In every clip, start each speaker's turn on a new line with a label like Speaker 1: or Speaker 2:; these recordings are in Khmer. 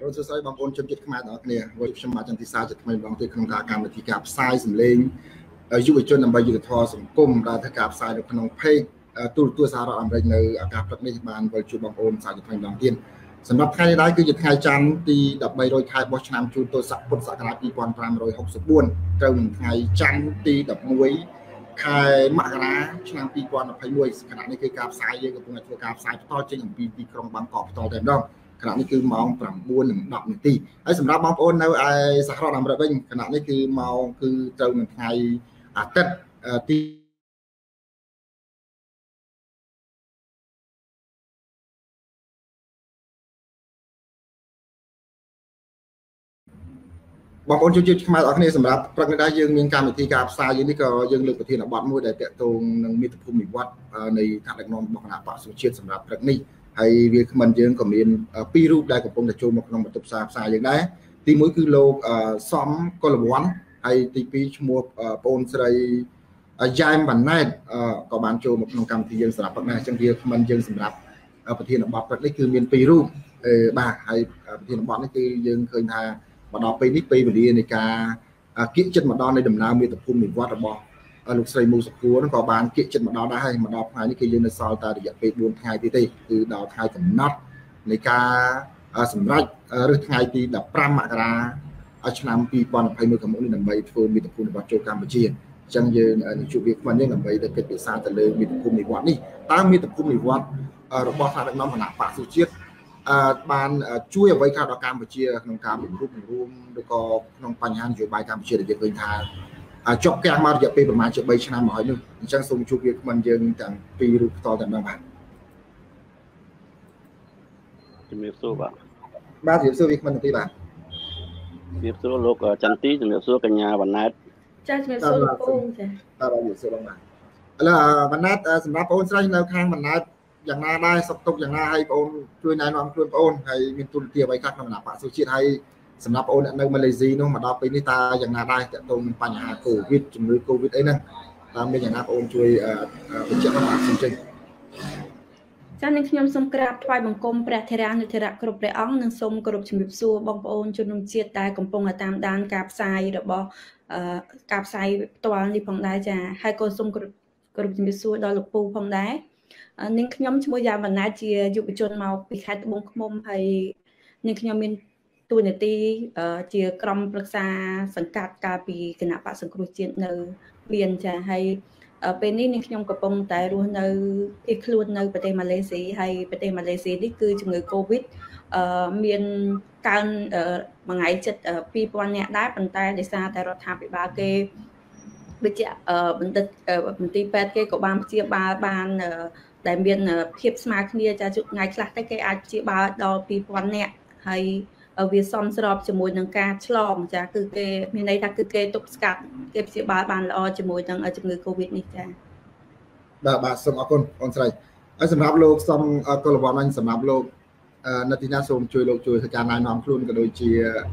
Speaker 1: រត់សួស្ដីបងប្អូនជនជាតិខ្មែរទាំងអស់គ្នាវខ្ញុំមកចន្ទទីសាជាថ្មីម្ដងទៀតក្នុងកម្មវិធីការផ្សាយសម្លេងយុវជនដើម្បីយុត្តិធម៌សង្គមដែលធ្វើការផ្សាយនៅក្នុង page ទូរទស្សន៍សហរដ្ឋអាមេរិកនៅឱកាសព្រឹកនេះបានវិលជួបបងប្អូនសាជាថ្មីម្ដងទៀតសម្រាប់ថ្ងៃនេះដែរគឺជាថ្ងៃច័ន្ទទី13រោចខែបោះឆ្នាំជូនទសពុទ្ធសករាជ2564ត្រូវនឹងថ្ងៃច័ន្ទទី11ខែមករាឆ្នាំ2021ខណៈនេះគឺការផ្សាយយើងកំពុងតែធ្វើការផ្សាយបន្តចេញអំពីទីក្រុងបាងកកបន្តតែម្ដងខណៈនេះគឺម៉ោង 9:10 នាទីហើយសម្រាប់បងប្អូននៅឯសហរដ្ឋអាមេរិកវិញខណៈនេះគឺម៉ោងគឺត្រូវនឹងថ្ងៃអាទិត្យទីបងប្អូនជនជាតិខ្មែរអរគ្នាសម្រាប់ព្រឹកនេះដែរយើងមានកម្មវិធីការផ្សាយនេះក៏យើងលើកប្រធានបទមួយដែលតាក់ទងនឹងមាតុភូមិនិវត្តនៃថ្នាក់ដឹកនាំរបស់គណៈបក្សប្រជាជាតិសម្រាប់ព្រឹកនេះហើយវាគ្មិនយើងក៏មាន2រូបដែលកំពុងតែចូលមកក្នុងបន្ទប់ផ្សាយយើងដែរទី1គឺលោកសំកុលវ័នហើយទី2ឈ្មោះប្អូនស្រីយ៉ែមវ៉ាណែតក៏បានចូលមកក្នុងកម្មវិធីយើងសម្រាប់ព្រឹកនេះអញ្ចឹងវាគ្មិនយើងសម្រាប់ប្រធានបទព្រឹកនេះគឺមាន2រូបបាទហើយប្រធានបទនេះគឺយើងឃើញថាមកដល់ពេលនេះពេលវេលានៃការគៀកចិត្តមកដល់នៃដំណើរមាតុភូមិនិវត្តរបស់លោកស្រីមូសុខួរហ្នឹងក៏បានគៀកចិត្តមកដល់ដែរហើយមកដល់ថ្ងៃនេះគឺយើងនៅសល់តែរយៈពេល4ថ្ងៃទៀតទេគឺដល់ថ្ងៃកំណត់នៃការសម្រេចឬថ្ងៃទី15មករាឆ្នាំ2021ខាងមុខនេះដើម្បីធ្វើមាតុភូមិនិវត្តចូលកម្ពុជាអញ្ចឹងយើងនឹងជួបវាគ្មិនយើងដើម្បីទៅកិច្ចពិសាទៅលើមាតុភូមិនិវត្តនេះតើមាតុភូមិនិវត្តរបស់ថ្នាក់ដឹកនាំគណៈបក្សប្រជាជាតិបានជួយអ្វីខ្លះដល់កម្ពុជាក្នុងការបង្រួបបង្រួមឬក៏ក្នុងបញ្ហានយោបាយកម្ពុជាដែលយើងឃើញថាជាប់គាំងមករយៈពេលប្រហែលជា3ឆ្នាំមកហើយនោះអញ្ចឹងសូមជួបវាគ្មិនយើងទាំងពីររូបផ្ទាល់តែម្ដងបាទជំរាបសួរបាទជំរាបសួរវាគ្មិនទាំងពីរបាទ
Speaker 2: ជំរាបសួរលោកចន្ទទីជំរាបសួរកញ្ញាវ៉ាណែត
Speaker 3: ចាជំរាបសួរលោកពូចា
Speaker 1: បាទជំរាបសួរបងបាទឥឡូវវ៉ាណែតសម្រាប់បងស្រីនៅខាងវ៉ាណែតយ៉ាងណាដែរសុខទុក្ខយ៉ាងណាហើយបងជួយណែនាំខ្លួនបងហើយមានទូរទស្សន៍អ្វីខ្លះក្នុងគណៈបក្សប្រជាជាតិហើយសម្រាប់បងអ្នកនៅម៉ាឡេស៊ីនោះមកដល់ពេលនេះតើយ៉ាងណាដែរតើតើមានបញ្ហាកូវីដជំងឺកូវីដអីហ្នឹងតើមានយ៉ាងណាបងជួយបញ្ជាក់មកសិនចេញ
Speaker 3: ចា៎នឹងខ្ញុំសូមក្រាបថ្វាយបង្គំព្រះធេរានុធេរៈគ្រប់ព្រះអង្គនិងសូមគោរពជំរាបសួរបងប្អូនជនរួមជាតិដែលកំពុងតាមដានការផ្សាយរបស់ការផ្សាយផ្ទាល់នេះផងដែរចា៎ហើយក៏សូមគោរពជំរាបសួរដល់លោកពូផងដែរនាងខ្ញុំឈ្មោះយ៉ាវ៉ាណែតជាយុវជនមកពីខេត្តត្បូងឃ្មុំហើយនាងខ្ញុំមានតួនាទីជាក្រុមប្រឹក្សាសង្កាត់ការពីគណៈបក្សសង្គ្រោះជាតិនៅមានចាហើយពេលនេះនាងខ្ញុំកំពុងតែរស់នៅភៀសខ្លួននៅប្រទេសម៉ាឡេស៊ីហើយប្រទេសម៉ាឡេស៊ីនេះគឺជំងឺ Covid មានកើនមួយថ្ងៃជិត 2000 នាក់ដែរប៉ុន្តែដោយសារតែរដ្ឋាភិបាលគេបញ្ជាក់មន្ទីរពេទ្យគេក៏បានព្យាបាលបានដែលមានភាពស្មើគ្នាចាថ្ងៃខ្លះទៅគេអាចព្យាបាលដល់ 2000 នាក់ហើយវាសមស្របជាមួយនឹងការឆ្លងចាគឺគេមានន័យថាគឺគេទប់ស្កាត់គេព្យាបាលបានល្អជាមួយនឹងជំងឺ Covid នេះចា
Speaker 1: បាទសូមអរគុណអូនស្រីហើយសម្រាប់លោកសំកុលវ័នវិញសម្រាប់លោកនៅទីណាសូមជួយលោកជួយធ្វើការណែនាំខ្លួនក៏ដូចជា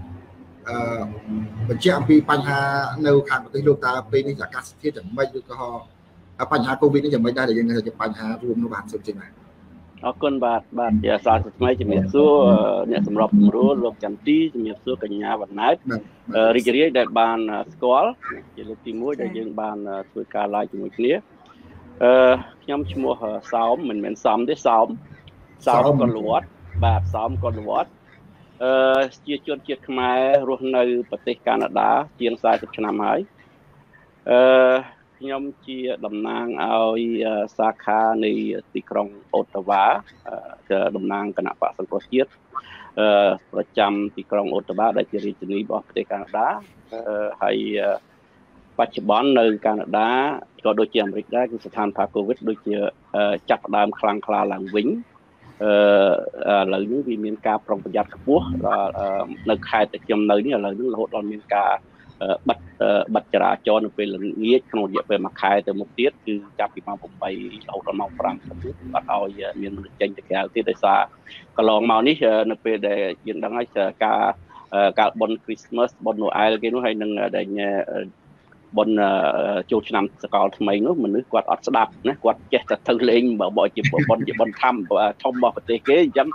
Speaker 1: បញ្ជាក់អំពីបញ្ហានៅខាងប្រទេសលោកតើពេលនេះអាកាសធាតុយ៉ាងម៉េចឬក៏បញ្ហា Covid នេះយ៉ាងម៉េចដែរដែលយើងឃើញជាបញ្ហារួមនោះបាទសូមជម្រាប
Speaker 2: អរគុណបាទជាសាស្ត្រថ្មីជំរាបសួរអ្នកសម្របសម្រួលលោកចន្ទទីជំរាបសួរកញ្ញាវ៉ាណែតរីករាយដែលបានស្គាល់ជាលើកទី1ដែលយើងបានធ្វើការ live ជាមួយគ្នាខ្ញុំឈ្មោះសោមមិនមែនសំទេសោមកុលវត្តបាទសោមកុលវត្តជាជនជាតិខ្មែររស់នៅប្រទេសកាណាដាជាង40ឆ្នាំហើយខ្ញុំជាតំណាងឲ្យសាខានៃទីក្រុងអូតាវ៉ាតំណាងគណៈបក្សសង្គ្រោះជាតិប្រចាំទីក្រុងអូតាវ៉ាដែលជារាជធានីរបស់ប្រទេសកាណាដាហើយបច្ចុប្បន្ននៅកាណាដាក៏ដូចជាអាមេរិកដែរគឺស្ថានភាពកូវីដដូចជាចាប់ផ្ដើមខ្លាំងក្លាឡើងវិញឥឡូវនេះវាមានការប្រុងប្រយ័ត្នខ្ពស់នៅខេត្តដែលខ្ញុំនៅនេះឥឡូវនេះរហូតដល់មានការបិទចរាចរណ៍នៅពេលល្ងាចក្នុងរយៈពេលមួយខែទៅមុខទៀតគឺចាប់ពីម៉ោង8រហូតដល់ម៉ោង5ទៅបាត់ឲ្យមានមនុស្សចេញទៅក្រៅទៀតដោយសារកន្លងមកនេះនៅពេលដែលយើងដឹងហើយការបុណ្យ Christmas បុណ្យ Noel គេនោះហើយនឹងដែលបុណ្យចូលឆ្នាំសកលថ្មីនោះមនុស្សគាត់អត់ស្ដាប់ណាគាត់ចេះតែទៅលេងបើជាបុណ្យធំរបស់ប្រទេសគេអញ្ចឹង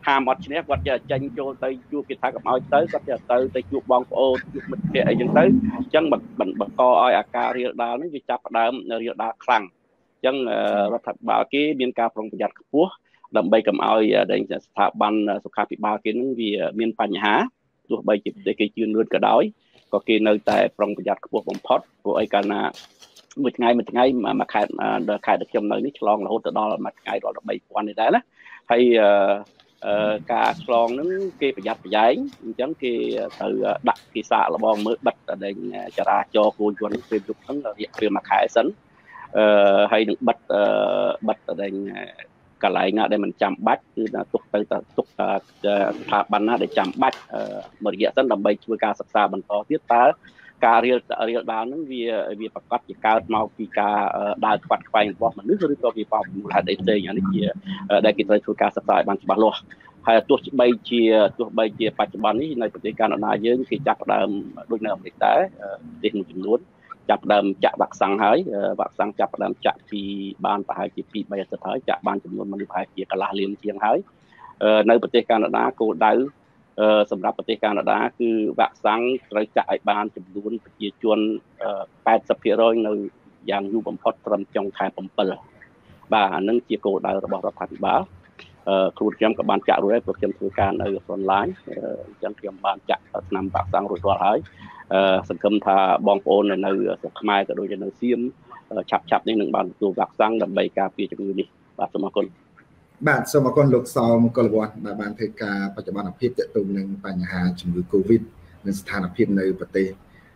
Speaker 2: thamអត់ឈ្នះគាត់ចេះចាញ់ចូលទៅជួបគេថាកុំឲ្យទៅគាត់ចេះទៅជួបបងប្អូនជួបមិត្តភក្តិអីចឹងទៅអញ្ចឹងបង្កឲ្យអាការរាលដាលនេះវាចាប់ផ្ដើមរាលដាលខ្លាំងអញ្ចឹងរដ្ឋាភិបាលគេមានការប្រុងប្រយ័ត្នខ្ពស់ដើម្បីកុំឲ្យស្ថាប័នសុខាភិបាលគេនឹងវាមានបញ្ហាទោះបីជាប្រទេសគេជឿនលឿនក៏ដោយក៏គេនៅតែប្រុងប្រយ័ត្នខ្ពស់បំផុតព្រោះអីកាលណាមួយថ្ងៃមួយខែដែលខ្ញុំនៅនេះឆ្លងរហូតដល់មួយថ្ងៃដល់ 13,000 នេះដែរណាហើយការឆ្លងហ្នឹងគេប្រយ័ត្នប្រយែងអញ្ចឹងគេទៅដាក់គេសាកល្បងមើលបិទដែលចរាចរណ៍គួរយន្តពេលយប់ហ្នឹងរយៈពេលមួយខែសិនហើយនឹងបិទដែលកន្លែងណាដែលមិនចាំបាច់គឺទុកស្ថាប័នណាដែលចាំបាច់មួយរយៈសិនដើម្បីជួយការសិក្សាបន្តទៀតតើការរៀលដាលហ្នឹងវាប្រកាសជាកើតមកពីការដើរខ្វាត់ខ្វែងរបស់មនុស្សឬក៏វាប៉ះមូលហេតុអីផ្សេងនេះជាដែលគេត្រូវធ្វើការសិក្សាឲ្យបានច្បាស់លាស់ហើយទោះបីជាបច្ចុប្បន្ននេះនៅប្រទេសកាណាដាយើងគេចាប់ផ្ដើមដូចនៅអាមេរិកដែរប្រទេសមួយចំនួនចាប់ផ្ដើមចាក់វ៉ាក់សាំងហើយវ៉ាក់សាំងចាប់ផ្ដើមចាក់ពីបានប្រហែលជា 2-3 អាទិត្យហើយចាក់បានចំនួនមនុស្សប្រហែលជាកន្លះលានជាងហើយនៅប្រទេសកាណាដាគោលដៅសម្រាប់ប្រទេសកាណាដាគឺវ៉ាក់សាំងត្រូវចាក់ឲ្យបានចំនួនប្រជាជន 80% នៅយ៉ាងយូរបំផុតត្រឹមចុងខែ 7 បាទអានឹងជាគោលដៅរបស់រដ្ឋាភិបាលខ្លួនខ្ញុំក៏បានចាក់រួចហើយព្រោះខ្ញុំធ្វើការនៅ online អញ្ចឹងខ្ញុំបានចាក់ថ្នាំវ៉ាក់សាំងរួចរាល់ហើយសង្ឃឹមថាបងប្អូននៅស្រុកខ្មែរក៏ដូចជានៅសៀមឆាប់នេះនឹងបានទទួលវ៉ាក់សាំងដើម្បីការពារជំងឺនេះបាទសូមអរគុណ
Speaker 1: បាទសូមអរគុណលោកសោមកុលវត្តដែលបានធ្វើការបច្ចុប្បន្នភាពទាក់ទងនឹងបញ្ហាជំងឺ Covid និងស្ថានភាពនៅប្រទេស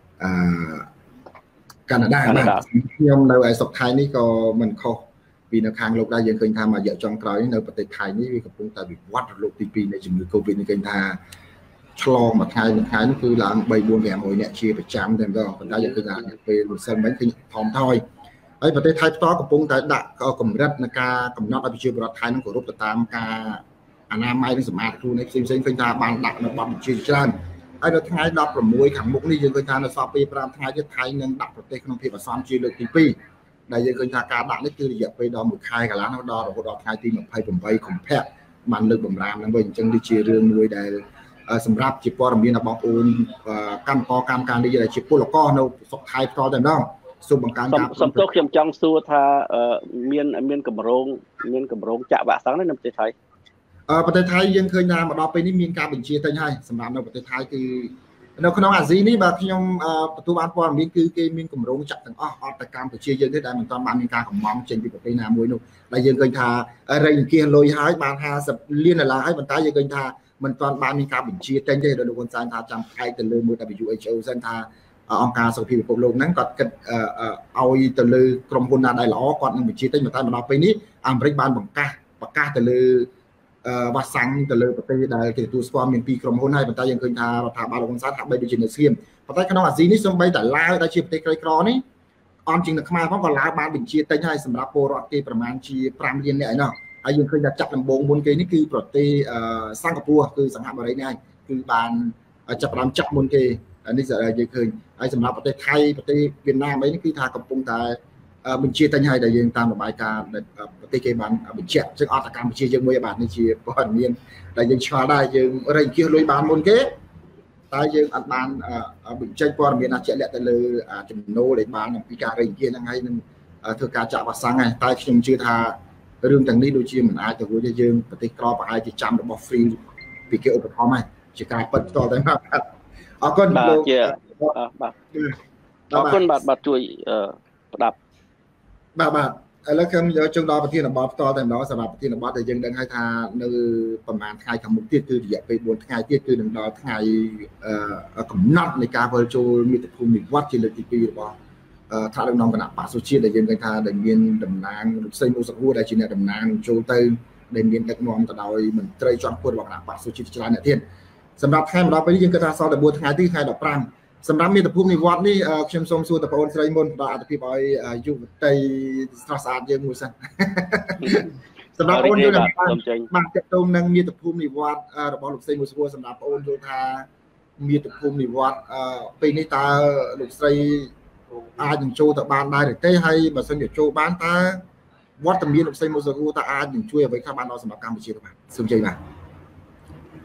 Speaker 1: កាណាដាបាទខ្ញុំនៅឯស្រុកថៃនេះក៏មិនខុសពីនៅខាងលោកដែរយើងឃើញថាមករយៈចុងក្រោយនៅប្រទេសថៃនេះវាកំពុងតែវិវត្តរលកទី2នៃជំងឺ Covid នេះឃើញថាឆ្លងមួយថ្ងៃនោះគឺឡើង 3-4-500 អ្នកជាប្រចាំតែម្ដងប៉ុន្តែយើងឃើញថាពេលមុនសិនមិញឃើញថមថយហើយប្រទេសថៃផ្ទាល់កំពុងតែដាក់កម្រិតនៃការកំណត់ឲ្យប្រជាពលរដ្ឋថៃនឹងគោរពទៅតាមការអនាម័យនិងសមាធិខ្លួនឯងផ្សេងឃើញថាបានដាក់នៅបទបញ្ជាច្រើនហើយនៅថ្ងៃ16ខាងមុខនេះយើងឃើញថានៅសល់ពេល5ថ្ងៃទៀតថៃនឹងដាក់ប្រទេសក្នុងភាពអាសន្នជាលើកទី2ដែលយើងឃើញថាការដាក់នេះគឺរយៈពេលដល់1ខែកន្លះដល់រហូតដល់ថ្ងៃទី28កុម្ភៈបានលើកបំរាមហ្នឹងវិញអញ្ចឹងនេះជារឿងមួយដែលសម្រាប់ជាព័ត៌មានរបស់បងប្អូនកម្មការនេះដែលជាពលករនៅស្រុកថៃផ្ទាល់តែម្ដងសូមបង្កើនការ
Speaker 2: សំទោសខ្ញុំចង់សួរថាមានកម្រងចាក់វ៉ាក់សាំងនៅប្រទេសថៃ
Speaker 1: ប្រទេសថៃយើងឃើញថាមកដល់ពេលនេះមានការបញ្ជាទិញហើយសម្រាប់នៅប្រទេសថៃគឺនៅក្នុងអាស៊ីនេះបាទខ្ញុំទទួលបានព័ត៌មានគឺគេមានកម្រងចាក់ទាំងអស់អត់តែកម្ពុជាយើងទេដែលមិនទាន់បានមានការកំងចេញពីប្រទេសណាមួយនោះដែលយើងឃើញថារៃអង្គាសលុយហើយបាន50លានដុល្លារហើយប៉ុន្តែយើងឃើញថាមិនទាន់បានមានការបញ្ជាទិញទេដោយលោកហ៊ុនសែនថាចាំផ្អែកទៅលើមួយ WHO សិនថាអង្គការសុខភាពពិភពលោកហ្នឹងគាត់គិតឲ្យទៅលើក្រុមហ៊ុនណាដែលល្អគាត់នឹងបញ្ជាទិញតែមកដល់ពេលនេះអាមេរិកបានប្រកាសទៅលើវ៉ាក់សាំងទៅលើប្រទេសដែលគេទទួលស្គាល់មាន2ក្រុមហ៊ុនហើយប៉ុន្តែយើងឃើញថារដ្ឋាភិបាលលោកហ៊ុនសែនថាបីដូចជានៅសៀមប៉ុន្តែក្នុងអាស៊ីនេះសូម្បីតែឡាវដែលជាប្រទេសក្រីក្រនេះអន់ជាងនៅខ្មែរផងក៏ឡាវបានបញ្ជាទិញហើយសម្រាប់ពលរដ្ឋគេប្រមាណជា5លាននាក់ឯណោះហើយយើងឃើញថាចាក់ដំបូងមុនគេនេះគឺប្រទេសសិង្ហបុរីគឺសិង្ហបុរីនេះហើយគឺបានចាប់ផ្ដើមចាក់មុនគេនេះយើងឃើញហើយសម្រាប់ប្រទេសថៃប្រទេសវៀតណាមអីនេះគឺថាកំពុងតែបញ្ជាទិញឲ្យដែលយើងតាមរបាយការណ៍ប្រទេសគេបានបញ្ជាក់ចឹងអត់តែកម្ពុជាយើងមួយបាទនេះជាព័ត៌មានដែលយើងឆ្លល់ដែរយើងរៃអង្គាសលុយបានមុនគេតែយើងអត់បានបញ្ចេញព័ត៌មានណាជាក់លាក់ទៅលើចំណូលដែលបានអំពីការរៃអង្គាសហ្នឹងហើយនឹងធ្វើការចាក់វ៉ាក់សាំងហើយតែខ្ញុំជឿថារឿងទាំងនេះដូចជាមិនអាចទៅរួចទេយើងប្រទេសក្រប្រហែលជាចាំរបស់ free ពីគេឧបត្ថម្ភហើយជាការពិតផ្ទាល់តែមកអរគុណ
Speaker 2: លោកបាទអរគុណបាទជួយផ្ដាប់
Speaker 1: បាទឥឡូវខ្ញុំយកជើងដល់ប្រធានបទផ្ទាល់តែម្ដងសម្រាប់ប្រធានបទដែលយើងដឹងហើយថានៅប្រហែលថ្ងៃខាងមុខទៀតគឺរយៈពេល4ថ្ងៃទៀតគឺនឹងដល់ថ្ងៃកំណត់នៃការវិលចូលមាតុភូមិនិវត្តន៍ជាលើកទី2របស់ថ្នាក់ដឹកនាំគណៈបក្សសុជាតិដែលយើងឃើញថាដែលមានតំណាងលោកស្រីមូសុខួរដែលជាអ្នកតំណាងចូលទៅដែលមានដឹកនាំទៅដោយមន្ត្រីជាន់ខ្ពស់របស់គណៈបក្សសុជាតិច្រើនអ្នកទៀតសម្រាប់ថ្ងៃម្ដងពេលនេះយើងគិតថាសល់តែ4ថ្ងៃទៀតថ្ងៃ15សម្រាប់មាតុភូមិនិវត្តន៍នេះខ្ញុំសូមសួរតបងស្រីមុនផ្ដល់អត្ថភាពឲ្យយុវតីស្រស់ស្អាតយើងមួយសិនសម្រាប់បងយល់បានតកតងនឹងមាតុភូមិនិវត្តន៍របស់លោកស្រីមួយស្រួលសម្រាប់បងយល់ថាមាតុភូមិនិវត្តន៍ពេលនេះតើលោកស្រីអាចនឹងចូលទៅបានដែរឬទេហើយបើសិនជាចូលបានតើវត្តមានលោកស្រីមួយស្រួលតើអាចនឹងជួយអ្វីខ្លះបានដល់សម្រាប់កម្ពុជាទេបាទសូមជ័យបាទ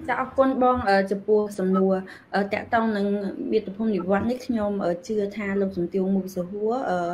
Speaker 3: ចាអរគុណបងចំពោះសំណួរតាក់ទងនឹងមាតុភូមិនិវត្តនេះខ្ញុំជឿថាលោកជំទាវ មុខសហួរ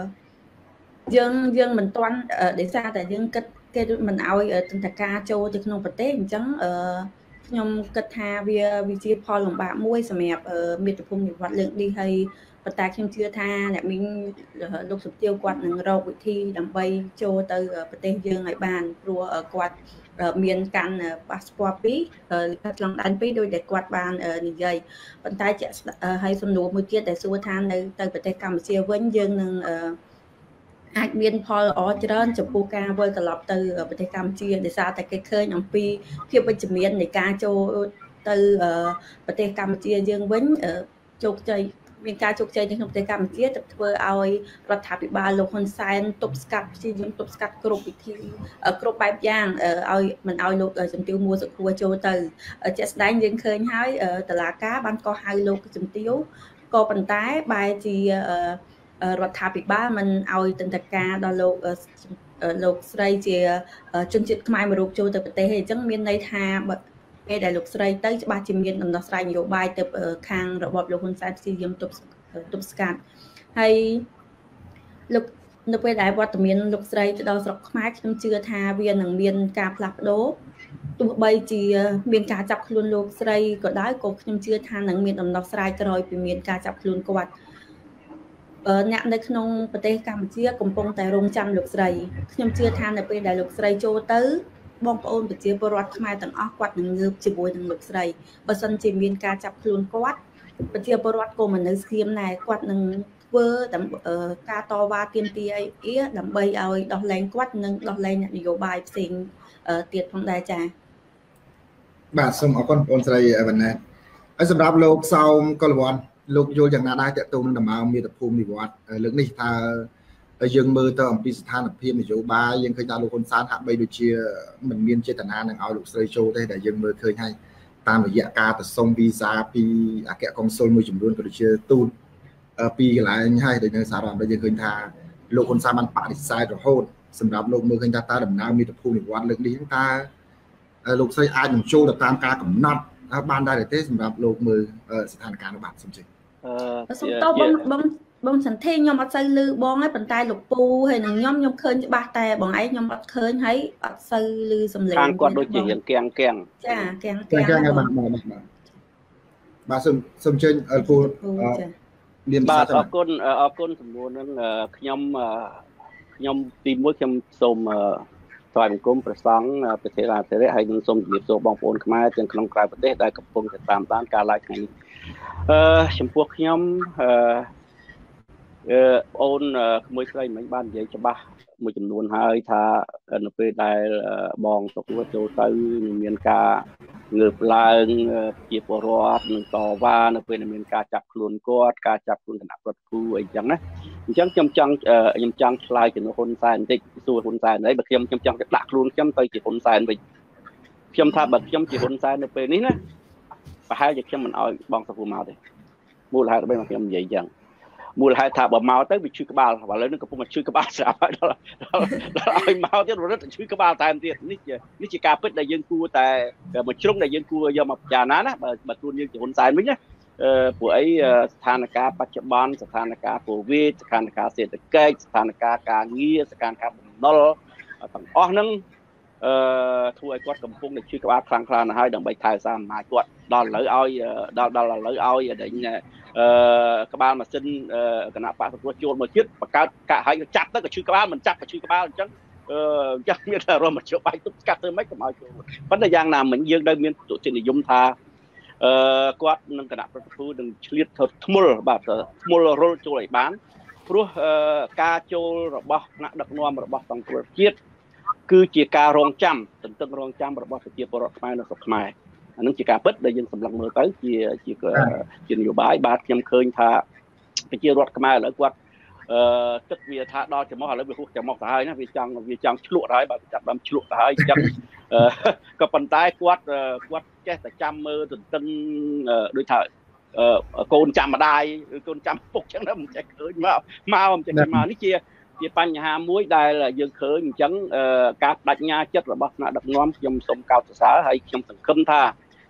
Speaker 3: យើងមិនទាន់ដោយសារតែយើងគិតគេមិនអោយទិដ្ឋាការចូលទៅក្នុងប្រទេសអញ្ចឹងខ្ញុំគិតថាវាជាផលលំបាកមួយសម្រាប់មាតុភូមិនិវត្តលើកនេះហើយប៉ុន្តែខ្ញុំជឿថាអ្នកមីងលោកជំទាវគាត់នឹងរកវិធីដើម្បីចូលទៅប្រទេសយើងឲ្យបានព្រោះគាត់មានកាន់ប៉ាសពត2លិខិតឆ្លងដែន2ដោយដែលគាត់បាននិយាយប៉ុន្តែហើយសំណួរមួយទៀតដែលសួរថានៅទៅប្រទេសកម្ពុជាវិញយើងនឹងអាចមានផលល្អច្រើនចំពោះការវិលត្រឡប់ទៅប្រទេសកម្ពុជាដោយសារតែគេឃើញអំពីភាពវិជ្ជមាននៃការចូលទៅប្រទេសកម្ពុជាយើងវិញជោគជ័យមានការជោគជ័យនៅក្នុងប្រទេសកម្ពុជាទៅធ្វើឲ្យរដ្ឋាភិបាលលោកហ៊ុនសែនទប់ស្កាត់ព្យាយាមទប់ស្កាត់គ្រប់វិធីគ្រប់បែបយ៉ាងឲ្យមិនឲ្យលោកជំទាវ មួសុខួរចូលទៅជាក់ស្ដែងយើងឃើញហើយតុលាការបានកោះហៅលោកជំទាវក៏ប៉ុន្តែបែរជារដ្ឋាភិបាលមិនឲ្យទិដ្ឋាការដល់លោកស្រីជាជនជាតិខ្មែរមួយរូបចូលទៅប្រទេសទេអញ្ចឹងមានន័យថាពេលដែលលោកស្រីទៅច្បាស់ជាមានដំណោះស្រាយនយោបាយទៅខាងរបបលោកហ៊ុនសែនព្យាយាមទប់ស្កាត់ហើយលោកនៅពេលដែលវត្តមានលោកស្រីទៅដល់ស្រុកខ្មែរខ្ញុំជឿថាវានឹងមានការផ្លាស់ប្ដូរទោះបីជាមានការចាប់ខ្លួនលោកស្រីក៏ដោយក៏ខ្ញុំជឿថានឹងមានដំណោះស្រាយក្រោយពីមានការចាប់ខ្លួនគាត់អ្នកនៅក្នុងប្រទេសកម្ពុជាកំពុងតែរងចាំលោកស្រីខ្ញុំជឿថានៅពេលដែលលោកស្រីចូលទៅបងប្អូនប្រជាពលរដ្ឋខ្មែរទាំងអស់គាត់នឹងងើបជាមួយនឹងលោកស្រីបើសិនជាមានការចាប់ខ្លួនគាត់ប្រជាពលរដ្ឋក៏មិននៅស្ងៀមដែរគាត់នឹងធ្វើការតវ៉ាទាមទារអីដើម្បីឲ្យដោះលែងគាត់និងដោះលែងអ្នកនយោបាយផ្សេងទៀតផងដែរចា៎
Speaker 1: បាទសូមអរគុណបងស្រីវណ្ណាហើយសម្រាប់លោកសោមកុលវ័នលោកយល់យ៉ាងណាដែរតើតើនឹងដំណើរមាតុភូមិនិវត្តលើកនេះតើយើងមើលទៅអំពីស្ថានភាពនយោបាយយើងឃើញថាលោកហ៊ុនសែនហាក់បីដូចជាមិនមានចេតនានឹងឲ្យលោកស្រីចូលទេដែលយើងមើលឃើញហើយតាមរយៈការទៅសុំវីសាពីអគ្គកុងស៊ុលមួយចំនួនក៏ដូចជាទូតពីកន្លែងហើយដូចនៅសហរដ្ឋអាមេរិកយើងឃើញថាលោកហ៊ុនសែនបានបដិសេធរហូតសម្រាប់លោកមើលឃើញថាតើដំណើរមាតុភូមិនិវត្តលើកនេះតើលោកស្រីអាចនឹងចូលទៅតាមការកំណត់បានដែរទេសម្រាប់លោកមើលស្ថានភាពរបស់សំជិញ
Speaker 3: សុំតបបងសន្តិខ្ញុំអត់សូវលឺបងហើយប៉ុន្តែលោកពូហើយនឹងខ្ញុំឃើញច្បាស់តែបងឯងខ្ញុំអត់ឃើញហើយអត់សូវលឺសំឡេង
Speaker 2: ខាងគាត់ដូចជារៀងកៀង
Speaker 3: ចាកៀង
Speaker 1: បាទសូមជើញពូ
Speaker 2: មានបាទអរគុណសំណួរហ្នឹងខ្ញុំទី1ខ្ញុំសូមថ្វាយបង្គំព្រះសង្ឃប្រធានាធិបតីហើយនឹងសូមជម្រាបសួរបងប្អូនខ្មែរទាំងក្នុងក្រៅប្រទេសដែលកំពុងតែតាមដានការ live ថ្ងៃនេះចំពោះខ្ញុំអូនក្មួយស្រីមិញបាននិយាយច្បាស់មួយចំនួនហើយថានៅពេលដែលបងសុខួរចូលទៅមានការងើបឡើងជាពលរដ្ឋនឹងតវ៉ានៅពេលមានការចាប់ខ្លួនគាត់ការចាប់ខ្លួនគណៈប្រតិភូអីចឹងណាអញ្ចឹងខ្ញុំចង់ឆ្លើយជំនួសហ៊ុនសែនបន្តិចសួរហ៊ុនសែនហើយបើខ្ញុំចង់ដាក់ខ្លួនខ្ញុំទៅជាហ៊ុនសែនវិញខ្ញុំថាបើខ្ញុំជាហ៊ុនសែននៅពេលនេះណាប្រហែលជាខ្ញុំមិនអោយបងសុខួរមកទេមូលហេតុអ្វីមកខ្ញុំនិយាយចឹងមូលហេតុថាបើមកទៅវាឈឺក្បាលឥឡូវនេះកំពុងតែឈឺក្បាលស្រាប់ហើយដល់ឲ្យមកទៀតរត់ឈឺក្បាលតែទៀតនេះជាការពិតដែលយើងគួរតែមួយជ្រុងដែលយើងគួរយកមកពិចារណាណាបើខ្លួនយើងជាហ៊ុនសែនវិញណាព្រោះអីស្ថានភាពបច្ចុប្បន្នស្ថានភាពកូវីដស្ថានភាពសេដ្ឋកិច្ចស្ថានភាពការងារស្ថានភាពបំណុលទាំងអស់ហ្នឹងធ្វើឲ្យគាត់កំពុងតែឈឺក្បាលខ្លាំងខ្លាណាស់ហើយដើម្បីថែរក្សាអំណាចគាត់ដល់ឥឡូវឲ្យដល់ឥឡូវឲ្យដេញក្បាលម៉ាស៊ីនគណៈបកសង្គ្រោះជួលមកទៀតបង្កើតកាក់ហើយចាប់ទៅក៏ឈឺក្បាលមិនចាប់ក៏ឈឺក្បាលអញ្ចឹងមានតែរមជ្ឈបាយទប់ស្កាត់ទៅមិនកុំឲ្យចូលប៉ុន្តែយ៉ាងណាមិញយើងនៅមានទុតិយនិយមថាគាត់នឹងគណៈប្រតិភូនឹងឆ្លៀតទៅធ្មល់បាទធ្មល់រុលចូលឲ្យបានព្រោះការចូលរបស់ថ្នាក់ដឹកនាំរបស់សង្គ្រោះជាតិគឺជាការរងចាំទន្ទឹងរងចាំរបស់ប្រជាពលរដ្ឋខ្មែរនៅស្រុកខ្មែរអានឹងជាការពិតដែលយើងសម្លឹងមើលទៅជានយោបាយបាទខ្ញុំឃើញថាប្រជាពលរដ្ឋខ្មែរឥឡូវគាត់ទឹកវាថាដល់ចំោះឥឡូវវាហួសចំោះទៅហើយណាវាចង់ឆ្លក់ទៅហើយបាទចាប់ដើមឆ្លក់ទៅហើយអញ្ចឹងក៏ប៉ុន្តែគាត់ចេះតែចាំមើលទន្ទឹងដូចថាកូនចាំម្ដាយកូនចាំពុកអញ្ចឹងណាមិនចេះឃើញមកមិនចេះមកនេះជាបញ្ហាមួយដែលយើងឃើញអញ្ចឹងការបដិញ្ញាចិត្តរបស់ថ្នាក់ដឹកនាំខ្ញុំសូមកោតសរសើរហើយខ្ញុំសង្ឃឹមថា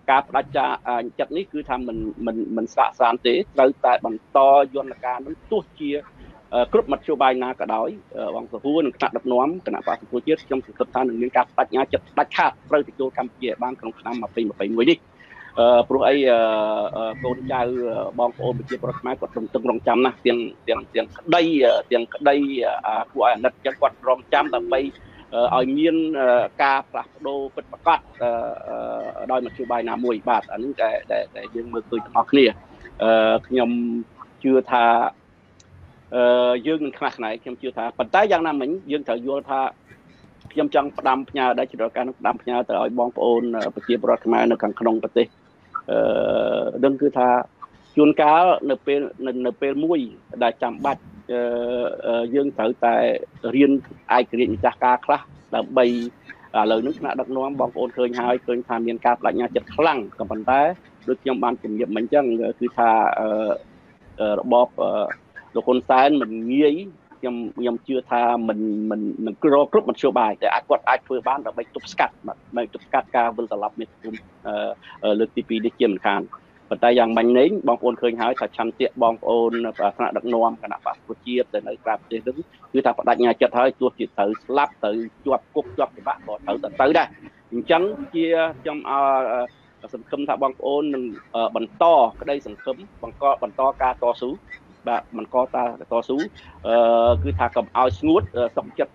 Speaker 2: ការផ្ដាច់ចិត្តនេះគឺថាមិនស្រាក់ស្រានទេត្រូវតែបន្តយន្តការនឹងទោះជាគ្រប់មធ្យោបាយណាក៏ដោយបងសហួរនិងថ្នាក់ដឹកនាំគណៈបក្សសង្គ្រោះជាតិខ្ញុំសង្ឃឹមថានឹងមានការបដិញ្ញាចិត្តដាច់ខាតត្រូវទទួលកម្ពុជាឲ្យបានក្នុងឆ្នាំ2021នេះព្រោះអីកូនចៅបងប្អូនប្រជាពលរដ្ឋខ្មែរគាត់ទន្ទឹងរង់ចាំណាស់ទាំងក្តីគួរឲ្យអាណិតចឹងគាត់រង់ចាំដើម្បីឲ្យមានការផ្លាស់ប្ដូរពិតប្រាកដដោយមធ្យោបាយណាមួយបាទអានេះដែលយើងមើលឃើញទាំងអស់គ្នាខ្ញុំជឿថាយើងនឹងខ្នះខ្នែងខ្ញុំជឿថាប៉ុន្តែយ៉ាងណាមិញយើងត្រូវយល់ថាខ្ញុំចង់ផ្ដាំផ្ញើដែរជាការនឹងផ្ដាំផ្ញើទៅឲ្យបងប្អូនប្រជាពលរដ្ឋខ្មែរនៅខាងក្នុងប្រទេសដឹងគឺថាជួនកាលនៅពេលមួយដែលចាំបាច់យើងត្រូវតែរៀនឯករាជ្យម្ចាស់ការខ្លះដើម្បីឥឡូវនេះថ្នាក់ដឹកនាំបងប្អូនឃើញហើយឃើញថាមានការបដិញ្ញាចិត្តខ្លាំងក៏ប៉ុន្តែដូចខ្ញុំបានជំរាបមិញអញ្ចឹងគឺថារបបលោកហ៊ុនសែនមិនងាយខ្ញុំជឿថាមិនគ្រប់មធ្យោបាយតែគាត់អាចធ្វើបានដើម្បីទប់ស្កាត់ការវិលត្រឡប់មាតុភូមិលើកទី2នេះជាមិនខានប៉ុន្តែយ៉ាងមាញ់នេះបងប្អូនឃើញហើយថាឆន្ទៈបងប្អូនថ្នាក់ដឹកនាំគណៈបក្សប្រជាជាតិទៅនៅក្រៅប្រទេសនេះគឺថាបដិញ្ញាចិត្តហើយទោះជាត្រូវស្លាប់ទៅជាប់គុកជាប់ច្បាប់ក៏ទៅដែរអញ្ចឹងជាខ្ញុំសង្ឃឹមថាបងប្អូននឹងបន្តក្តីសង្ឃឹមបន្តការតស៊ូបាទបន្តការតស៊ូគឺថាកុំឲ្យស្ងួតសុខចិត្ត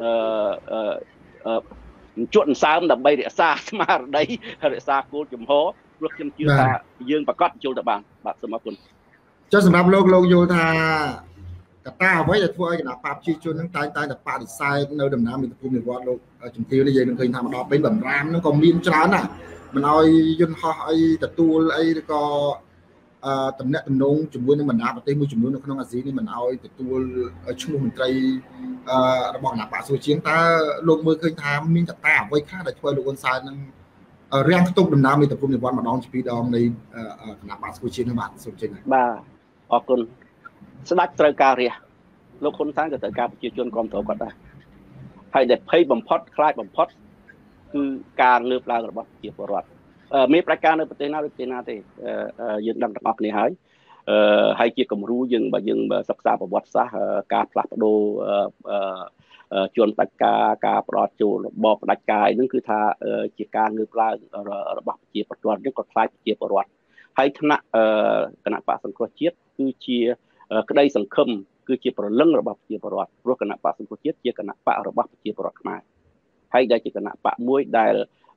Speaker 2: ជក់អង្សើមដើម្បីរក្សាស្មារតីរក្សាគោលជំហរព្រោះខ្ញុំជឿថាយើងប្រកាសយល់ទៅបានបាទសូមអរគុណ
Speaker 1: ចុះសម្រាប់លោកយល់ថាកត្តាអ្វីដែលធ្វើឲ្យគណៈបព្វជិជននឹងតែងតែបដិសេធនៅដំណើរមាតុភូមិនិវត្តលោកជំទាវនេះយើងនឹងឃើញថាមកដល់ពេលបំរាមនឹងក៏មានច្រើនណាស់មិនឲ្យយន្តហោះអីទទួលអីឬក៏តំណែងតំណងជាមួយនឹងបណ្ដាប្រទេសមួយចំនួននៅក្នុងអាស៊ីនេះមិនឲ្យទទួលឈ្មោះមន្ត្រីរបស់គណៈបក្សប្រជាជាតិតើលោកមើលឃើញថាមានកត្តាអ្វីខ្លះដែលធ្វើលោកហ៊ុនសែននឹងរាំងខ្ទប់ដំណើរមាតុភូមិនិវត្តម្ដងជាពីរដងនៃគណៈបក្សប្រជាជាតិនឹងបាទសូមចេញ
Speaker 2: បាទអរគុណស្ដេចត្រូវការរះលោកហ៊ុនសែនក៏ត្រូវការប្រជាជនគ្រប់គ្រងគាត់ដែរហើយដែលភ័យបំផុតខ្លាចបំផុតគឺការងើបឡើងរបស់ប្រជាពលរដ្ឋមានប្រតិការនៅប្រទេសណាដូចប្រទេសណាទេយើងដឹងទាំងអស់គ្នាហើយជាគំរូយើងបើយើងសិក្សាប្រវត្តិសាស្ត្រការផ្លាស់ប្ដូរជួនផ្ដាច់ការផ្ដោតចូលរបបផ្ដាច់ការហ្នឹងគឺថាជាការងើបឡើងរបស់ប្រជាពលរដ្ឋយើងក៏ខ្លាចប្រជាពលរដ្ឋហើយថ្នាក់គណៈបក្សសង្គ្រោះជាតិគឺជាក្តីសង្ឃឹមគឺជាប្រលឹងរបស់ប្រជាពលរដ្ឋព្រោះគណៈបក្សសង្គ្រោះជាតិជាគណៈបក្សរបស់ប្រជាពលរដ្ឋខ្មែរហើយដែលជាគណៈបក្សមួយដែល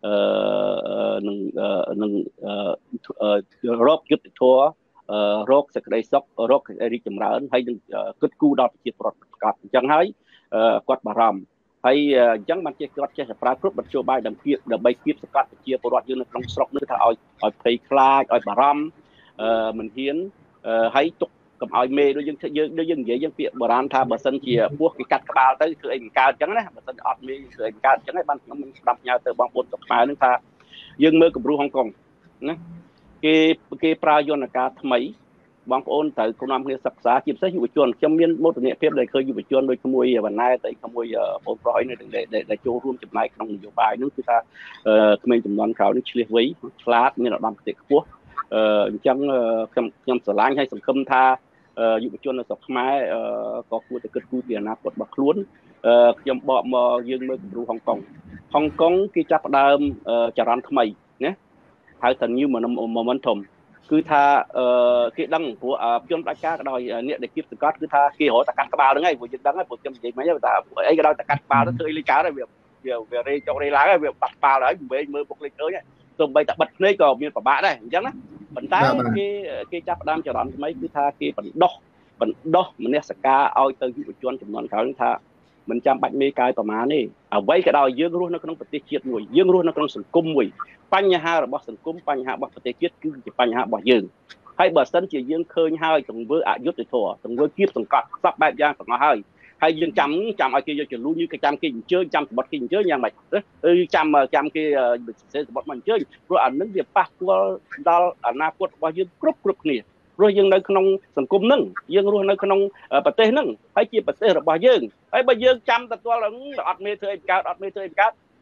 Speaker 2: នឹងរកយុត្តិធម៌រកសេចក្តីសុខរករីកចម្រើនហើយនឹងគិតគូរដល់ប្រជាពលរដ្ឋប្រកបអញ្ចឹងហើយគាត់បារម្ភហើយអញ្ចឹងបានជាគាត់ចេះតែប្រើគ្រប់មធ្យោបាយដើម្បីគៀបសង្កត់ប្រជាពលរដ្ឋយើងនៅក្នុងស្រុកនេះថាឲ្យភ័យខ្លាចឲ្យបារម្ភមិនហ៊ានហើយទុកកុំឲ្យមេដូចយើងនិយាយយើងពាក្យបុរាណថាបើសិនជាពោះគេកាត់ក្បាលទៅធ្វើអីមិនកើតអញ្ចឹងណាបើសិនអត់មេធ្វើអីមិនកើតអញ្ចឹងហើយបានខ្ញុំស្ដាប់ញ៉ៅទៅបងប្អូនស្រុកខ្មែរនឹងថាយើងមើលគំរូហុងកុងណាគេប្រើយន្តការថ្មីបងប្អូនត្រូវក្រុមគ្នាសិក្សាជាពិសេសយុវជនខ្ញុំមានមោទនភាពដែលឃើញយុវជនដូចក្មួយវណ្ណែទៅក្មួយបងប្រុសនេះដែលចូលរួមចំណែកក្នុងនយោបាយនោះគឺថាក្មេងចំនួនក្រោយនេះឆ្លៀសវៃឆ្លាតមានឧត្តមគតិខ្ពស់អញ្ចឹងខ្ញុំស្រឡាញ់ហើយសង្ឃឹមថាយុវជននៅស្រុកខ្មែរក៏គួរតែគិតគូរពីអនាគតរបស់ខ្លួនខ្ញុំបកមកយើងមើលគំរូហុងកុងគេចាប់ផ្ដើមចរន្តថ្មីណាហៅថា new momentum គឺថាគេដឹងព្រោះជនផ្ដាច់ការក៏ដោយអ្នកដែលគៀបសង្កត់គឺថាគេរកតែកាត់ក្បាលហ្នឹងហើយព្រោះយើងដឹងហើយព្រោះខ្ញុំនិយាយមិញថាអីក៏ដោយតែកាត់ក្បាលទៅធ្វើអីលេចកើតហើយវារេចុករេឡើងហើយវាបាត់ក្បាលហើយវិញមើលពុកលេចឃើញទោះបីតែបិទភ្នែកក៏មានប្របាក់ដែរអញ្ចឹងណាប៉ុន្តែគេចាប់ផ្ដើមចរន្តថ្មីគឺថាគេបណ្ដោះមនសិការឲ្យទៅយុវជនចំនួនក្រោយថាមិនចាំបាច់មេកាយប្រមាណទេអ្វីក៏ដោយយើងរស់នៅក្នុងប្រទេសជាតិមួយយើងរស់នៅក្នុងសង្គមមួយបញ្ហារបស់សង្គមបញ្ហារបស់ប្រទេសជាតិគឺជាបញ្ហារបស់យើងហើយបើសិនជាយើងឃើញហើយទង្វើអយុត្តិធម៌ទង្វើគៀបសង្កត់សពបែបយ៉ាងទាំងអស់ហើយយើងចាំឲ្យគេយកចលូនយើងចាំគេអញ្ជើញចាំសម្បត្តិគេអញ្ជើញយ៉ាងម៉េចឬចាំគេសេសម្បត្តិមកអញ្ជើញព្រោះអានឹងវាប៉ះពាល់ដល់អនាគតរបស់យើងគ្រប់គ្នាព្រោះយើងនៅក្នុងសង្គមហ្នឹងយើងរស់នៅក្នុងប្រទេសហ្នឹងហើយជាប្រទេសរបស់យើងហើយបើយើងចាំតែទាល់អត់មេធ្វើអីកើតអត់មេធ្វើអីកើត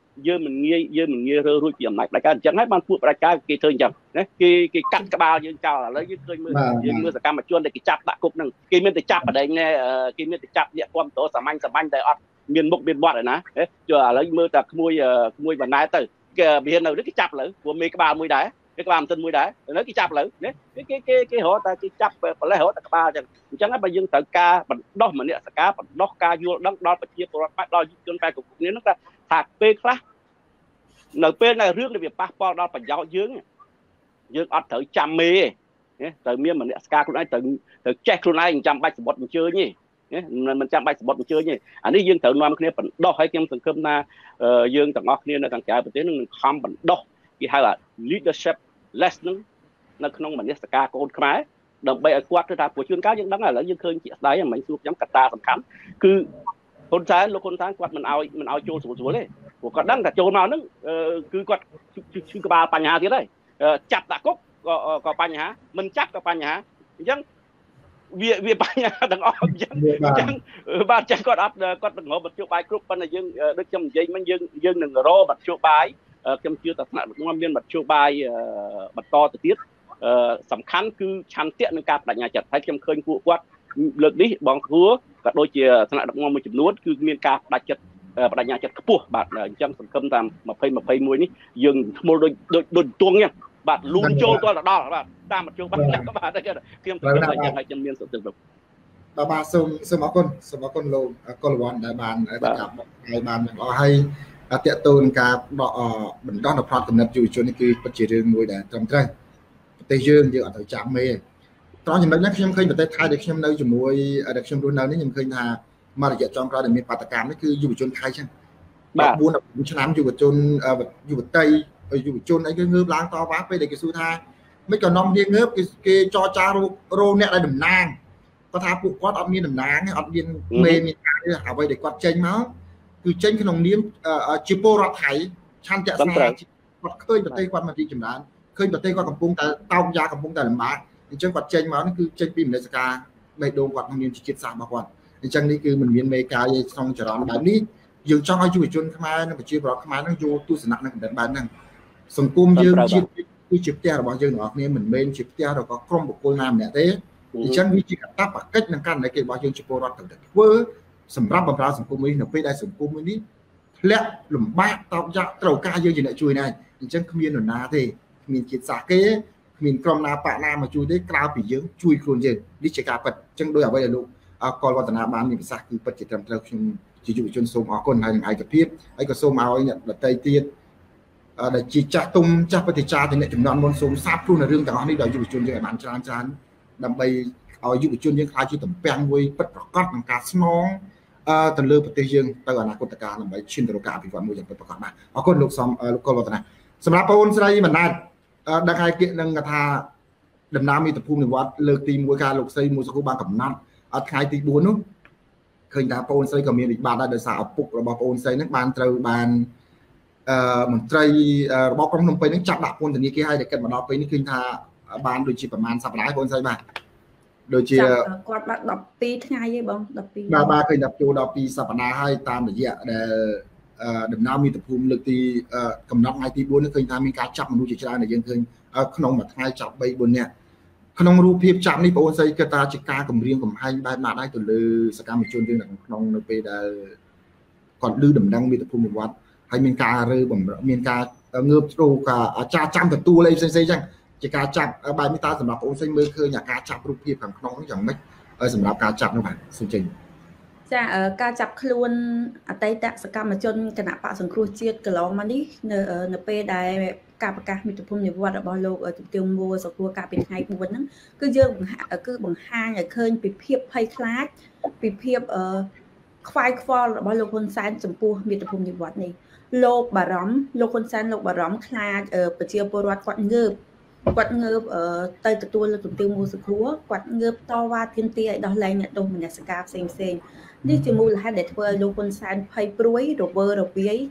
Speaker 2: យើងមិនងាយរើរួចពីអំណាចផ្ដាច់ការអញ្ចឹងហើយបានពួកផ្ដាច់ការគេធ្វើអញ្ចឹងណាគេកាត់ក្បាលយើងចោលឥឡូវយើងឃើញមើលសកម្មជនដែលគេចាប់ដាក់គុកហ្នឹងគេមានតែចាប់បដិញគេមានតែចាប់អ្នកគាំទ្រសាមញ្ញតែអត់មានមុខមានមាត់ឯណាចុះឥឡូវមើលតែក្មួយបណ្ណែទៅគេវានៅនេះគេចាប់ឥឡូវព្រោះមេក្បាលមួយដែរគេក្បាលមិនទិនមួយដែរនៅគេចាប់ឥឡូវណាគេរត់តែគេចាប់ប្រលេះរត់តែក្បាលអញ្ចឹងហើយបើយើងត្រូវការបណ្ដោះមនសិការបណ្ដោះការយល់ដឹងដល់ប្រជាពលរដ្ឋដល់យុវជនខ្មែរគ្រប់គ្នាហ្នឹងថាពេលខ្លះនៅពេលដែលរឿងនេះវាប៉ះពាល់ដល់ប្រយោជន៍យើងអត់ត្រូវចាំមេទេត្រូវមានមនសិការខ្លួនឯងត្រូវចេះខ្លួនឯងចាំបាច់សម្បត្តិអញ្ជើញទេមិនចាំបាច់សម្បត្តិអញ្ជើញទេអានេះយើងត្រូវនាំគ្នាបណ្ដោះហើយខ្ញុំសង្ឃឹមថាយើងទាំងអស់គ្នានៅខាងក្រៅប្រទេសនឹងខំបណ្ដោះគេហៅថា leadership lesson នៅក្នុងមនសិការកូនខ្មែរដើម្បីឲ្យគាត់ថាប្រជាជនកាលយើងដឹងឥឡូវយើងឃើញជាក់ស្ដែងមិនមែនសួរខ្ញុំកត្តាសំខាន់គឺហ៊ុនសែនលោកហ៊ុនសែនគាត់មិនឲ្យចូលស្រួលទេព្រោះគាត់ដឹងថាចូលមកហ្នឹងគឺគាត់ឈឺក្បាលបញ្ហាទៀតហើយចាប់ដាក់គុកក៏បញ្ហាមិនចាប់ក៏បញ្ហាអញ្ចឹងវាបញ្ហាទាំងអស់អញ្ចឹងបាទចឹងគាត់នឹងរកមធ្យោបាយគ្រប់ប៉ុន្តែយើងដូចខ្ញុំនិយាយមិញយើងនឹងរកមធ្យោបាយខ្ញុំជឿថាថ្នាក់ដឹកនាំមានមធ្យោបាយបន្តទៅទៀតសំខាន់គឺឆន្ទៈនឹងការបដិញ្ញាចិត្តហើយខ្ញុំឃើញពួកគាត់លើកនេះបងគ្រូក៏ដូចជាថ្នាក់ដឹកនាំមួយចំនួនគឺមានការបដិញ្ញាចិត្តខ្ពស់បាទអញ្ចឹងសង្ឃឹមថា2021នេះយើងធ្មល់ដូចទងហ្នឹងបាទលូនចូលដល់បាទតាមមធ្យោបាយបាទខ្ញុំសង្ឃឹមថាយ៉ាងហើយខ្ញុំមានសុខចិត្ត
Speaker 1: បាទសូមអរគុណលោកកុលវណ្ណដែលបានការបកស្រាយបានយ៉ាងល្អហើយតកតូនការដកបណ្ដោះនៅផ្នត់គំនិតយុវជននេះគឺពិតជារឿងមួយដែលត្រឹមត្រូវប្រទេសយើងអត់ត្រូវចាំមេត្រង់ចំណុចនេះខ្ញុំឃើញប្រទេសថៃដែលខ្ញុំនៅជាមួយដែលខ្ញុំរស់នៅនេះខ្ញុំឃើញថាមករយៈចុងក្រោយដែលមានបាតកម្មនេះគឺយុវជនថៃចឹងបាទ4 ឆ្នាំយុវជនយុវតីយុវជនអីគឺងើបឡើងតវ៉ាពេលដែលគេសួរថាមិនក៏នាំគ្នាងើបគេចរចារោអ្នកដែលតំណាងគាត់ថាពួកគាត់អត់មានតំណាងអត់មានមេមានការអ្វីដែលគាត់ចេញមកគឺចេញក្នុងនាមជាពលរដ្ឋថៃឆន្ទៈស្នេហាគាត់ឃើញប្រទេសគាត់មិនរីកចម្រើនឃើញប្រទេសគាត់កំពុងតែតោកយ៉ាកំពុងតែលំបាកអញ្ចឹងគាត់ចេញមកនេះគឺចេញពីមនសិការបេះដូងគាត់ក្នុងនាមជាជាតិសាសន៍របស់គាត់អញ្ចឹងនេះគឺមិនមានមេកាយក្នុងចរន្តបែបនេះយើងចង់ឲ្យយុវជនខ្មែរនិងប្រជាពលរដ្ឋខ្មែរនឹងយកទស្សនៈនឹងកម្រិតបែបហ្នឹងសង្គមយើងជាតិគឺជាផ្ទះរបស់យើងទាំងអស់គ្នាមិនមែនជាផ្ទះរបស់ក្រុមបុគ្គលណាម្នាក់ទេអញ្ចឹងវាជាកាតព្វកិច្ចនិងករណីគេរបស់យើងជាពលរដ្ឋត្រូវតែធ្វើសម្រាប់បម្រើសង្គមនេះនៅពេលដែលសង្គមនេះធ្លាក់លំបាកតោកយ៉ាក់ត្រូវការយើងជាអ្នកជួយណាអញ្ចឹងគ្មាននរណាទេគ្មានជាតិសាសន៍គេគ្មានក្រុមណាបកណាមកជួយទេក្រៅពីយើងជួយខ្លួនយើងនេះជាការពិតអញ្ចឹងដោយអ្វីដែលលោកកលវឌ្ឍនាបានមានប្រសាសន៍គឺពិតជាត្រឹមត្រូវខ្ញុំជាយុវជនសូមអរគុណហើយនឹងឯកភាពហើយក៏សូមឲ្យអ្នកដទៃទៀតដែលជាចាស់ទុំចាស់ប្រតិចារទាំងអ្នកចំនួនមុនសូមសាបព្រោះនៅរឿងទាំងអស់នេះដល់យុវជនយើងឲ្យបានច្រើនដើម្បីឲ្យយុវជនយើងខ្លាចជាតំពាំងមួយពិតប្រាកដក្នុងការស្នងទៅលើប្រទេសយើងទៅអនាគតកាលដើម្បីឈានទៅរកការអភិវឌ្ឍមួយយ៉ាងពិតប្រាកដបាទអរគុណលោកកុលវឌ្ឍនាសម្រាប់បងអូនស្រីបណ្ណាតដឹងហើយគៀកនឹងថាដំណើរមាតុភូមិនិវត្តលើកទី1ការលោកស្រីមួយសកូបានកំណត់ថ្ងៃទី4នោះឃើញថាបងអូនស្រីក៏មានវិបត្តិដែរដោយសារឪពុករបស់បងអូនស្រីហ្នឹងបានត្រូវបានមន្ត្រីរបស់ក្រុងភ្នំពេញហ្នឹងចាប់ដាក់ពន្ធនាគារហើយតែគិតមកដល់ពេលនេះឃើញថាបានដូចជាប្រហែលសប្តាហ៍បងអូនស្រីបាទដូចជា
Speaker 3: គាត់បាន12ថ្ងៃទេបង
Speaker 1: 12បាទឃើញថាចូលដល់2សប្តាហ៍ហើយតាមរយៈដែលដំណើរមាតុភូមិលើកទីកំណត់ថ្ងៃទី4នេះឃើញថាមានការចាប់មនុស្សជាច្រើនដែលយើងឃើញក្នុងមួយថ្ងៃចាប់3 4នាក់ក្នុងរូបភាពចាប់នេះបងអូនស្រីគិតថាជាការគម្រាមកំហែងបែបណាដែរទៅលើសកម្មជនយើងក្នុងនៅពេលដែលគាត់ឮដំណឹងមាតុភូមិនិវត្តហើយមានការមានការងើបទ្រូការអាចារ្យចាំទទួលអីផ្សេងៗចឹងជាការចាប់បែបនេះតើសម្រាប់បងអូនស្រីមើលឃើញការចាប់រូបភាពខាងក្នុងនេះយ៉ាងម៉េចសម្រាប់ការចាប់នោះបាទសូមចេញ
Speaker 3: ចាការចាប់ខ្លួនអតីតសកម្មជនគណៈបកសង្គ្រោះជាតិកន្លងមកនេះនៅពេលដែលការប្រកាសមាតុភូមិនិវត្តរបស់លោកជំទាវ មួ សុខួរកាលពីថ្ងៃ4ហ្នឹងគឺយើងបង្ហាញឲ្យឃើញពីភាពភ័យខ្លាចពីភាពខ្វាយខ្វល់របស់លោកហ៊ុនសែនចំពោះមាតុភូមិនិវត្តនេះលោកបារម្ភលោកហ៊ុនសែនលោកបារម្ភខ្លាចប្រជាពលរដ្ឋគាត់ងើបទៅទទួលលោកជំទាវ មួ សុខួរគាត់ងើបតវ៉ាទាមទារឲ្យដោះលែងអ្នកទោសមនសិការផ្សេងនេះជាមូលហេតុដែលធ្វើឲ្យលោកហ៊ុនសែនភ័យព្រួយរវើរវាយចាប់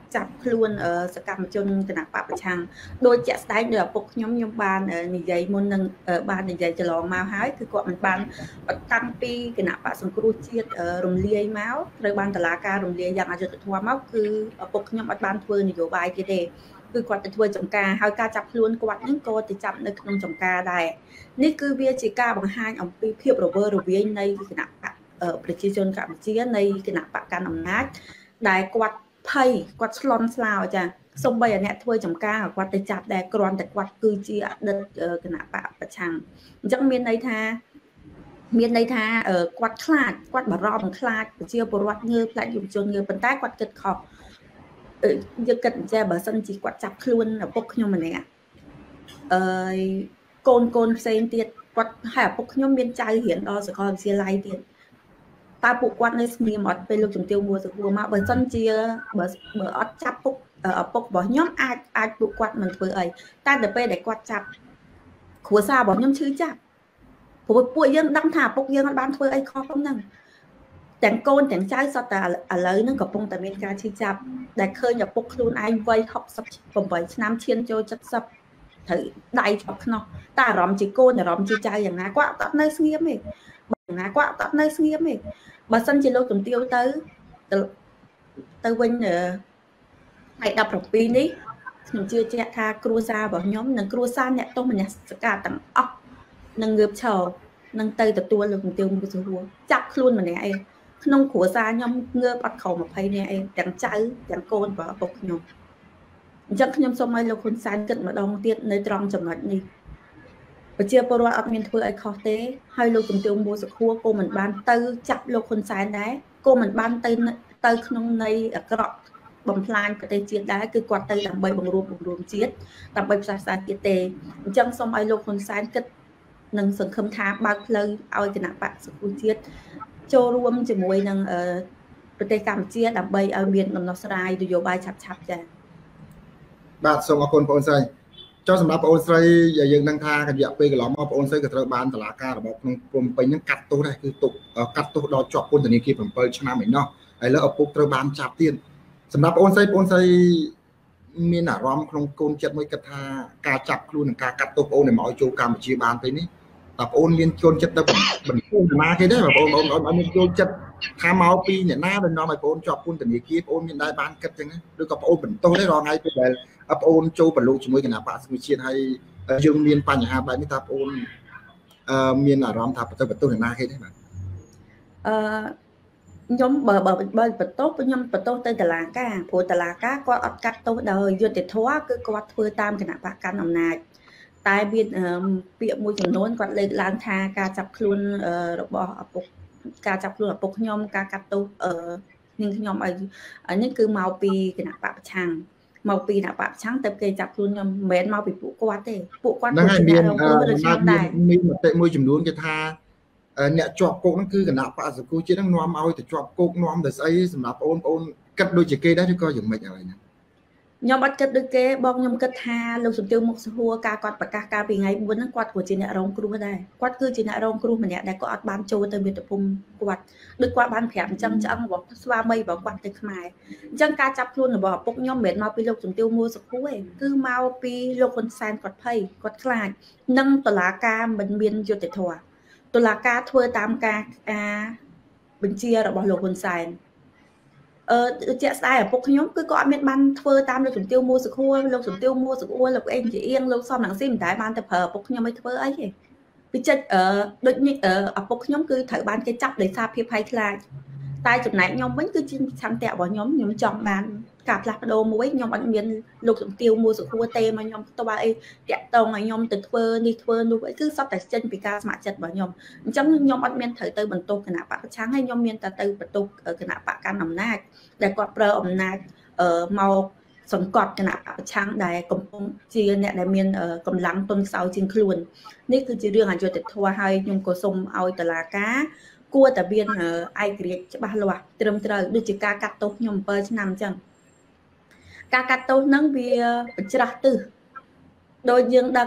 Speaker 3: ចាប់ខ្លួនសកម្មជនគណៈបកប្រឆាំងដោយជាក់ស្ដែងដោយឪពុកខ្ញុំបាននិយាយមុននឹងបាននិយាយចន្លងមកហើយគឺគាត់មិនបានតាំងពីគណៈបកសង្គ្រោះជាតិរំលាយមកត្រូវបានតុលាការរំលាយយ៉ាងអយុត្តិធម៌មកគឺឪពុកខ្ញុំអត់បានធ្វើនយោបាយទៀតទេគឺគាត់ទៅធ្វើចំការហើយការចាប់ខ្លួនគាត់ហ្នឹងក៏ទៅចាប់នៅក្នុងចំការដែរនេះគឺវាជាការបង្ហាញអំពីភាពរវើរវាយនៃគណៈបកប្រជាជនកម្ពុជានៃគណៈបកកាន់អំណាចដែលគាត់ភ័យគាត់ឆ្លន់ស្លោចាសូម្បីតែអ្នកធ្វើចំការគាត់ទៅចាប់ដែរគ្រាន់តែគាត់គឺជាអតីតគណៈបកប្រឆាំងអញ្ចឹងមានន័យថាគាត់ខ្លាចគាត់បារម្ភខ្លាចប្រជាពលរដ្ឋងើបផ្លាច់យុវជនងើបប៉ុន្តែគាត់គិតខុសយើងគិតអញ្ចឹងបើសិនជាគាត់ចាប់ខ្លួនឪពុកខ្ញុំម្នាក់កូនផ្សេងទៀតគាត់ហើយឪពុកខ្ញុំមានចៅរៀនដល់សាកលវិទ្យាល័យទៀតតើពួកគាត់នៅស្ងៀមអត់ពេលលោកជំទាវមួសួរមកបើសិនជាបើអត់ចាប់ឪពុករបស់ខ្ញុំអាចពួកគាត់មិនធ្វើអីតែដល់ពេលដែលគាត់ចាប់គ្រួសាររបស់ខ្ញុំឈឺចាប់ព្រោះពួកយើងដឹងថាឪពុកយើងអត់បានធ្វើអីខុសផងហ្នឹងទាំងកូនទាំងចៅសតតែឥឡូវហ្នឹងកំពុងតែមានការឈឺចាប់ដែលឃើញឪពុកខ្លួនឯងវ័យ68ឆ្នាំឈានចូល70ត្រូវដៃជាប់ខ្នោះតែអារម្មណ៍ជាកូនអារម្មណ៍ជាចៅយ៉ាងណាគាត់អត់នៅស្ងៀមទេយ៉ាងណាគាត់អត់នៅស្ងៀមទេបើសិនជាលោកជំទាវទៅវិញថ្ងៃ17នេះខ្ញុំជឿជាក់ថាគ្រួសាររបស់ខ្ញុំនិងគ្រួសារអ្នកទោសមនសិការទាំងអស់នឹងងើបឈរនឹងទៅទទួលលោកជំទាវមួសួរចាប់ខ្លួនម្នាក់ឯងក្នុងគ្រួសារខ្ញុំងើបអត់ក្រោម20នាក់ឯងទាំងចៅទាំងកូនរបស់ឪពុកខ្ញុំអញ្ចឹងខ្ញុំសូមឲ្យលោកហ៊ុនសែនគិតម្ដងទៀតនៅត្រង់ចំណុចនេះប្រជាពលរដ្ឋអត់មានធ្វើអីខុសទេហើយលោកជំទាវមួសួរក៏មិនបានទៅចាប់លោកហ៊ុនសែនដែរក៏មិនបានទៅក្នុងន័យអាក្រក់បំផ្លាញប្រទេសជាតិដែរគឺគាត់ទៅដើម្បីបង្រួមជាតិដើម្បីផ្សះផ្សាជាតិទេអញ្ចឹងសូមឲ្យលោកហ៊ុនសែនគិតនិងសង្ឃឹមថាបើកផ្លូវឲ្យគណៈបកសង្គ្រោះជាតិចូលរួមជាមួយនឹងប្រទេសកម្ពុជាដើម្បីឲ្យមានដំណោះស្រាយនយោបាយឆាប់ចា៎
Speaker 1: បាទសូមអរគុណបងស្រីចុះសម្រាប់បងស្រីយើងនឹងថារយៈពេលកន្លងមកបងស្រីក៏ត្រូវបានតុលាការរបស់ក្នុងព្រំពេញនឹងកាត់ទោសដែរគឺកាត់ទោសដល់ជាប់ពន្ធនាគារ7ឆ្នាំឯណោះហើយលើឪពុកត្រូវបានចាប់ទៀតសម្រាប់បងស្រីមានអារម្មណ៍ក្នុងកូនចិត្តមួយគិតថាការចាប់ខ្លួននិងការកាត់ទោសបងឲ្យមកចូលកម្ពុជាបានទៅនេះតើបងមានចូលចិត្តទៅបន្ទោសណាគេទេបងមានចូលចិត្តថាមកពីអ្នកណាដែលនាំឲ្យបងជាប់ពន្ធនាគារបងមានដែរបានគិតចឹងឬក៏បងបន្ទោសទេរាល់ថ្ងៃពេលដែលបងចូលប្រឡូកជាមួយគណៈបកសង្គ្រោះជាតិហើយយើងមានបញ្ហាបែបនេះតើបងមានអារម្មណ៍ថាបន្ទោសអ្នកណាគេទេបាទ
Speaker 3: ខ្ញុំបើបន្ទោសខ្ញុំបន្ទោសទៅតុលាការព្រោះតុលាការគាត់អត់កាត់ទោសដោយយុត្តិធម៌គឺគាត់ធ្វើតាមគណៈបកកាន់អំណាចតែមានពាក្យមួយចំនួនគាត់លើកឡើងថាការចាប់ខ្លួនរបស់ឪពុកការចាប់ខ្លួនឪពុកខ្ញុំការកាត់ទោសនាងខ្ញុំឲ្យនេះគឺមកពីគណៈបកប្រឆាំងមកពីគណៈបកប្រឆាំងទៅគេចាប់ខ្លួនខ្ញុំមិនមែនមកពីពួកគាត់ទេពួកគាត់
Speaker 1: ហ្នឹងហើយមានមតិមួយចំនួនគេថាអ្នកជាប់គុកហ្នឹងគឺគណៈបកសង្គ្រោះជាតិហ្នឹងនាំឲ្យទៅជាប់គុកនាំទៅស្អីសម្រាប់បងគិតដូចជាគេដែរឬក៏យ៉ាងម៉េចហើយហ្នឹង
Speaker 3: ខ្ញុំអត់គិតដូចគេបងខ្ញុំគិតថាលោកជំទាវមុខសហួរការគាត់ប្រកាសការពីថ្ងៃ4ហ្នឹងគាត់ក៏ជាអ្នករងគ្រោះដែរគាត់គឺជាអ្នករងគ្រោះម្នាក់ដែលគាត់អត់បានចូលទៅមាតុភូមិគាត់ដូចគាត់បានប្រាប់អញ្ចឹងឆ្អឹងរបស់ស្វាមីរបស់គាត់ទៅខ្មែរអញ្ចឹងការចាប់ខ្លួនរបស់ឪពុកខ្ញុំមិនមែនមកពីលោកជំទាវមួសសហួរទេគឺមកពីលោកហ៊ុនសែនគាត់ភ័យគាត់ខ្លាចនិងតុលាការមិនមានយុត្តិធម៌តុលាការធ្វើតាមការបញ្ជារបស់លោកហ៊ុនសែនជាក់ស្ដែងឪពុកខ្ញុំគឺក៏អត់មានបានធ្វើតាមលោកជំទាវមួសួរលោកជំទាវមួសួរលោកអេងជាអៀងលោកសំរងស៊ីមិនដែលបានទៅប្រើឪពុកខ្ញុំឲ្យធ្វើអីទេពីចិត្តដូចនេះឪពុកខ្ញុំគឺត្រូវបានគេចាប់ដោយសារភាពភ័យខ្លាចតែចំណែកខ្ញុំវិញគឺជាឆន្ទៈរបស់ខ្ញុំចង់បានការផ្លាស់ប្ដូរមួយខ្ញុំអត់មានលោកជំទាវមួសួរទេមកខ្ញុំផ្ទាល់អីតាក់តងឲ្យខ្ញុំទៅធ្វើនេះធ្វើនោះអីគឺសុទ្ធតែចេញពីការស្ម័គ្រចិត្តរបស់ខ្ញុំអញ្ចឹងខ្ញុំអត់មានត្រូវទៅបន្ទោសគណៈបកប្រឆាំងហើយខ្ញុំមានតែទៅបន្ទោសគណៈបកកាន់អំណាចដែលគាត់ប្រើអំណាចមកសង្កត់គណៈបកប្រឆាំងដែលកំពុងជាអ្នកដែលមានកម្លាំងទុនខ្សោយជាងខ្លួននេះគឺជារឿងអយុត្តិធម៌ហើយខ្ញុំក៏សូមឲ្យតុលាការគួរតែមានឯករាជ្យច្បាស់លាស់ត្រឹមត្រូវដូចជាការកាត់ទោសខ្ញុំ7ឆ្នាំអញ្ចឹងការកាត់ទោសហ្នឹងវាបញ្ច្រាស់ទិសដោយយើងដឹងហើយ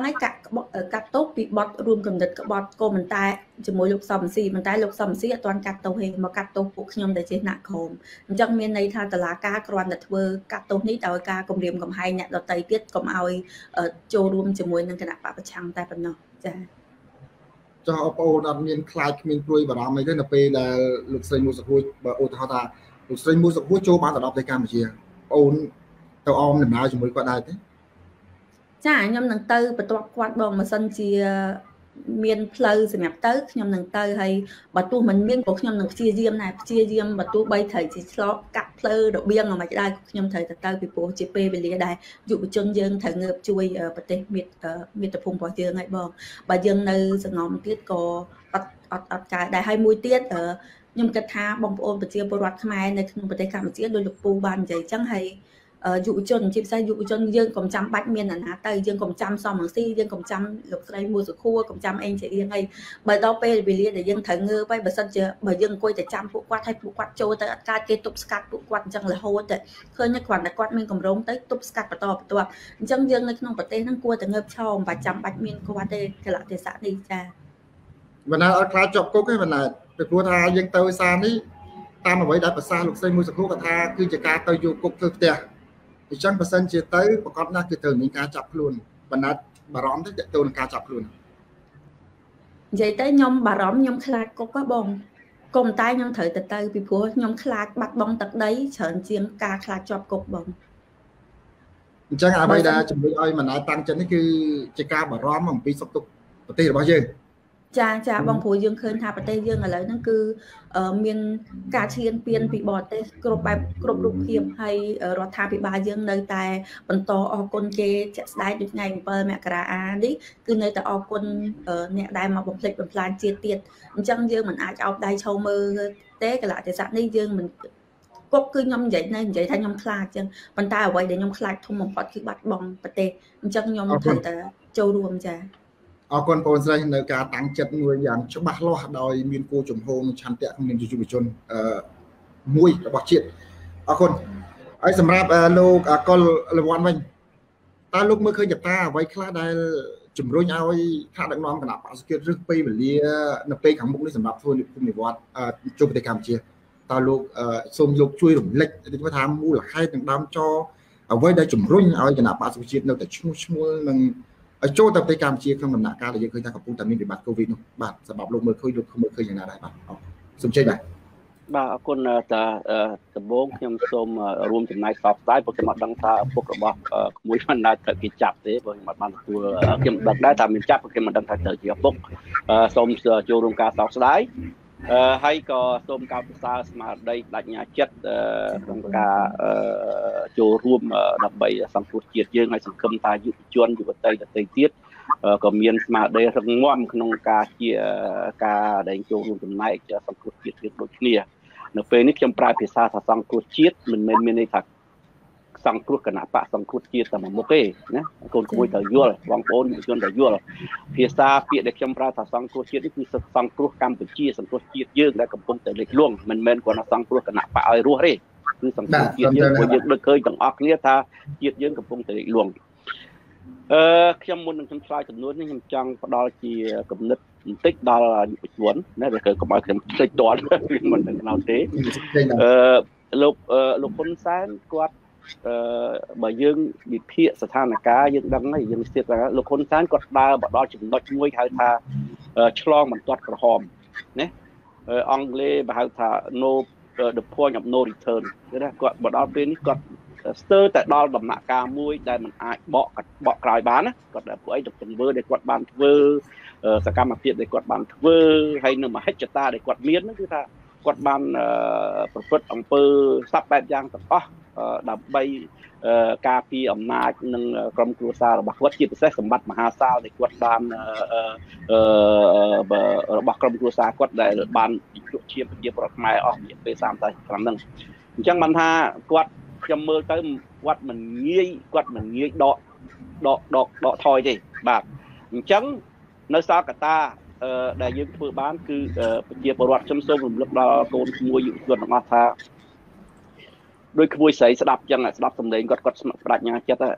Speaker 3: កាត់ទោសពីបទរួមគំនិតក្បត់ក៏មិនតែជាមួយលោកសំស៊ីមិនតែលោកសំស៊ីអត់ទាន់កាត់ទោសទេមកកាត់ទោសពួកខ្ញុំតែជាថ្នាក់ក្រោមអញ្ចឹងមានន័យថាតុលាការគ្រាន់តែធ្វើកាត់ទោសនេះដោយការគំរាមកំហែងអ្នកដទៃទៀតកុំឲ្យចូលរួមជាមួយនឹងគណៈបកប្រឆាំងតែប៉ុណ្ណោះចា៎
Speaker 1: ចុះបងប្អូនអត់មានខ្លាចគ្មានព្រួយបារម្ភអីទេនៅពេលដែលលោកស្រីមូសុខួរបើឧទាហរណ៍ថាលោកស្រីមូសុខួរចូលបានទៅដល់ប្រទេសកម្ពុជាបងអូនទៅអមដំណើរជាមួយគាត់ដែរទេ
Speaker 3: ចាខ្ញុំនឹងទៅបន្ទាប់គាត់បងម៉ាសិនជាមានផ្លូវសម្រាប់ទៅខ្ញុំនឹងទៅហើយបើទោះមិនមានក៏ខ្ញុំនឹងព្យាយាមដែរព្យាយាមបើទោះបីត្រូវជាឆ្លងកាត់ផ្លូវរបៀងមិនដែរខ្ញុំត្រូវទៅពីព្រោះជាពេលវេលាដែរយុវជនយើងត្រូវងើបជួយប្រទេសមាតុភូមិរបស់យើងហើយបងបើយើងនៅសង្ងំទៀតក៏អត់កើតដែរហើយមួយទៀតខ្ញុំគិតថាបងប្អូនប្រជាពលរដ្ឋខ្មែរនៅក្នុងប្រទេសកម្ពុជាដោយលោកពូបាននិយាយអញ្ចឹងហើយយុវជនជាពិសេសយុវជនយើងកុំចាំបាច់មានអាណាទៅយើងកុំចាំសំរងស៊ីយើងកុំចាំលោកស្រីមូសុខួរកុំចាំអេងជារៀងអីបើដល់ពេលវេលាដែលយើងត្រូវងើបហើយបើសិនជាបើយើងអង្គុយតែចាំពួកគាត់ឲ្យពួកគាត់ចូលទៅអត់កើតគេទប់ស្កាត់ពួកគាត់អញ្ចឹងរហូតទៅឃើញគ្រាន់តែគាត់មានកម្រងទៅទប់ស្កាត់បន្តបន្ទាប់អញ្ចឹងយើងនៅក្នុងប្រទេសហ្នឹងគួរតែងើបឈរមិនបាច់ចាំបាច់មានគាត់ទេកលៈទេសៈនេះចា
Speaker 1: បណ្ណាអត់ខ្លាចជាប់គុកទេបណ្ណាពីព្រោះថាយើងទៅសារនេះតាមអ្វីដែលប្រសាសន៍លោកស្រីមូសុខួរគាត់ថាគឺជាការទៅយកគុកធ្វើផ្ទះអញ្ចឹងបើសិនជាទៅប្រកបណាស់គឺត្រូវមានការចាប់ខ្លួនបណ្ណាបារម្ភទៅទៅនឹងការចាប់ខ្លួន
Speaker 3: និយាយទៅខ្ញុំបារម្ភខ្ញុំខ្លាចគុកហ៎បងកុំតែខ្ញុំត្រូវទៅពីព្រោះខ្ញុំខ្លាចបាត់បង់ទឹកដីច្រើនជាងការខ្លាចជាប់គុកបង
Speaker 1: អញ្ចឹងអ្វីដែលជំរុញឲ្យមណាតាំងចិត្តនេះគឺជាការបារម្ភអំពីសុខទុក្ខប្រទេសរបស់យើង
Speaker 3: ចាបងព្រោះយើងឃើញថាប្រទេសយើងឥឡូវហ្នឹងគឺមានការឈ្លានពានពីបរទេសគ្រប់បែបគ្រប់រូបភាពហើយរដ្ឋាភិបាលយើងនៅតែបន្តអរគុណគេជាក់ស្ដែងដូចថ្ងៃ7មករានេះគឺនៅតែអរគុណអ្នកដែលមកបំភ្លេចបំផ្លាញជាតិទៀតអញ្ចឹងយើងមិនអាចអោបដៃឈោមើលទេកលៈទេសៈនេះយើងមិនគុកគឺខ្ញុំនិយាយថាខ្ញុំខ្លាចអញ្ចឹងប៉ុន្តែអ្វីដែលខ្ញុំខ្លាចធំបំផុតគឺបាត់បង់ប្រទេសអញ្ចឹងខ្ញុំត្រូវតែចូលរួមចា
Speaker 1: អរគុណបងស្រីនៅការតាំងចិត្តមួយយ៉ាងច្បាស់លាស់ដោយមានគោលជំហរឆន្ទៈក្នុងយុវជនមួយរបស់ជាតិអរគុណហើយសម្រាប់លោកអកុលលវ័នវិញតើលោកមើលឃើញកត្តាអ្វីខ្លះដែលជំរុញឲ្យថ្នាក់ដឹកនាំគណៈបក្សជាតិរឹសពេលវេលានៅពេលខាងមុខនេះសម្រាប់ធ្វើនិវត្តន៍ជួបប្រទេសកម្ពុជាតើលោកសូមលោកជួយរំលឹកទៅថាមូលហេតុនិងដើមចអ្វីដែលជំរុញឲ្យគណៈបក្សជាតិនៅតែឈ្មោះនឹងចូលទៅប្រទេសកម្ពុជាក្នុងដំណាក់កាលដែលយើងឃើញថាកំពុងតែមានវិបត្តិកូវីដនោះបាទសម្រាប់លោកមើលឃើញយ៉ាងណាដែរបាទសូមជ័យបាទ
Speaker 2: អរគុណតាដំបូងខ្ញុំសូមរួមចំណែកសោកស្ដាយព្រោះខ្ញុំអត់ដឹងថាឪពុករបស់ក្មួយមិនដែលត្រូវគេចាប់ទេព្រោះខ្ញុំអត់បានទទួលខ្ញុំដឹងដែរថាមានចាប់ព្រោះខ្ញុំមិនដឹងថាត្រូវជាឪពុកសូមចូលរួមការសោកស្ដាយហើយក៏សូមកោតសរសើរស្មារតីបដិញ្ញាចិត្តក្នុងការចូលរួមដើម្បីសង្គ្រោះជាតិយើងហើយសង្ឃឹមថាយុវជនយុវតីដទៃទៀតក៏មានស្មារតីរឹងមាំក្នុងការជាការដែលចូលរួមចំណែកសង្គ្រោះជាតិដូចគ្នានៅពេលនេះខ្ញុំប្រើភាសាថាសង្គ្រោះជាតិមិនមែនមានន័យថាសង្គ្រោះគណៈបកសង្គ្រោះជាតិតែមួយមុខទេណាកូនក្មួយត្រូវយល់បងប្អូនយុវជនត្រូវយល់ភាសាពាក្យដែលខ្ញុំប្រើថាសង្គ្រោះជាតិនេះគឺសង្គ្រោះកម្ពុជាសង្គ្រោះជាតិយើងដែលកំពុងតែលេចលង់មិនមែនគ្រាន់តែសង្គ្រោះគណៈបកឲ្យរស់ទេគឺសង្គ្រោះជាតិយើងព្រោះយើងដូចឃើញទាំងអស់គ្នាថាជាតិយើងកំពុងតែលេចលង់ខ្ញុំមុននឹងខ្ញុំឆ្លើយចំនួននេះខ្ញុំចង់ផ្ដល់ជាគំនិតបន្តិចដល់យុវជនណាវាគឺកុំឲ្យខ្ញុំភ្លេចតលមិនដឹងណៅទេលោកហ៊ុនសែនគាត់បើយើងវិភាគស្ថានភាពយើងដឹងហើយយើងស្ទាបថាលោកហ៊ុនសែនគាត់ដើរមកដល់ចំណុចមួយហៅថាឆ្លងបន្ទាត់ក្រហមណាអង់គ្លេសហៅថា no the point of no return គឺថាគាត់មកដល់ពេលនេះគាត់ស្ទើរតែដល់ដំណាក់កាលមួយដែលมันអាចបកក្រោយបានណាគាត់ពួកអីទៅទង្វើដែលគាត់បានធ្វើសកម្មភាពដែលគាត់បានធ្វើហើយនៅមហិច្ឆតាដែលគាត់មានគឺថាគាត់បានប្រព្រឹត្តអំពើសពបែបយ៉ាងទាំងអស់ដើម្បីការពារអំណាចនិងក្រុមគ្រួសាររបស់គាត់ជាពិសេសសម្បត្តិមហាសាលដែលគាត់បានរបស់ក្រុមគ្រួសារគាត់ដែលបានជក់ឈាមប្រជាពលរដ្ឋខ្មែរអស់រយៈពេល30ឆ្នាំហ្នឹងអញ្ចឹងបានថាគាត់ខ្ញុំមើលទៅគាត់មិនងាយដកថយទេបាទអញ្ចឹងនៅសកតាដែលយើងធ្វើបានគឺប្រជាពលរដ្ឋខ្ញុំសូមរំលឹកដល់កូនក្មួយយុវជនទាំងអស់ថាដោយក្មួយស្រីស្ដាប់អញ្ចឹងស្ដាប់សម្លេងគាត់ស្ម័ក្របដិញ្ញាចិត្ត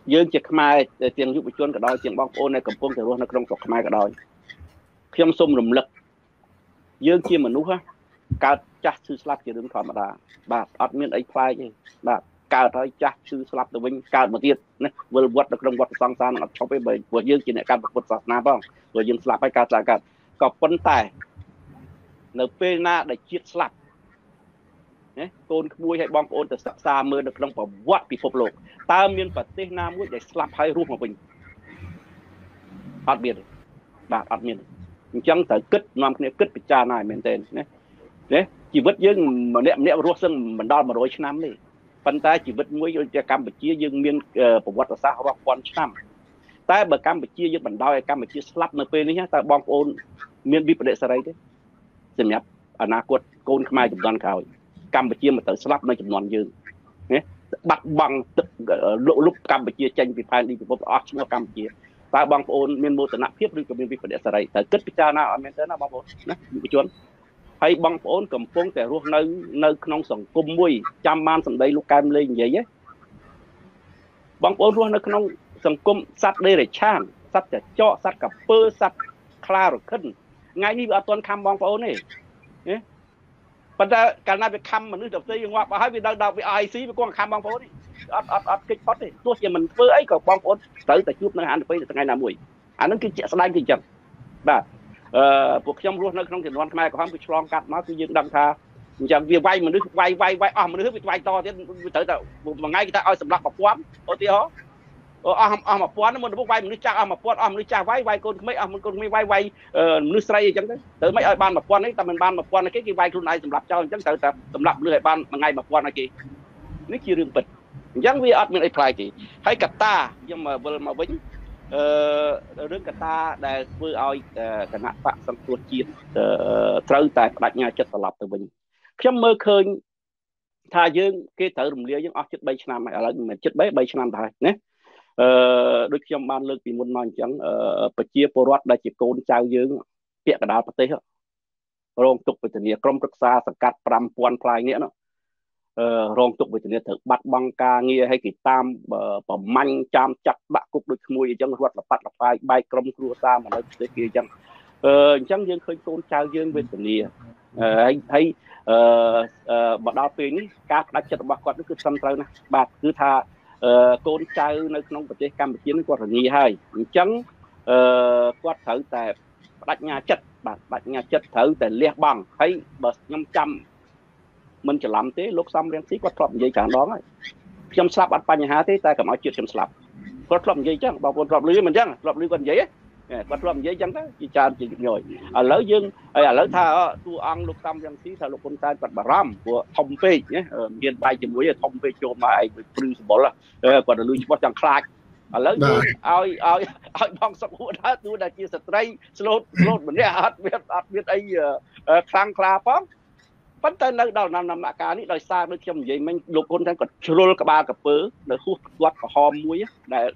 Speaker 2: យើងជាខ្មែរទាំងយុវជនក៏ដោយទាំងបងប្អូននៅកំពុងតែរស់នៅក្នុងស្រុកខ្មែរក៏ដោយខ្ញុំសូមរំលឹកយើងជាមនុស្សកើតចាស់ឈឺស្លាប់ជារឿងធម្មតាបាទអត់មានអីប្លែកទេបាទកើតហើយចាស់ឈឺស្លាប់ទៅវិញកើតមកទៀតណាវិលវត្តនៅក្នុងវត្តសង្សារនឹងអត់ឈប់ទេបើព្រោះយើងជាអ្នកកាន់ពុទ្ធសាសនាផងព្រោះយើងស្លាប់ហើយកើតក៏ប៉ុន្តែនៅពេលណាដែលជាតិស្លាប់ណាកូនក្មួយឲ្យបងប្អូនទៅសិក្សាមើលនៅក្នុងប្រវត្តិពិភពលោកតើមានប្រទេសណាមួយដែលស្លាប់ហើយរស់មកវិញអត់មានទេបាទអត់មានអញ្ចឹងត្រូវគិតនាំគ្នាគិតពិចារណាឲ្យមែនទែនណាជីវិតយើងម្នាក់រស់សឹងមិនដល់100ឆ្នាំទេប៉ុន្តែជីវិតមួយដូចកម្ពុជាយើងមានប្រវត្តិសាស្ត្ររាប់ពាន់ឆ្នាំតែបើកម្ពុជាយើងបណ្ដោយឲ្យកម្ពុជាស្លាប់នៅពេលនេះតើបងប្អូនមានវិបដិសារីទេសម្រាប់អនាគតកូនខ្មែរចំនួនក្រោយកម្ពុជាមកទៅស្លាប់នៅចំនួនយើងណាបាត់បង់ទឹកលុបកម្ពុជាចេញពីផែនទីពិភពអស់ឈ្មោះកម្ពុជាតើបងប្អូនមានមោទនភាពឬក៏មានវិបដិសារីត្រូវគិតពិចារណាអត់មែនទេណាបងប្អូនណាយុវជនហើយបងប្អូនកំពុងតែរស់នៅក្នុងសង្គមមួយចាំបានសម្ដីលោកកែមលេងនិយាយបងប្អូនរស់នៅក្នុងសង្គមសត្វដេរឆានសត្វចចកសត្វកពើសត្វខ្លារខិនថ្ងៃនេះវាអត់ទាន់ខំបងប្អូនទេណាប៉ុន្តែកាលណាវាខំមនុស្សទៅផ្សេងងាប់អស់ហើយវាដល់វា IC វាគង់ខំបងប្អូនទេអត់កិច្ចផុតទេទោះជាមិនធ្វើអីក៏បងប្អូនត្រូវតែជួបនឹងអានទៅថ្ងៃណាមួយអានឹងគឺជាក់ស្ដែងគឺអញ្ចឹងបាទពួកខ្ញុំរស់នៅក្នុងជំនាន់ខ្មែរក្រហមគឺឆ្លងកាត់មកគឺយើងដឹងថាអញ្ចឹងវាវាយមនុស្សវាយអស់មនុស្សវាវាយតទៀតត្រូវតែមួយថ្ងៃគេថាឲ្យសម្លាប់1000ឧទាហរណ៍អស់1000មុនទៅវាយមនុស្សចាស់អស់1000អស់មនុស្សចាស់វាយកូនក្មេងអស់កូនក្មេងវាយមនុស្សស្រីអញ្ចឹងទៅត្រូវមិនឲ្យបាន1000នេះតែមិនបាន1000គេវាយខ្លួនឯងសម្លាប់ចោលអញ្ចឹងត្រូវតែសម្លាប់មនុស្សឲ្យបានមួយថ្ងៃ1000ឲ្យគេនេះជារឿងពិតអញ្ចឹងវាអត់មានអីប្លែកទេហើយកត្តាខ្ញុំវិលមកវិញរឿងកត្តាដែលធ្វើឲ្យគណៈបកសង្គ្រោះជាតិត្រូវតែបដិញ្ញាចិត្តត្រឡប់ទៅវិញខ្ញុំមើលឃើញថាយើងគេត្រូវរំលាយយើងអស់ជិត3ឆ្នាំហើយឥឡូវមិនជិត3ឆ្នាំទៅហើយណាដូចខ្ញុំបានលើកពីមុនមកអញ្ចឹងប្រជាពលរដ្ឋដែលជាកូនចៅយើងពាក់កណ្ដាលប្រទេសរងទុក្ខវេទនាក្រុមប្រឹក្សាសង្កាត់5000ផ្លាយនេះរងទុក្ខវេទនាត្រូវបាត់បង់ការងារឲ្យគេតាមប្រមាញ់ចាំចាត់ដាក់គុកដូចក្មួយអញ្ចឹងរត់លប៉ាត់លប៉ាយបែកក្រុមគ្រួសារមកនៅប្រទេសគេអញ្ចឹងអញ្ចឹងយើងឃើញកូនចៅយើងវេទនាហើយមកដល់ពេលនេះការផ្ដាច់ចិត្តរបស់គាត់នេះគឺត្រឹមត្រូវណាស់បាទគឺថាកូនចៅនៅក្នុងប្រទេសកម្ពុជានេះគាត់រងាហើយអញ្ចឹងគាត់ត្រូវតែបដិញ្ញាចិត្តបាទបដិញ្ញាចិត្តត្រូវតែលះបង់ហើយបើខ្ញុំចាំមិនច្រឡំទេលោកសំរៀងស៊ីគាត់ធ្លាប់និយាយច្រើនដងហើយខ្ញុំស្លាប់អត់បញ្ហាទេតែកុំឲ្យជាតិខ្ញុំស្លាប់គាត់ធ្លាប់និយាយចឹងបងប្អូនធ្លាប់ឮមិនចឹងធ្លាប់ឮគាត់និយាយគាត់ធ្លាប់និយាយចឹងទៅជាច្រើនជាញយឥឡូវយើងឥឡូវថាតួអង្គលោកសំរៀងស៊ីថាលោកហ៊ុនសែនគាត់បារម្ភព្រោះធំពេកណាមានបាយជាមួយធំពេកចូលមកឯងព្រឺសម្បុរគាត់ទៅលឺច្បាស់ចង់ខ្លាចឥឡូវយើងឲ្យបងសុកហួតហើយទូដែលជាស្ត្រីស្លូតម្នាក់អត់មានអីខ្លាំងក្លាផងប៉ុន្តែនៅដល់ដំណាក់កាលនេះដោយសារដូចខ្ញុំនិយាយមិញលោកហ៊ុនសែនគាត់ជ្រុលក្បាលកពើនៅហួសគាត់ក្រហមមួយដែល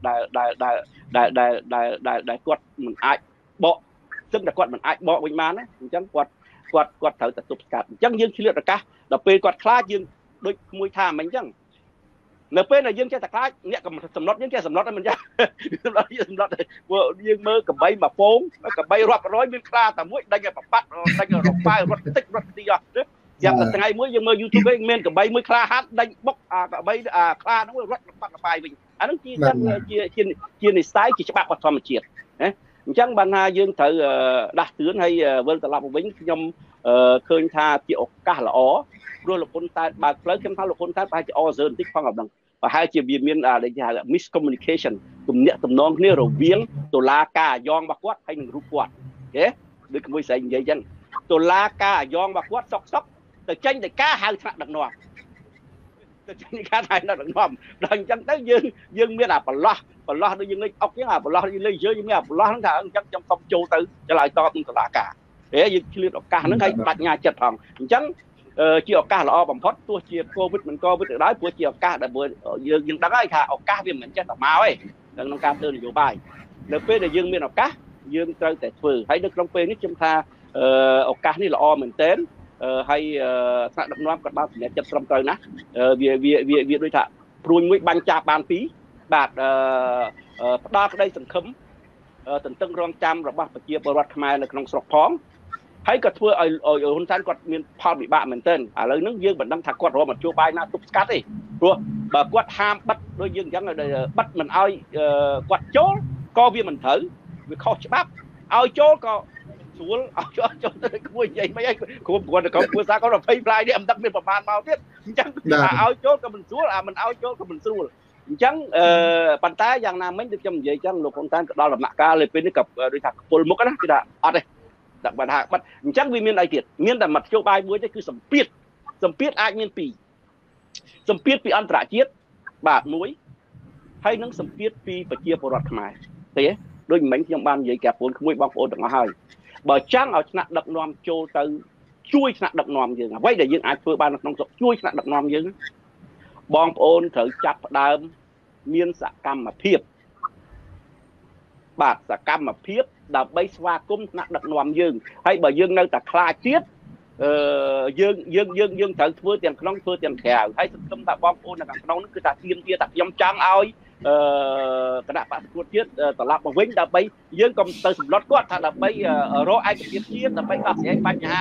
Speaker 2: គាត់មិនអាចបកซึ่งតែគាត់មិនអាចបកវិញបានណាអញ្ចឹងគាត់ត្រូវតែទប់ស្កាត់អញ្ចឹងយើងឆ្លៀតឱកាសដល់ពេលគាត់ខ្លាចយើងដូចមួយថាមិញអញ្ចឹងនៅពេលដែលយើងចេះតែខ្លាចអ្នកសំណត់យើងចេះសំណត់តែមិនចាសំណត់ព្រោះយើងមើលកបីមួយពងកបីរាប់រយមានខ្លាតែមួយដេញឲ្យប្របាត់ដេញឲ្យរប៉ាវរត់តិចរត់ទីអស់យ៉ាងតែថ្ងៃមួយយើងមើល YouTube វិញមានកបីមួយខ្លាហាត់ដេញបុកកបីខ្លាហ្នឹងរត់បាត់លបាយវិញអាហ្នឹងជានិស័យជាច្បាប់របស់ធម្មជាតិណាអញ្ចឹងបានថាយើងត្រូវដាស់តឿនហើយវិលត្រឡប់មកវិញខ្ញុំឃើញថាជាឱកាសល្អព្រោះលោកហ៊ុនសែនបើកផ្លូវខ្ញុំថាលោកហ៊ុនសែនប្រហែលជាអសើបន្តិចផងដល់ប្រហែលជាវាមានដែលគេហៅ miscommunication ទំនាក់ទំនងគ្នារវាងតុលាការអាយ៉ងរបស់គាត់ហើយនឹងរូបគាត់អូខេដូចក្មួយស្រីនិយាយអញ្ចឹងតុលាការអាយ៉ងរបស់គាត់សុកទៅចេញតែការហៅថ្នាក់ដឹកនាំទៅចេញការហៅដឹកនាំដល់អញ្ចឹងទៅយើងមានអាប្រឡោះដូចយើងលេខអុកអញ្ចឹងអាប្រឡោះយើងលេខយើងមានអាប្រឡោះហ្នឹងថាអញ្ចឹងខ្ញុំសុំចូលទៅចលឲ្យតបនឹងតុលាការយើងឆ្លៀតឱកាសហ្នឹងឲ្យបញ្ញាចិត្តផងអញ្ចឹងជាឱកាសល្អបំផុតទោះជាកូវីដមិនកូវីដក៏ដោយព្រោះជាឱកាសដែលយើងដឹងហើយថាឱកាសវាមិនចេះតែមកទេក្នុងការធ្វើនយោបាយនៅពេលដែលយើងមានឱកាសយើងត្រូវតែធ្វើហើយនៅក្នុងពេលនេះខ្ញុំថាឱកាសនេះល្អមែនទែនហើយថ្នាក់ដឹកនាំក៏បានសម្រេចចិត្តត្រឹមត្រូវណាស់វាដូចថាព្រួញមួយបាញ់ចាប់បានពីរបាទផ្ដល់ក្តីសង្ឃឹមទន្ទឹងរង់ចាំរបស់ប្រជាពលរដ្ឋខ្មែរនៅក្នុងស្រុកផងហើយក៏ធ្វើឲ្យហ៊ុនសែនគាត់មានផលវិបាកមែនទែនឥឡូវហ្នឹងយើងមិនដឹងថាគាត់រកមធ្យោបាយណាទប់ស្កាត់ទេព្រោះបើគាត់ហាមបិទដូចយើងអញ្ចឹងបិទមិនឲ្យគាត់ចូលក៏វាមិនត្រូវវាខុសច្បាប់ឲ្យចូលក៏ស្រួលឲ្យចូលទៅគួរនិយាយមិនអីគ្រប់គាត់ទៅគួរសារគាត់20ផ្លាយនេះមិនដឹងមានប្រមាណមកទៀតអញ្ចឹងឲ្យចូលក៏មិនស្រួលមិនឲ្យចូលក៏មិនស្រួលអញ្ចឹងប៉ុន្តែយ៉ាងណាមិញដូចខ្ញុំនិយាយអញ្ចឹងលោកហ៊ុនសែនក៏ដល់ដំណាក់កាលលើពេលនេះក៏ដូចថាពលមុខណាគឺថាអត់ទេដាក់បាត់ហាបាត់អញ្ចឹងវាមានអីទៀតមានតែមធ្យោបាយមួយទេគឺសម្ពាធអាចមានពីរសម្ពាធពីអន្តរជាតិបាទមួយហើយនឹងសម្ពាធពីប្រជាពលរដ្ឋខ្មែរទេដូចមិញខ្ញុំបាននិយាយកាពូនក្មួយបងប្អូនទាំងអស់ហើយបើចង់ឲ្យថ្នាក់ដឹកនាំចូលទៅជួយថ្នាក់ដឹកនាំយើងអ្វីដែលយើងអាចធ្វើបាននៅក្នុងស្រុកជួយថ្នាក់ដឹកនាំយើងបងប្អូនត្រូវចាប់ផ្ដើមមានសកម្មភាពបាទសកម្មភាពដើម្បីស្វាគមន៍ថ្នាក់ដឹកនាំយើងហើយបើយើងនៅតែខ្លាចទៀតយើងត្រូវធ្វើទាំងក្នុងធ្វើទាំងក្រៅហើយសង្ឃឹមថាបងប្អូននៅខាងក្នុងនោះគឺថាទៀមទាថាខ្ញុំចង់ឲ្យគណៈបក្សប្រជាជាតិត្រឡប់មកវិញដើម្បីយើងកុំទៅសម្លុតគាត់ថាដើម្បីរកឯកភាពជាតិដើម្បីដោះស្រាយបញ្ហា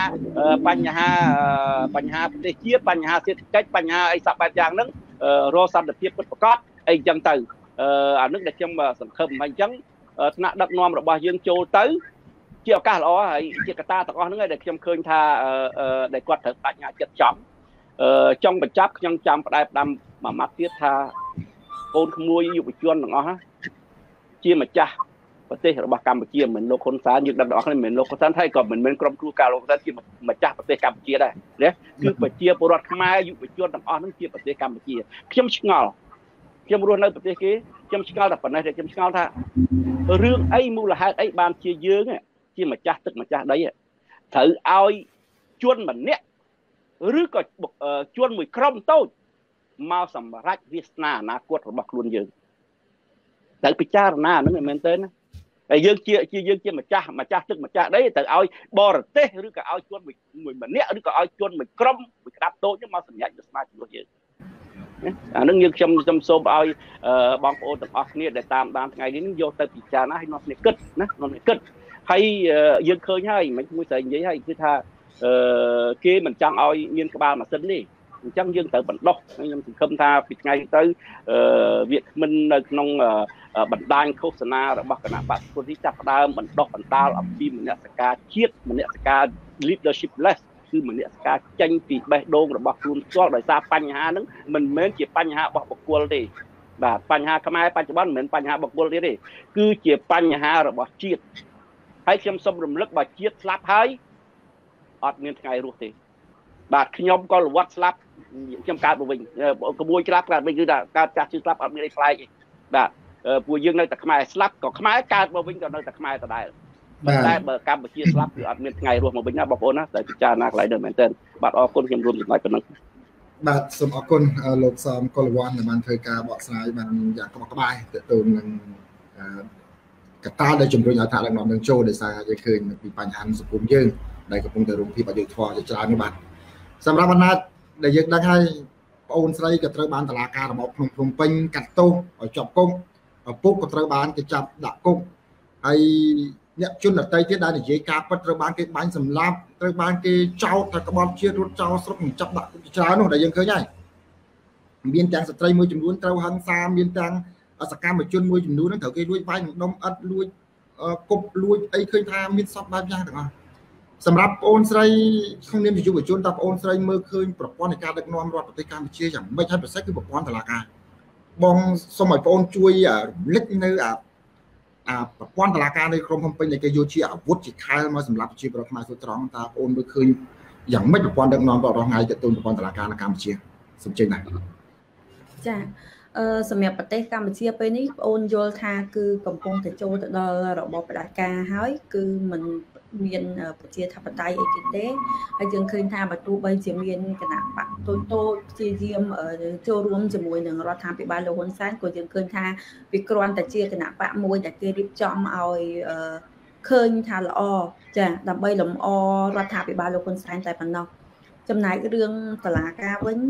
Speaker 2: ប្រទេសជាតិបញ្ហាសេដ្ឋកិច្ចបញ្ហាអីសពបែបយ៉ាងហ្នឹងរកសន្តិភាពពិតប្រាកដអីចឹងទៅអានឹងដែលខ្ញុំសង្ឃឹមហើយអញ្ចឹងថ្នាក់ដឹកនាំរបស់យើងចូលទៅជាឱកាសល្អហើយជាកត្តាទាំងអស់ហ្នឹងដែលខ្ញុំឃើញថាដែលគាត់ត្រូវបញ្ញាចិត្តចំចង់បញ្ចប់ខ្ញុំចាំផ្ដែផ្ដាំមួយម៉ាត់ទៀតថាកូនក្មួយយុវជនទាំងអស់ជាម្ចាស់ប្រទេសរបស់កម្ពុជាមិនលោកហ៊ុនសែនយើងដឹងទាំងអស់គ្នាមិនលោកហ៊ុនសែនហើយក៏មិនមែនក្រុមគ្រួសារលោកហ៊ុនសែនជាម្ចាស់ប្រទេសកម្ពុជាដែរណាគឺប្រជាពលរដ្ឋខ្មែរយុវជនទាំងអស់ហ្នឹងជាប្រទេសកម្ពុជាខ្ញុំឆ្ងល់ខ្ញុំរស់នៅប្រទេសគេខ្ញុំឆ្ងល់តែប៉ុណ្ណេះតែខ្ញុំឆ្ងល់ថារឿងអីមូលហេតុអីបានជាយើងជាម្ចាស់ទឹកម្ចាស់ដីត្រូវឲ្យជួនម្នាក់ឬក៏ជួនមួយក្រុមតូចមកសម្រេចវាសនាអនាគតរបស់ខ្លួនយើងត្រូវពិចារណាហ្នឹងមែនទេណាហើយយើងជាម្ចាស់ទឹកម្ចាស់ដីត្រូវឲ្យបរទេសឬក៏ឲ្យជួនមួយម្នាក់ឬក៏ឲ្យជួនមួយក្រុមមួយក្តាប់តូចមកសម្រេចវាសនាជំនួសយើងអានឹងខ្ញុំសូមឲ្យបងប្អូនទាំងអស់គ្នាដែលតាមដានថ្ងៃនេះយកទៅពិចារណាឲ្យនាំគ្នាគិតណានាំគ្នាគិតហើយយើងឃើញហើយមិនមួយស្រីនិយាយហើយគឺថាគេមិនចង់ឲ្យមានក្បាលម៉ាស៊ីនទេអញ្ចឹងយើងត្រូវបណ្ដុះខ្ញុំសង្ឃឹមថាពីថ្ងៃទៅវាគ្មិននៅក្នុងបណ្ដាញឃោសនារបស់គណៈបក្សប្រជាជាតិចាប់ផ្ដើមបណ្ដុះបណ្ដាលអំពីមនសិការជាតិមនសិការ leadership less គឺមនសិការចេញពីបេះដូងរបស់ខ្លួនផ្ទាល់ដោយសារបញ្ហាហ្នឹងមិនមែនជាបញ្ហារបស់បុគ្គលទេបាទបញ្ហាខ្មែរបច្ចុប្បន្នមិនមែនបញ្ហាបុគ្គលទេគឺជាបញ្ហារបស់ជាតិហើយខ្ញុំសូមរំលឹកបើជាតិស្លាប់ហើយអត់មានថ្ងៃរស់ទេបាទខ្ញុំក៏លវត្តស្លាប់ខ្ញុំកើតមកវិញក្មួយស្លាប់កើតវិញគឺថាកើតចាស់ជឿស្លាប់អត់មានអីប្លែកទេបាទពួកយើងនៅតែខ្មែរស្លាប់ក៏ខ្មែរកើតមកវិញក៏នៅតែខ្មែរដដែលតែបើកម្ពុជាស្លាប់គឺអត់មានថ្ងៃរស់មកវិញណាបងប្អូនណាតែពិចារណាកន្លែងនេះមែនទែនបាទអរគុណខ្ញុំរួមចំណែកប៉ុណ្ណឹង
Speaker 1: បាទសូមអរគុណលោកសំកុលវ័នដែលបានធ្វើការបកស្រាយបានយ៉ាងក្បោះក្បាយទាក់ទងនឹងកត្តាដែលជំរុញឲ្យថ្នាក់ដឹកនាំនឹងចូលដោយសារយើងឃើញពីបញ្ហាសង្គមយើងដែលកំពុងតែរងភាពអយុត្តិធម៌ជាច្រើននេះបាទសម្រាប់អំណាចដែលយើងដឹងហើយបងអូនស្រីក៏ត្រូវបានតុលាការរបបភ្នំពេញកាត់ទោសឲ្យជាប់គុកឪពុកក៏ត្រូវបានគេចាប់ដាក់គុកហើយអ្នកជនដតីទៀតដែលនិយាយការពិតត្រូវបានគេបាញ់សម្លាប់ត្រូវបានគេចោទថាក្បត់ជាតិរត់ចោលស្រុកនិងចាប់ដាក់គុកជាច្រើននោះដែលយើងឃើញហើយមានទាំងស្ត្រីមួយចំនួនត្រូវហិង្សាមានទាំងសកម្មជនមួយចំនួនហ្នឹងត្រូវគេលួចវាយនឹងដុំឥដ្ឋលួចគប់លួចអីឃើញថាមានសពបែបយ៉ាងទាំងអស់សម្រាប់បងអូនស្រីក្នុងនាមជាយុវជនតើបងអូនស្រីមើលឃើញប្រព័ន្ធនៃការដឹកនាំរដ្ឋប្រទេសកម្ពុជាយ៉ាងម៉េចហើយពិសេសគឺប្រព័ន្ធតុលាការបងសូមឲ្យបងអូនជួយរំលឹកនៅប្រព័ន្ធតុលាការនៅក្រុងភ្នំពេញដែលគេយកជាអាវុធជាខែលមកសម្រាប់ប្រជាពលរដ្ឋខ្មែរសុត្រង់តើបងអូនមើលឃើញយ៉ាងម៉េចប្រព័ន្ធដឹកនាំរបស់ថ្ងៃទៅទូនប្រព័ន្ធតុលាការនៅកម្ពុជាសូមជឿណាស់
Speaker 3: ចាសម្រាប់ប្រទេសកម្ពុជាពេលនេះបងអូនយល់ថាគឺកំពុងតែចូលទៅដល់របបផ្ដាច់ការហើយគឺមិនមានប្រជាធិបតេយ្យអីទេហើយយើងឃើញថាបើទោះបីជាមានគណៈបកតូចព្យាយាមចូលរួមជាមួយនឹងរដ្ឋាភិបាលលោកហ៊ុនសែនក៏យើងឃើញថាវាគ្រាន់តែជាគណៈបកមួយដែលគេរៀបចំឲ្យឃើញថាល្អចាដើម្បីលំអរដ្ឋាភិបាលលោកហ៊ុនសែនតែប៉ុណ្ណោះចំណែករឿងតុលាការវិញ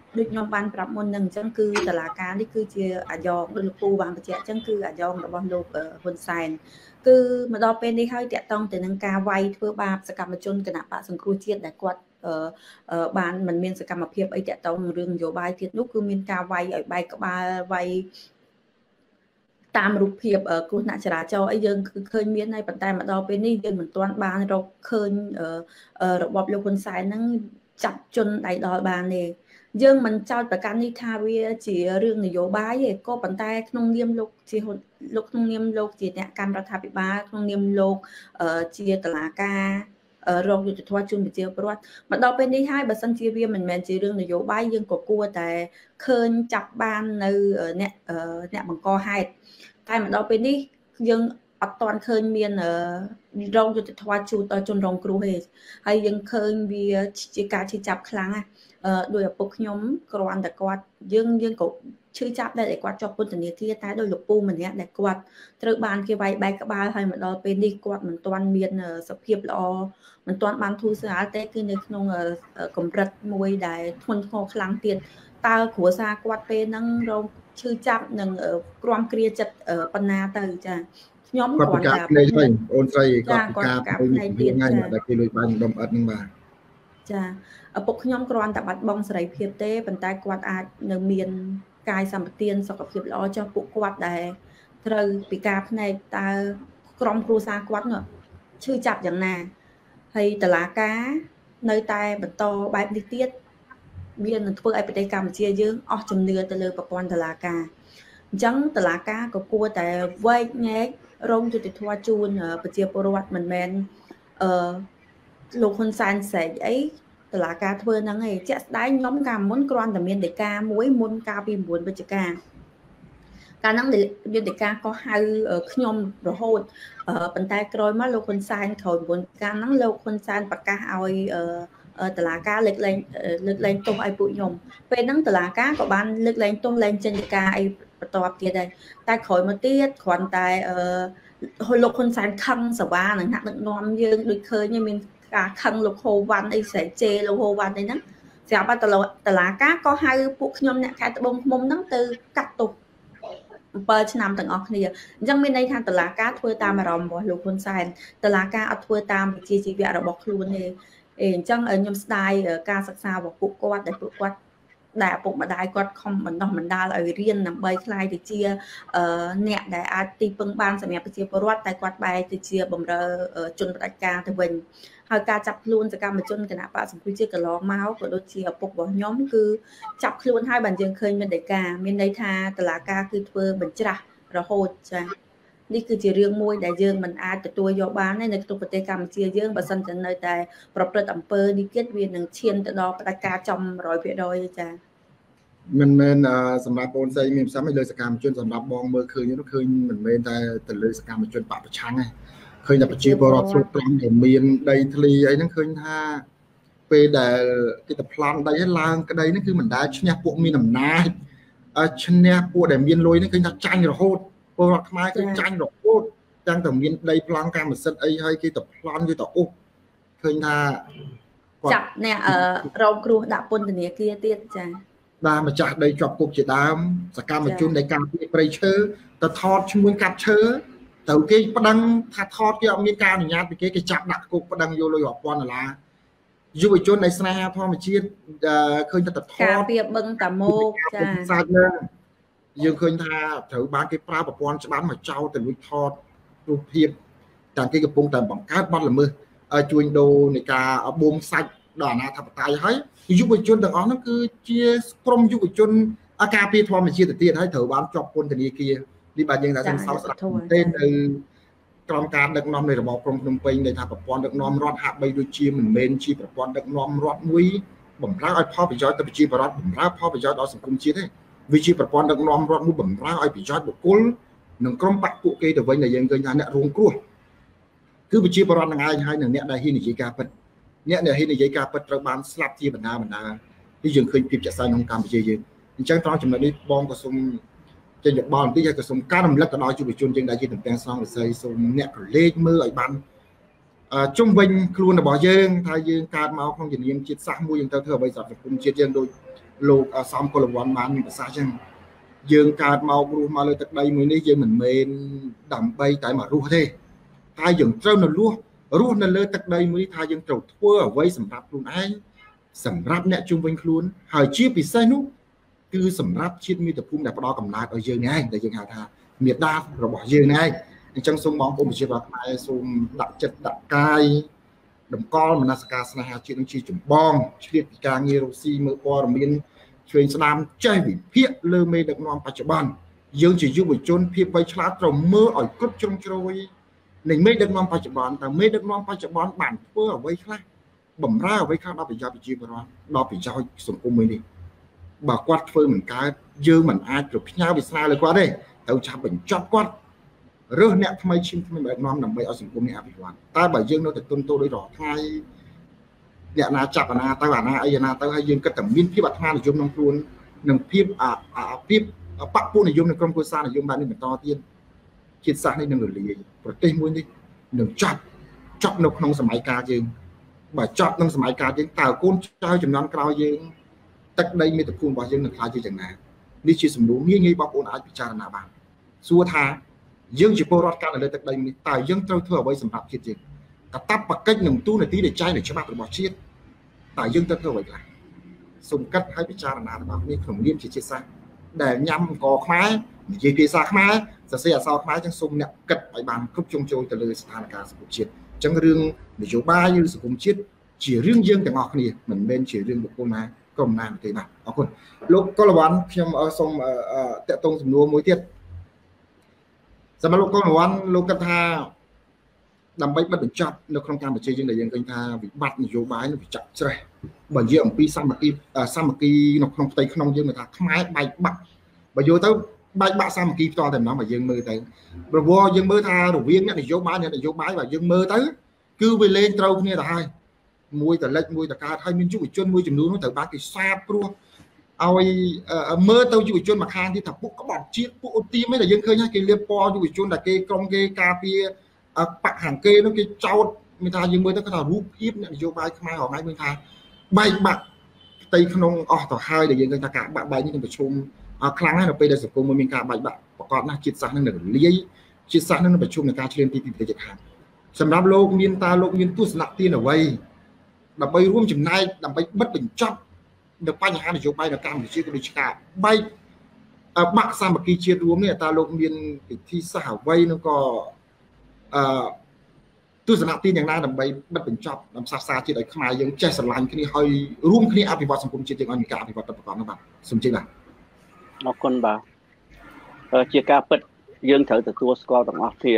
Speaker 3: ដូចខ្ញុំបានប្រាប់មុននឹងអញ្ចឹងគឺតឡាការនេះគឺជាអាយ៉ងដូចលោកពូបានបញ្ជាក់អញ្ចឹងគឺអាយ៉ងរបស់លោកហ៊ុនសែនគឺមកដល់ពេលនេះហើយតាក់ទងទៅនឹងការវាយធ្វើបាបសកម្មជនគណៈបកសង្គ្រោះជាតិដែលគាត់បានមិនមានសកម្មភាពអីតាក់ទងនឹងរឿងនយោបាយទៀតនោះគឺមានការវាយឲ្យបែកក្បាលវាយតាមរូបភាពគ្រោះថ្នាក់ចរាចរណ៍អីយើងគឺឃើញមានហើយប៉ុន្តែមកដល់ពេលនេះយើងមិនទាន់បានរកឃើញរបបលោកហ៊ុនសែនហ្នឹងចាប់ជនដៃដល់បានទេយើងមិនចោទប្រកាន់នេះថាវាជារឿងនយោបាយទេក៏ប៉ុន្តែក្នុងនាមលោកជាលោកក្នុងនាមលោកជាអ្នកកាន់រដ្ឋាភិបាលក្នុងនាមលោកជាតុលាការរងយុត្តិធម៌ជូនប្រជាពលរដ្ឋមកដល់ពេលនេះហើយបើសិនជាវាមិនមែនជារឿងនយោបាយយើងក៏គួរតែឃើញចាប់បាននៅអ្នកបង្កហេតុតែមកដល់ពេលនេះយើងអត់ទាន់ឃើញមានរងយុត្តិធម៌ជូនដល់ជនរងគ្រោះទេហើយយើងឃើញវាជាការឈឺចាប់ខ្លាំងណាស់ដោយឪពុកខ្ញុំគ្រាន់តែគាត់យើងក៏ឈឺចាប់ដែរដែលគាត់ជាប់ពន្ធនាគារតែដោយលោកពូម្នាក់ដែលគាត់ត្រូវបានគេវាយបែកក្បាលហើយមកដល់ពេលនេះគាត់មិនទាន់មានសភាពល្អមិនទាន់បានធូរស្រាលទេគឺនៅក្នុងកម្រិតមួយដែលធ្ងន់ធ្ងរខ្លាំងទៀតតើគ្រួសារគាត់ពេលហ្នឹងរងឈឺចាប់នឹងក្រំគ្រាចិត្តប៉ុណ្ណាទៅចាខ្ញុំគ្រាន់តែ
Speaker 1: អូនស្រីគាត់ប្រកាសថ្ងៃទៀតដែលគេលួចបានដុំអិតហ្នឹងបាទ
Speaker 3: ចាឪពុកខ្ញុំគ្រាន់តែបាត់បង់សេរីភាពទេប៉ុន្តែគាត់អាចនៅមានកាយសម្បទានសុខភាពល្អចុះពួកគាត់ដែលត្រូវពិការភ្នែកតើក្រុមគ្រួសារគាត់នោះឈឺចាប់យ៉ាងណាហើយតុលាការនៅតែបន្តបែបនេះទៀតវានឹងធ្វើឲ្យប្រទេសកម្ពុជាយើងអស់ជំនឿទៅលើប្រព័ន្ធតុលាការអញ្ចឹងតុលាការក៏គួរតែវែកញែករងយុត្តិធម៌ជូនប្រជាពលរដ្ឋមិនមែនលោកហ៊ុនសែនស្រែកអីតុលាការធ្វើហ្នឹងឯងជាក់ស្ដែងខ្ញុំកាលមុនគ្រាន់តែមានដីកាមួយមុនកាលពី9វិច្ឆិកាកាលហ្នឹងមានដីកាក៏ហៅខ្ញុំរហូតប៉ុន្តែក្រោយមកលោកហ៊ុនសែនក្រោយ9វិច្ឆិកាហ្នឹងលោកហ៊ុនសែនប្រកាសឲ្យតុលាការលើកលែងទោសឲ្យពួកខ្ញុំពេលហ្នឹងតុលាការក៏បានលើកលែងទោសលែងចេញដីកាអីបន្ទាប់ទៀតដែរតែក្រោយមកទៀតគ្រាន់តែលោកហ៊ុនសែនខឹងសវ៉ានឹងហាក់ដឹកនាំយើងដូចឃើញមានការខឹងលោកហូវ៉ាន់អីស្រែកជេរលោកហូវ៉ាន់អីហ្នឹងស្រាប់តែតុលាការក៏ហៅពួកខ្ញុំអ្នកខេត្តត្បូងឃ្មុំហ្នឹងទៅកាត់ទោស7ឆ្នាំទាំងអស់គ្នាអញ្ចឹងមានន័យថាតុលាការធ្វើតាមអារម្មណ៍របស់លោកហ៊ុនសែនតុលាការអត់ធ្វើតាមវិជ្ជាជីវៈរបស់ខ្លួនទេអញ្ចឹងខ្ញុំស្ដាយការសិក្សារបស់ពួកគាត់ដែលពួកគាត់ដែលឪពុកម្ដាយគាត់ខំបណ្ដុះបណ្ដាលឲ្យរៀនដើម្បីខ្លាយទៅជាអ្នកដែលអាចទីពឹងបានសម្រាប់ប្រជាពលរដ្ឋតែគាត់បែរទៅជាបម្រើជនផ្ដាច់ការទៅវិញហើយការចាប់ខ្លួនសកម្មជនគណៈបកសង្គ្រោះជាតិកន្លងមកក៏ដូចជាឪពុករបស់ខ្ញុំគឺចាប់ខ្លួនហើយបានយើងឃើញមានដីកាមានន័យថាតុលាការគឺធ្វើបញ្ច្រាស់រហូតចានេះគឺជារឿងមួយដែលយើងមិនអាចទទួលយកបានទេនៅក្នុងប្រទេសកម្ពុជាយើងបើសិនជានៅតែប្រព្រឹត្តអំពើនេះទៀតវានឹងឈានទៅដល់ផ្ដាច់ការចំ 100% ចា
Speaker 1: មិនមែនសម្រាប់បងស្រីមានផ្សំឲ្យលើសកម្មជនសម្រាប់បងមើលឃើញនោះឃើញមិនមែនតែទៅលើសកម្មជនបកប្រឆាំងទេឃើញតែប្រជាពលរដ្ឋស្រុកត្រង់ដែលមានដីធ្លីអីហ្នឹងឃើញថាពេលដែលគេទៅប្លន់ដីឲ្យឡើងក្តីហ្នឹងគឺមិនដែលឈ្នះពួកមានអំណាចឈ្នះពួកដែលមានលុយហ្នឹងឃើញថាចាញ់រហូតពលរដ្ឋខ្មែរគឺចាញ់រហូតទាំងតែមានដីប្លង់កម្មសិទ្ធិអីហើយគេទៅប្លន់គេទៅអុសឃើញថា
Speaker 3: ចាប់អ្នករងគ្រោះដាក់ពន្ធនាគារទៀតចា
Speaker 1: បាទម្ចាស់ដីជាប់គុកជាដើមសកម្មជនដែលការពារព្រៃឈើទៅថតឈ្មោះកាប់ឈើទៅគេប្តឹងថាថតគេអត់មានការអនុញ្ញាតពីគេចាប់ដាក់គុកប្តឹងយកលុយរាប់ពាន់ដុល្លារយុវជននៃស្នេហាធម្មជាតិឃើញតែថត
Speaker 3: ការពារបឹងតាមកចា
Speaker 1: សាច់ហ្នឹងយើងឃើញថាត្រូវបានគេប្រើប្រព័ន្ធច្បាប់មកចោលទៅលួចថតរូបភាពតែគេកំពុងតែបង្កើតបទល្មើសជួញដូរនៃការបូមសាច់ដល់អាណាធិបតេយ្យហើយយុវជនទាំងអស់ហ្នឹងគឺជាក្រុមយុវជនការពារធម្មជាតិទៅទៀតហើយត្រូវបានជាប់ពន្ធនាគារនេះបាទយើងថាសង្ស័យស្ដាប់ទេទៅក្រមការដឹកនាំនៃរបបក្រុងភ្នំពេញដែលថាប្រព័ន្ធដឹកនាំរដ្ឋហាក់បីដូចជាមិនមែនជាប្រព័ន្ធដឹកនាំរដ្ឋមួយបំរើឲ្យផលប្រយោជន៍ទៅប្រជាពលរដ្ឋបំរើផលប្រយោជន៍ដល់សង្គមជាតិទេវាជាប្រព័ន្ធដឹកនាំរដ្ឋមួយបំរើឲ្យប្រយោជន៍បុគ្គលនិងក្រុមបកពួកគេទៅវិញដែលយើងឃើញថាអ្នករងគ្រោះគឺប្រជាពលរដ្ឋនឹងឯងហើយនឹងអ្នកដែលហ៊ាននិយាយការពិតអ្នកដែលហ៊ាននិយាយការពិតត្រូវបានស្លាប់ជាបណ្ដានេះយើងឃើញភាពចាក់ស្ដែងក្នុងកម្ពុជាយើងអញ្ចឹងត្រង់ចំណុចនេះបងក៏សូមចេញយោបល់បន្តិចហើយក៏សូមការរំលឹកទៅដល់យុវជនយើងដែលជាតំណាងសង្ឃរិស័យសូមអ្នកក៏លេខមើលឲ្យបានជុំវិញខ្លួនរបស់យើងថាយើងកើតមកក្នុងជំនាញជាតិសាសន៍មួយយើងត្រូវធ្វើអ្វីសម្រាប់សង្គមជាតិយើងដូចលោកសំពលវ័នបានមានប្រសាសន៍ចឹងយើងកើតមករស់មកលើទឹកដីមួយនេះយើងមិនមែនដើម្បីតែមករស់ទេតែយើងត្រូវនៅរស់នៅលើទឹកដីមួយនេះថាយើងត្រូវធ្វើអ្វីសម្រាប់ខ្លួនឯងសម្រាប់អ្នកជុំវិញខ្លួនហើយជាពិសេសនោះគឺសម្រាប់ជាតិមាតុភូមិដែលផ្ដល់កំណើតឲ្យយើងឯងដែលយើងហៅថាមាតារបស់យើងឯងអញ្ចឹងសូមបងប្អូនប្រជាពលរដ្ឋខ្មែរសូមដាក់ចិត្តដាក់កាយតម្កល់មនសិការស្នេហាជាតិនឹងជាចម្បងឆ្លៀតពីការងាររកស៊ីមើលព័ត៌មានឆ្វេងស្ដាមចេះវិភាគលើមេដឹកនាំបច្ចុប្បន្នយើងជាយុវជនភាពវៃឆ្លាតត្រូវមើលឲ្យគ្រប់ជ្រុងជ្រោយនៃមេដឹកនាំបច្ចុប្បន្នតើមេដឹកនាំបច្ចុប្បន្នបានធ្វើអ្វីខ្លះបំរើអ្វីខ្លះដល់ប្រយោជន៍ប្រជាពលរដ្ឋដល់ប្រយោជន៍សង្គមមួយនេះបើគាត់ធ្វើមិនកើតយើងមិនអាចប្រផ្ញើវាសនាលើគាត់ទេត្រូវចាប់បញ្ចប់គាត់រើសអ្នកថ្មីឈាមថ្មីដឹកនាំដើម្បីឲ្យសង្គមនេះអភិវឌ្ឍតែបើយើងនៅតែទន់ទោសដោយរាល់ថ្ងៃអ្នកណាចាប់អាណាទៅអាណាអីអាណាទៅហើយយើងគិតតែមានភាពអាត្មានិយមក្នុងខ្លួននិងភាពបកពួកនិយមនៅក្រុមគ្រួសារនិយមបែបនេះបន្តទៀតជាតិសាសន៍នេះនឹងរលាយប្រទេសមួយនេះនឹងចប់នៅក្នុងសម័យកាលយើងបើចប់ក្នុងសម័យកាលយើងតើកូនចៅចំនួនក្រោយយើងទឹកដីមាតុភូមិរបស់យើងនឹងខ្លាចជាយ៉ាងណានេះជាសំណួរងាយបងប្អូនអាចពិចារណាបានសួរថាយើងជាពលរដ្ឋកើតនៅលើទឹកដីនេះតើយើងត្រូវធ្វើអ្វីសម្រាប់ជាតិយើងកាតព្វកិច្ចនឹងទូនាទីដែលចែងនៅច្បាប់របស់ជាតិតើយើងត្រូវធ្វើអ្វីខ្លះសូមកាត់ឲ្យពិចារណារបស់គ្នាក្នុងនាមជាជាតិសាសន៍ដែលញ៉ាំអង្គខ្មែរនិយាយភាសាខ្មែរសរសេរអក្សរខ្មែរចឹងសូមអ្នកគិតឲ្យបានគ្រប់ជ្រុងជ្រោយទៅលើស្ថានភាពសង្គមជាតិអញ្ចឹងរឿងនយោបាយឬសង្គមជាតិជារឿងយើងទាំងអស់គ្នាមិនមែនជារឿងបុគ្គលណាក្រុមណាទេបាទអរគុណលោកកុលវ័នខ្ញុំសូមតាក់ទងសំណួរមួយទៀតសម្រាប់លោកកុលវ័នលោកគិតថាដើម្បីបិទបញ្ចប់នៅក្នុងកម្ពុជាយើងដែលយើងឃើញថាវិបត្តិនយោបាយនឹងវាចាក់ច្រេះបើនិយាយអំពីសាមគ្គីនៅក្នុងផ្ទៃក្នុងយើងថាខ្មែរបែកបាក់បើយកទៅបែកបាក់សាមគ្គីផ្ទាល់តែម្ដងបើយើងមើលទៅប្រវត្តិយើងមើលថារវាងអ្នកនយោបាយបើយើងមើលទៅគឺវាលេងត្រូវគ្នាទៅហើយមួយតលិចមួយតកើតហើយមានយុវជនមួយចំនួននោះត្រូវបានគេសាបព្រោះឲ្យមើលទៅយុវជនមួយខាងទៀតថាពួកក្បត់ជាតិពួកឧទាមឯងដែលយើងឃើញហើយគេលៀបពណ៌យុវជនដែលគេក្រុមគេការពារបកខាងគេនោះគេចោតមានថាយើងមើលទៅគាត់ថារូបភាពអ្នកនយោបាយខ្មែររហងៃមើលថាបែកបាក់ផ្ទៃក្នុងអស់ទៅហើយដែលយើងឃើញថាការបាក់បែកនេះនឹងប្រឈមខ្លាំងណាស់នៅពេលដែលសង្គមមួយមានការបែកបាក់ប្រកបណាស់ជាតិសាសន៍នឹងរលាយជាតិសាសន៍នឹងប្រឈមនឹងការឈ្លានពានពីប្រទេសជិតខាងសម្រាប់លោកមានទស្សនៈទានអ្វីដើម្បីរួមចំណែកដើម្បីបិទបញ្ចប់នៅបញ្ហានយោបាយនៅកម្ពុជាក៏ដូចជាការបែកបាក់សាមគ្គីជាតិរួមនេះតើលោកមានវិធីសាស្ត្រអ្វីនោះក៏ទស្សនៈទានយ៉ាងណាដើម្បីបិទបញ្ចប់ដំសាជាតិឲ្យខ្មែរយើងចេះស្រឡាញ់គ្នាហើយរួមគ្នាអភិវឌ្ឍសង្គមជាតិយើងឲ្យមានការអភិវឌ្ឍទៅប្រកបនោះបាទសូមជឿបាទ
Speaker 2: អរគុណបាទជាការពិតយើងត្រូវទទួលស្គាល់ទាំងអស់គ្នា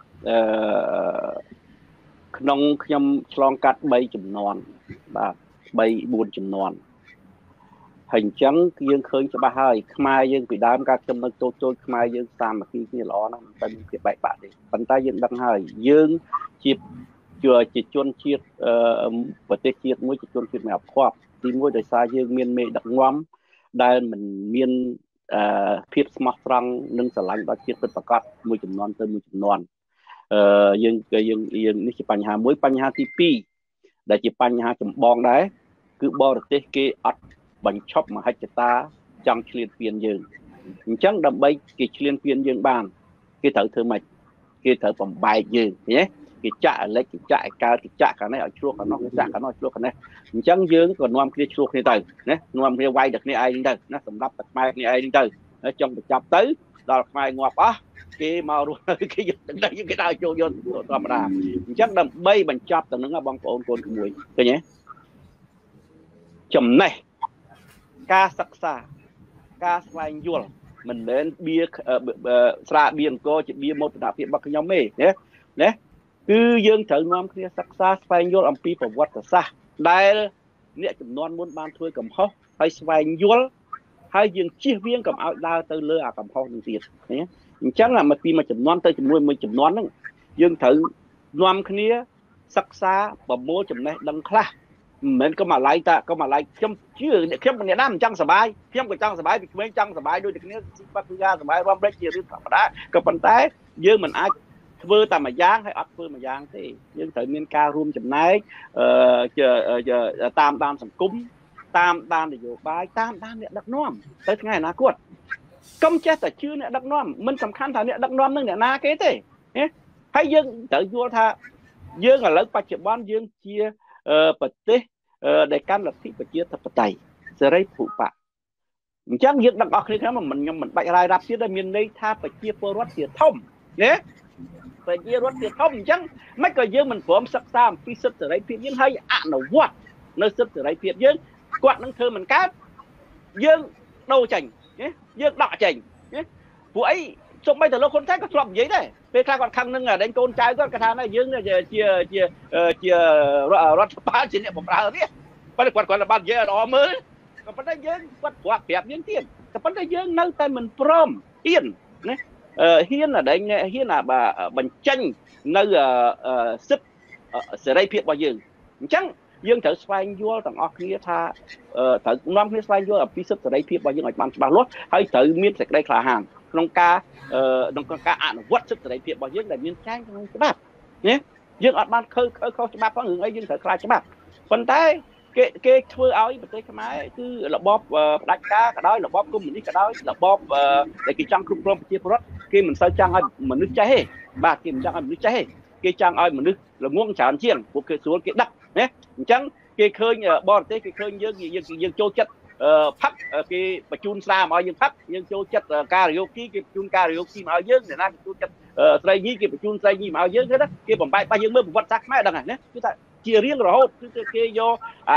Speaker 2: ក្នុងខ្ញុំឆ្លងកាត់3ចំនួនបាទ3-4ចំនួនហើយអញ្ចឹងយើងឃើញច្បាស់ហើយខ្មែរយើងពីដើមការចំណុចតូចខ្មែរយើងសាមគ្គីគ្នាល្អណាស់មិនមានភាពបែកបាក់ទេប៉ុន្តែយើងដឹងហើយយើងជាជនជាតិប្រទេសជាតិមួយជាជនជាតិមួយអភ័ព្វទីមួយដោយសារយើងមានមេដឹកនាំដែលមិនមានភាពស្មោះត្រង់និងស្រឡាញ់ដល់ជាតិពិតប្រាកដមួយចំនួនទៅមួយចំនួនយើងនេះជាបញ្ហាមួយបញ្ហាទី2ដែលជាបញ្ហាចម្បងដែរគឺបរទេសគេអត់បញ្ឈប់មហិច្ឆតាចង់ឈ្លានពានយើងអញ្ចឹងដើម្បីគេឈ្លានពានយើងបានគេត្រូវធ្វើម៉េចគេត្រូវបំបែកយើងឃើញទេគេចាក់អាលិចគេចាក់ឯកើតគេចាក់ខាងនេះឲ្យឆ្លោះខាងនោះគេចាក់ខាងនោះឆ្លោះខាងនេះអញ្ចឹងយើងក៏នាំគ្នាឆ្លោះគ្នាទៅណានាំគ្នាវាយតែគ្នាឯងទៅណាសម្រាប់តែខ្មែរគ្នាឯងទៅចង់បញ្ចប់ទៅដល់ខ្មែរងាប់អស់គេមករស់នៅគេយកទៅគេដើរចូលយកធម្មតាអញ្ចឹងដើម្បីបញ្ចប់ទៅនឹងបងប្អូនកូនក្មួយឃើញទេចំណេះការសិក្សាការស្វែងយល់មិនមែនបៀស្រាបៀអង្គជាបៀមោទនភាពរបស់ខ្ញុំទេណាគឺយើងត្រូវនាំគ្នាសិក្សាស្វែងយល់អំពីប្រវត្តិសាស្ត្រដែលអ្នកចំនួនមុនបានធ្វើកំហុសហើយស្វែងយល់ហើយយើងជៀសវាងកុំឲ្យដើរទៅលើអាកំហុសនឹងទៀតណាអញ្ចឹងមកពីមួយចំនួនទៅជាមួយមួយចំនួនហ្នឹងយើងត្រូវនាំគ្នាសិក្សាប្រមូលចំណេះដឹងខ្លះមិនមែនក៏មកឡៃតាក៏មកឡៃខ្ញុំជឿខ្ញុំអ្នកណាមិនចង់សុបាយខ្ញុំក៏ចង់សុបាយពីក្មេងចង់សុបាយដូចតែគ្នាស៊ីបាត់គឺការសុបាយរំលេចជារឿងធម្មតាក៏ប៉ុន្តែយើងមិនអាចធ្វើតែមួយយ៉ាងហើយអត់ធ្វើមួយយ៉ាងទេយើងត្រូវមានការរួមចំណែកតាមដានសង្គម tam đan để dụ bài tam đan nè đặc nom tới ngày nào quật công chết tại chưa nè đặc nom mình sầm khăn thà nè đặc nom nâng nè na kế thế hay dương tự vua tha dương là lớn ba triệu ban dương chia bật tế để can lập thị và chia thập tài giờ đây phụ bạ chắc dương đặc ọt như thế mà mình bạch rai đáp chia đây miền đây tha phải chia phô rót tiền thông nhé phải chia rót tiền thông chắc mấy cái dương mình phỏng sắc sam phi sức giờ đây phiền dương hay nó quạt nơi sức giờ đây phiền dương quạt năng thơ mình cát dương đâu chành nhé dương đọ chành nhé vụ ấy trong bây giờ nó không thấy có làm gì đấy về khai còn khăn nâng ở đánh con trai có cái thằng này dương này chia rót ba chỉ niệm một ra đấy bây giờ còn là ban giờ đó mới còn bây giờ dương quạt quạt đẹp những tiền còn bây giờ dương nâng tay mình prom hiên này hiên là đánh hiên là bà bánh chanh nơi sức sẽ đây phiền bao dương chẳng dương thử xoay vô thằng ở kia tha thử năm kia xoay vô ở phía sức sẽ đây phiền bao dương ở bàn bàn lót hay thử miên sạch đây là hàng nông ca nó vắt sức từ đây việc bao nhiêu là miếng trái không các bạn nhé dương ở ban khơi cho bác có người ấy dương phải khai cho bác phần tay cái thưa áo bật tay cái máy cứ là bóp đánh cá cả đó là bóp cung mình đi cả đó là bóp để cái trang cungrom chia product khi mình sao trang ai mình nước cháy ba khi mình trang ai mình nước cháy cái trang ai mình nước là muỗng chán chiên của cái xuống cái đắp nhé chẳng cái khơi bò tới cái khơi dương châu chất phát cái bạch chun sa mà dương phát dương châu chất karaoke cái chun karaoke mà dương để làm châu chất trai nhi cái bạch chun trai nhi mà dương thế đó cái bẩm bài ba dương mới một vật sắc máy đằng này nhé chúng ta chia riêng rồi hốt cái do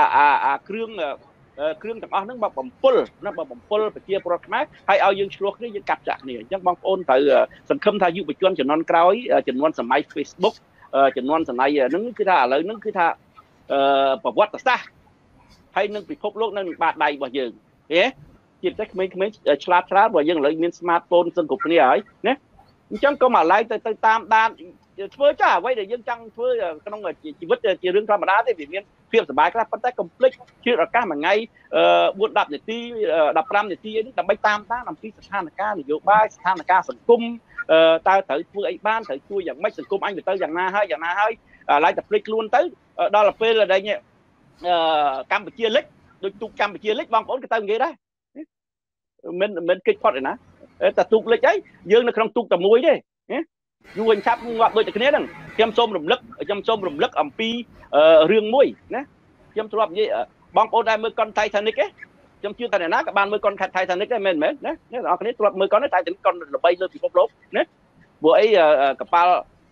Speaker 2: เครื่องទាំងអស់ហ្នឹងមកបំពុលណាមកបំពុលប្រជាប្រដ្ឋខ្មែរហើយឲ្យយើងឆ្លោះគ្នាយើងកាត់ចាក់គ្នាអញ្ចឹងបងប្អូនត្រូវសង្ឃឹមថាយុវជនជំនាន់ក្រោយជំនាន់សម័យ Facebook ជំនាន់សម័យហ្នឹងគឺថាឥឡូវហ្នឹងគឺថាប្រវត្តិសាស្ត្រហើយនឹងពិភពលោកនៅនឹងបាតដៃរបស់យើងហេជាពិសេសក្មេងៗឆ្លាតរបស់យើងឥឡូវមាន smartphone សឹងគ្រប់គ្នាហើយណាអញ្ចឹងក៏មកឡៃទៅតាមដានធ្វើចាអ្វីដែលយើងចង់ធ្វើក្នុងជីវិតជារឿងធម្មតាទេវាមានភាពសប្បាយខ្លះប៉ុន្តែកុំភ្លេចជឿឱកាសមួយថ្ងៃ4-10 នាទី15 នាទីនេះដើម្បីតាមដានអំពីស្ថានភាពនយោបាយស្ថានភាពសង្គមតើត្រូវធ្វើអីបានត្រូវជួយយ៉ាងម៉េចសង្គមអញទៅយ៉ាងណាហើយឡើយតែភ្លេចខ្លួនទៅដល់ពេលដែលកម្ពុជាលិចដូចទូកកម្ពុជាលិចបងប្អូនក៏ទៅនិយាយដែរមិនគិតផុតឯណាតែទូកលិចអីយើងនៅក្នុងទូកតែមួយទេយូរឆាប់ងាប់ដូចតែគ្នាហ្នឹងខ្ញុំសូមរំលឹកអំពីរឿងមួយណាខ្ញុំធ្លាប់និយាយបងប្អូនដែលមើលកុន Titanic ទេខ្ញុំជឿថាអ្នកណាក៏បានមើលកុន Titanic ដែរមែនអ្នកនរគ្នាធ្លាប់មើលកុន Titanic កុនល្បីលើពិភពលោកណាព្រោះអីកប៉ាល់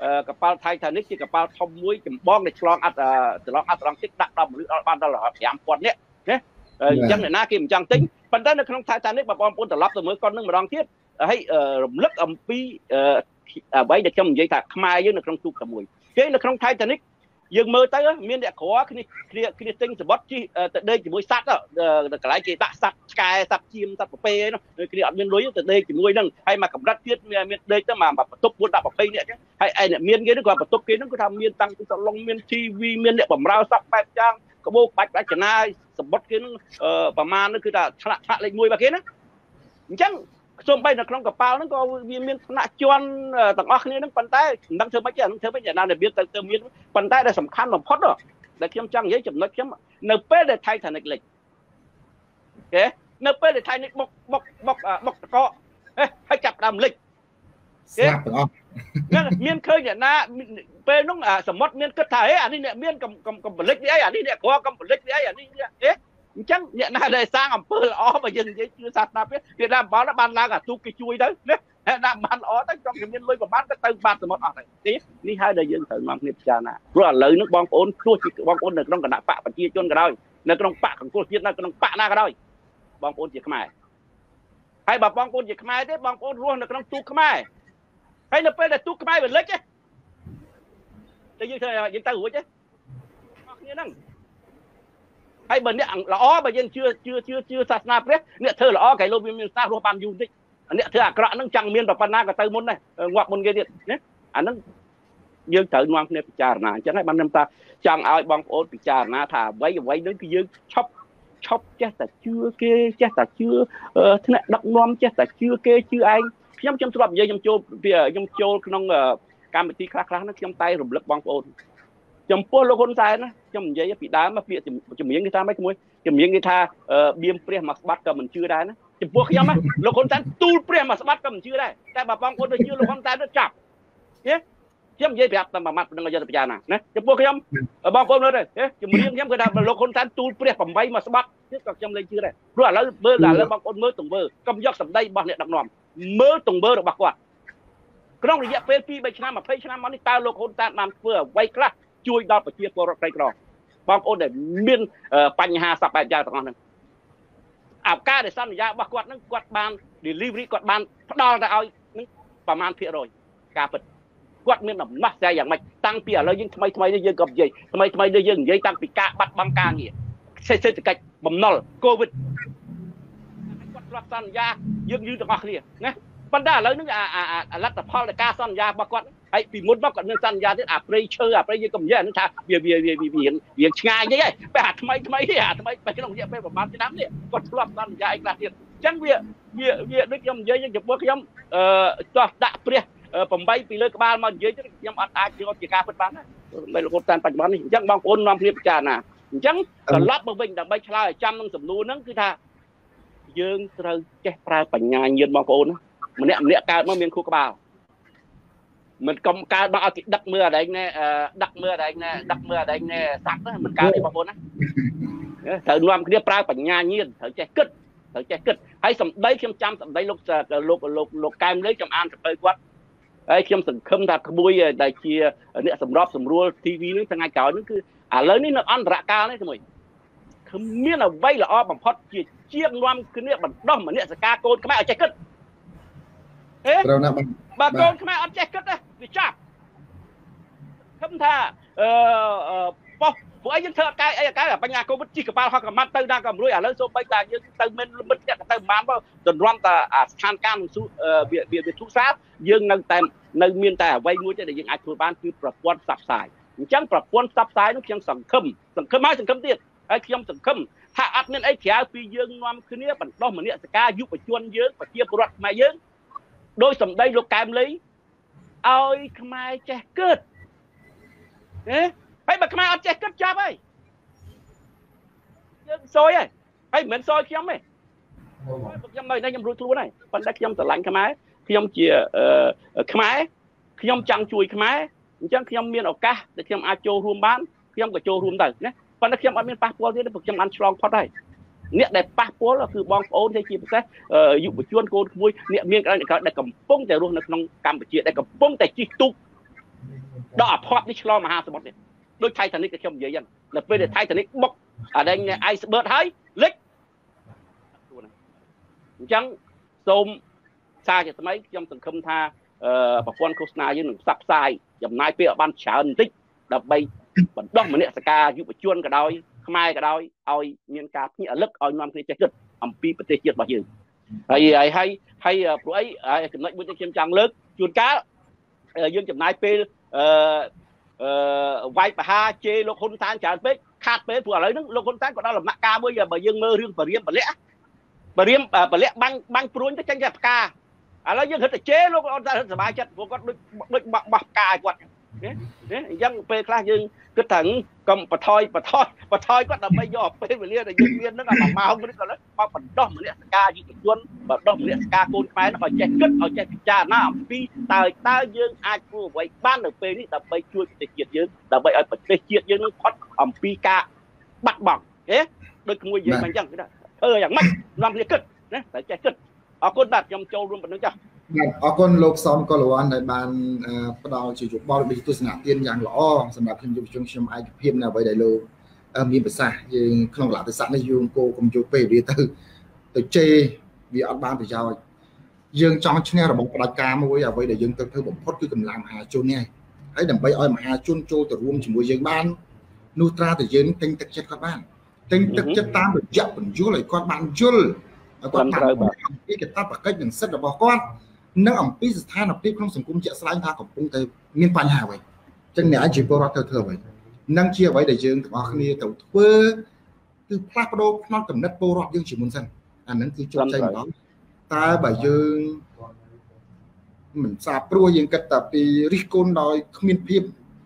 Speaker 2: Titanic ជាកប៉ាល់ធំមួយចម្បងដែលឆ្លងអត់រងទឹកដាក់ដល់មនុស្សបានដល់ 5000 នាក់ណាអញ្ចឹងអ្នកណាគេមិនចង់ទិញប៉ុន្តែនៅក្នុង Titanic បងប្អូនត្រឡប់ទៅមើលកុននឹងម្ដងទៀតហើយរំលឹកអំពីអ្វីដែលខ្ញុំនិយាយថាខ្មែរយើងនៅក្នុងទូកតែមួយគេនៅក្នុង Titanic យើងមើលទៅមានអ្នកក្រគ្នាទិញសបុតជិះទៅដេកជាមួយសត្វទៅកន្លែងគេដាក់សត្វឆ្កែសត្វជៀមសត្វប្រពេនោះគ្នាអត់មានលុយទៅដេកជាមួយហ្នឹងហើយមកកម្រិតទៀតមានដេកទៅមកបន្ទប់ 4-10 20 នាក់ចឹងហើយឯអ្នកមានគេហ្នឹងគាត់បន្ទប់គេហ្នឹងគាត់ថាមានតាំងពីសឡុងមាន TV មានអ្នកបម្រើសពបែបយ៉ាងក្បោកបាច់រចនាសបុតគេហ្នឹងប្រមាណនោះគឺថាឆ្លាក់លេខ1របស់គេណាអញ្ចឹងសូម្បីនៅក្នុងកប៉ាល់ហ្នឹងក៏វាមានថ្នាក់ជាន់ទាំងអស់គ្នាហ្នឹងប៉ុន្តែមិនដឹងធ្វើម៉េចទេអានឹងធ្វើម៉េចយ៉ាងណាដែលមានទៅមានប៉ុន្តែដែលសំខាន់បំផុតដែលខ្ញុំចង់និយាយចំណុចខ្ញុំនៅពេលដែល Titanic លិចអូខេនៅពេលដែល Titanic បុកតកហើយចាប់ដើមលិចស្លាប់ទាំងអស់ហ្នឹងមានឃើញអ្នកណាពេលហ្នឹងសមុទ្រមានគិតថាហេអានេះអ្នកមានកំបលិចនេះអីអានេះអ្នកក្រកំបលិចនេះអីអានេះហេអញ្ចឹងអ្នកណាដែលសាងអំពើល្អបើយើងនិយាយជឿសាសនាវាដាក់អំបោលបានឡើងអាទូកគេជួយទៅណាដាក់បានល្អទៅចង់គេមានលុយប្រហែលទៅបាត់សមុទ្រអស់ទៅនេះហើយដែលយើងត្រូវនាំគ្នាពិចារណាព្រោះឥឡូវនេះបងប្អូនគ្រោះជាបងប្អូននៅក្នុងគណៈបកប្រជាជនក៏ដោយនៅក្នុងបកកង្គោលជាតិនៅក្នុងបកណាក៏ដោយបងប្អូនជាខ្មែរហើយបើបងប្អូនជាខ្មែរទេបងប្អូនរស់នៅក្នុងទូកខ្មែរហើយនៅពេលដែលទូកខ្មែរវាលិចទេយើងធ្វើយើងទៅរួចទេអស់គ្នាហ្នឹងហើយបើអ្នកល្អបើយើងជឿសាសនាព្រះអ្នកធ្វើល្អគេលោកវាមានសាសរស់បានយូរតិចអ្នកធ្វើអាក្រក់ហ្នឹងចង់មានប៉ុណ្ណាក៏ទៅមុនដែរងាប់មុនគេទៀតណាអាហ្នឹងយើងត្រូវនាំគ្នាពិចារណាអញ្ចឹងហើយបានខ្ញុំថាចង់ឲ្យបងប្អូនពិចារណាថាអ្វីហ្នឹងគឺយើងឈប់ចេះតែជឿគេចេះតែជឿថ្នាក់ដឹកនាំចេះតែជឿគេជឿឯងខ្ញុំធ្លាប់និយាយខ្ញុំចូលក្នុងកម្មវិធីខ្លះហ្នឹងខ្ញុំតែរំលឹកបងប្អូនចំពោះលោកហ៊ុនសែនណាខ្ញុំនិយាយពីដើមមកពាក្យជំនាញគេថាម៉េចមួយជំនាញគេថាបៀមព្រះមកស្បាត់ក៏មិនជឿដែរណាចំពោះខ្ញុំណាលោកហ៊ុនសែនទូលព្រះមកស្បាត់ក៏មិនជឿដែរតែបើបងប្អូនទៅជឿលោកហ៊ុនសែនទៅចាប់ហេខ្ញុំនិយាយប្រាប់តែមួយម៉ាត់នឹងយកទៅពិចារណាណាចំពោះខ្ញុំបងប្អូនមើលទៅជំនាញខ្ញុំគឺថាលោកហ៊ុនសែនទូលព្រះ8មកស្បាត់ទៀតក៏ខ្ញុំលែងជឿដែរព្រោះឥឡូវមើលបងប្អូនមើលទង្វើកុំយកសម្ដីរបស់អ្នកដឹកនាំមើលទង្វើរបស់គាត់ក្នុងរយៈពេល2-3ឆ្នាំ20ឆ្នាំមកនេះតើលោកហ៊ុនសែនបានធ្វើអ្វីខ្លះជួយដល់ប្រជាពលរដ្ឋក្រីក្របងប្អូនដែលមានបញ្ហាសពបែបយ៉ាងទាំងអស់ហ្នឹងឱកាសដែលសន្យារបស់គាត់ហ្នឹងគាត់បាន delivery គាត់បានផ្ដល់ទៅឲ្យនឹងប្រមាណភាគរយការពិតគាត់មានដំណោះស្រាយយ៉ាងម៉េចតាំងពីឥឡូវយើងថ្មីនេះយើងក៏និយាយថ្មីនេះយើងនិយាយតាំងពីការបាត់បង់ការងារសេដ្ឋកិច្ចបំណុលកូវីដគាត់ធ្លាប់សន្យាយើងយឺទាំងអស់គ្នាណាប៉ុន្តែឥឡូវហ្នឹងអាលទ្ធផលនៃការសន្យារបស់គាត់ហើយពីមុនមកគាត់មានសន្យាទៀតអាព្រៃឈើអាព្រៃយើងក៏និយាយហ្នឹងថាវាឆ្ងាយនេះឯងតែអាថ្មីក្នុងរយៈពេលប្រហែលឆ្នាំនេះគាត់ធ្លាប់សន្យាអីខ្លះទៀតអញ្ចឹងវាដូចខ្ញុំនិយាយចំពោះខ្ញុំចោះដាក់ព្រះ8ពីលើក្បាលមកនិយាយទៅខ្ញុំអត់អាចយកជាការពិតបានដែរមិនលោកតានបច្ចុប្បន្ននេះអញ្ចឹងបងប្អូននាំគ្នាពិចារណាអញ្ចឹងត្រឡប់មកវិញដើម្បីឆ្លើយឲ្យចាំនឹងសំណួរហ្នឹងគឺថាយើងត្រូវចេះប្រើបញ្ញាញាណបងប្អូនណាម្នាក់កើតមកមានខួរក្បាលមិនកុំកើតមកឲ្យគេដឹកមើលអដែងណែដឹកមើលអដែងណែសัตว์ណាមិនកើតទេបងប្អូនណាត្រូវនាំគ្នាប្រើបញ្ញាញាណត្រូវចេះគិតហើយសម្ដីខ្ញុំចាំសម្ដីលោកកែមលេខ្ញុំអានសភៅគាត់ហើយខ្ញុំសង្ឃឹមថាក្មួយដែលជាអ្នកសម្របសម្រួល TV នេះថ្ងៃក្រោយនេះគឺឥឡូវនេះនៅអន្តរកាលនេះជាមួយគ្មានអ្វីល្អបំផុតជានាំគ្នាបណ្ដោះមនសិការកូនខ្មែរឲ្យចេះគិតត្រូវណាបើកូនខ្មែរអត់ចេះគិតទេវាចាប់ខំថាប៉ុស្តិ៍ពួកឯងយើងធ្វើអីបញ្ញាកូវីដជីកប៉ាល់ហោះកំមាត់ទៅដល់ក៏រួយឥឡូវសូម្បីតែយើងទៅមានលមិតទៅបានមកទន្រាំតែស្ថានភាពវាធូរស្រាលយើងនៅមានតែអ្វីមួយទេដែលយើងអាចធ្វើបានគឺប្រព័ន្ធផ្សព្វផ្សាយអញ្ចឹងប្រព័ន្ធផ្សព្វផ្សាយនោះខ្ញុំសង្ឃឹមទៀតហើយខ្ញុំសង្ឃឹមថាអត់មានអីក្រៅពីយើងនាំគ្នាបណ្ដោះមនសិការយុវជនយើងប្រជាពលរដ្ឋខ្មែរយើងដោយសម្ដីលោកកែមលីឲ្យខ្មែរចេះគិតហើយបើខ្មែរអត់ចេះគិតចាប់ហើយយើងសយហើយមិនមែនសយខ្ញុំទេខ្ញុំនៅនេះខ្ញុំរួចខ្លួនហើយប៉ុន្តែខ្ញុំស្រឡាញ់ខ្មែរខ្ញុំជាខ្មែរខ្ញុំចង់ជួយខ្មែរអញ្ចឹងខ្ញុំមានឱកាសដែលខ្ញុំអាចចូលរួមបានខ្ញុំក៏ចូលរួមទៅណាប៉ុន្តែខ្ញុំអត់មានប៉ះពាល់ទេព្រោះខ្ញុំបានឆ្លងផុតហើយអ្នកដែលប៉ះពាល់គឺបងប្អូនទេជាពិសេសយុវជនកូនក្មួយអ្នកមានដែលកំពុងតែរស់នៅក្នុងកម្ពុជាដែលកំពុងតែជិះទូកដល់អភ័ព្វនេះឆ្លងមហាសមុទ្រនេះដូច Titanic ដែលខ្ញុំនិយាយហ្នឹងនៅពេលដែល Titanic បុកអាដែង iceberg ហើយលិចអញ្ចឹងសូមសារជាថ្មីខ្ញុំសង្ឃឹមថាប្រព័ន្ធឃោសនាយើងនឹងផ្សព្វផ្សាយចំណាយពេលឲ្យបានច្រើនបន្តិចដើម្បីបណ្ដុះមនសិការយុវជនក៏ដោយខ្មែរក៏ដោយឲ្យមានការភ្ញាក់រលឹកឲ្យនាំគ្នាចេះគិតអំពីប្រទេសជាតិរបស់យើងហើយព្រោះអីចំណុចមួយដែលខ្ញុំចង់លើកជួនកាលយើងចំណាយពេលវាយបហាជេរលោកហ៊ុនសែនច្រើនពេកខាតពេលព្រោះឥឡូវហ្នឹងលោកហ៊ុនសែនក៏ដល់ដំណាក់កាលមួយបើយើងមើលរឿងបរិមបលាក់បាញ់ព្រួញទៅចេញតែផ្កាឥឡូវយើងហិតតែជេរលោកហ៊ុនសែនសប្បាយចិត្តព្រោះគាត់ដូចបោះផ្កាឲ្យគាត់អញ្ចឹងពេលខ្លះយើងគិតថាកុំបថយគាត់ដើម្បីយកពេលវេលាដែលយើងមានហ្នឹងឲ្យ1ម៉ោងនេះក៏មកបណ្ដោះមនសិការយុវជនបណ្ដោះមនសិការកូនខ្មែរឲ្យចេះគិតឲ្យចេះពិចារណាអំពីតើយើងអាចធ្វើអ្វីបាននៅពេលនេះដើម្បីជួយប្រទេសជាតិយើងដើម្បីឲ្យប្រទេសជាតិយើងនឹងផុតអំពីការបាត់បង់ដូចក្មួយយើងមិនអញ្ចឹងគេថាយ៉ាងម៉េចនាំគ្នាគិតណាតែចេះគិតអរគុណបាទខ្ញុំចូលរួមប៉ុណ្្នឹងចា៎
Speaker 1: អរគុណលោកសំកលវ័នដែលបានផ្ដល់ជាយោបល់ពីទស្សនៈទានយ៉ាងល្អសម្រាប់ខ្ញុំយុវជនខ្ញុំឯកភាពនៅអ្វីដែលលោកមានប្រសាសន៍យើងក្នុងកលៈទេសៈនេះយើងគោកុំយកពេលវាទៅជេរវាអត់បានប្រយោជន៍យើងចង់ឈ្នះរបបផ្ដាច់ការមួយអ្វីដែលយើងត្រូវធ្វើបំផុតគឺកម្លាំងមហាជននេះហើយដើម្បីឲ្យមហាជនចូលទៅរួមជាមួយយើងបាននោះត្រាតែយើងទិញទឹកចិត្តគាត់បានទិញទឹកចិត្តតាមរយៈបញ្យល់ឲ្យគាត់បានយល់ឲ្យគាត់បានអំពីកាតព្វកិច្ចនិងសិទ្ធិរបស់គាត់នៅអំពីស្ថានភាពក្នុងសង្គមជាក់ស្ដែងថាកំពុងតែមានបញ្ហាអ្វីអញ្ចឹងអ្នកជាពលរដ្ឋត្រូវធ្វើអ្វីនឹងជាអ្វីដែលយើងទាំងអស់គ្នាត្រូវធ្វើគឺផ្លាស់ប្ដូរផ្នត់គំនិតពលរដ្ឋយើងជាមុនសិនអានឹងគឺជោគជ័យម្ដងតើបើយើងមិនសាព្រោះយើងគិតតែពីរិះគន់ដោយគ្មានភាព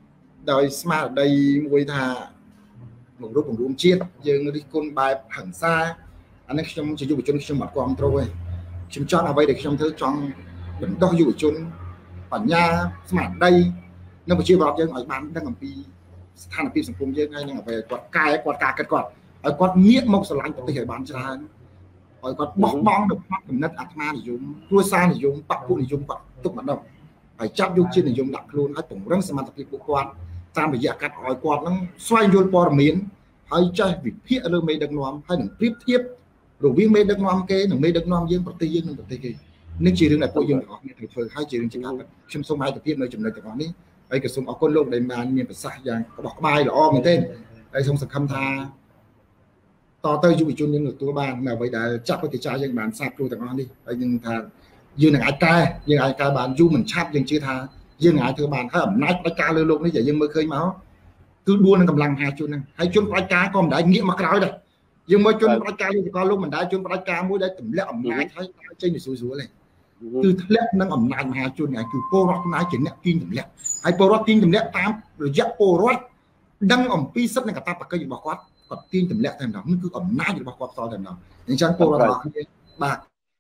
Speaker 1: ដោយស្មារតីមួយថាមករូបបង្រួមជាតិយើងរិះគន់បែបហិង្សាអានេះខ្ញុំជាយុវជនខ្ញុំអត់គ្រប់គ្រងទេខ្ញុំចង់អ្វីដែលខ្ញុំធ្វើចង់បណ្ដុះយុវជនបញ្ញាស្មារតីនិងប្រជាពលរដ្ឋយើងឲ្យបានដឹងអំពីស្ថានភាពសង្គមយើងហើយនឹងអ្វីគាត់កែគាត់ការគិតគាត់ឲ្យគាត់ងាកមកស្រឡាញ់ប្រទេសឲ្យបានច្រើនឲ្យគាត់បោះបង់នូវផ្នត់គំនិតអាត្មានិយមគ្រួសារនិយមបព្វនិយមគាត់ទុកម្ដងហើយចាប់យកជាតិនិយមដាក់ខ្លួនឲ្យពង្រឹងសមត្ថភាពពួកគាត់តាមរយៈកាត់ឲ្យគាត់នឹងស្វែងយល់ព័ត៌មានហើយចេះវិភាគលើមេដឹកនាំហើយនឹងប្រៀបធៀបរវាងមេដឹកនាំគេនិងមេដឹកនាំយើងប្រទេសយើងនិងប្រទេសគេនេះជារឿងដែលពួកយើងទាំងអស់គ្នាត្រូវធ្វើហើយជារឿងជាការខ្ញុំសូមឯកភាពនៅចំណុចទាំងអស់នេះហើយក៏សូមអរគុណលោកដែលបានមានប្រសាសន៍យ៉ាងក្បោះក្បាយល្អមែនទែនហើយសូមសង្ឃឹមថាតទៅយុវជនយើងទទួលបាននៅអ្វីដែលចាត់វិទ្យាយើងបានសាបព្រោះទាំងអស់នេះហើយនឹងថាយើងនឹងអាចកែបានយូរមិនឆាប់យើងជឿថាយើងអាចធ្វើបានហើយអំណាចផ្ដាច់ការលើលោកនេះដែលយើងមើលឃើញមកគឺដួលនឹងកម្លាំងមហាជនហ្នឹងហើយជនផ្ដាច់ការក៏មិនដែលងាកមកក្រោយដែរយើងមើលជនផ្ដាច់ការលោកក៏លោកមិនដែលជនផ្ដាច់ការមួយដែលទម្លាក់អំណាចហើយចេញទៅស្រួលទេគឺធ្លាក់នឹងអំណាចមហាជនហ្នឹងគឺពលរដ្ឋខ្មែរជាអ្នកទាញទម្លាក់ហើយពលរដ្ឋទាញទម្លាក់តាមរយៈពលរដ្ឋដឹងអំពីសិទ្ធិនិងកាតព្វកិច្ចរបស់គាត់ទាញទម្លាក់តែម្ដងនេះគឺអំណាចរបស់គាត់ផ្ទាល់តែម្ដងអញ្ចឹងពលរដ្ឋរបស់គ្នាបាទ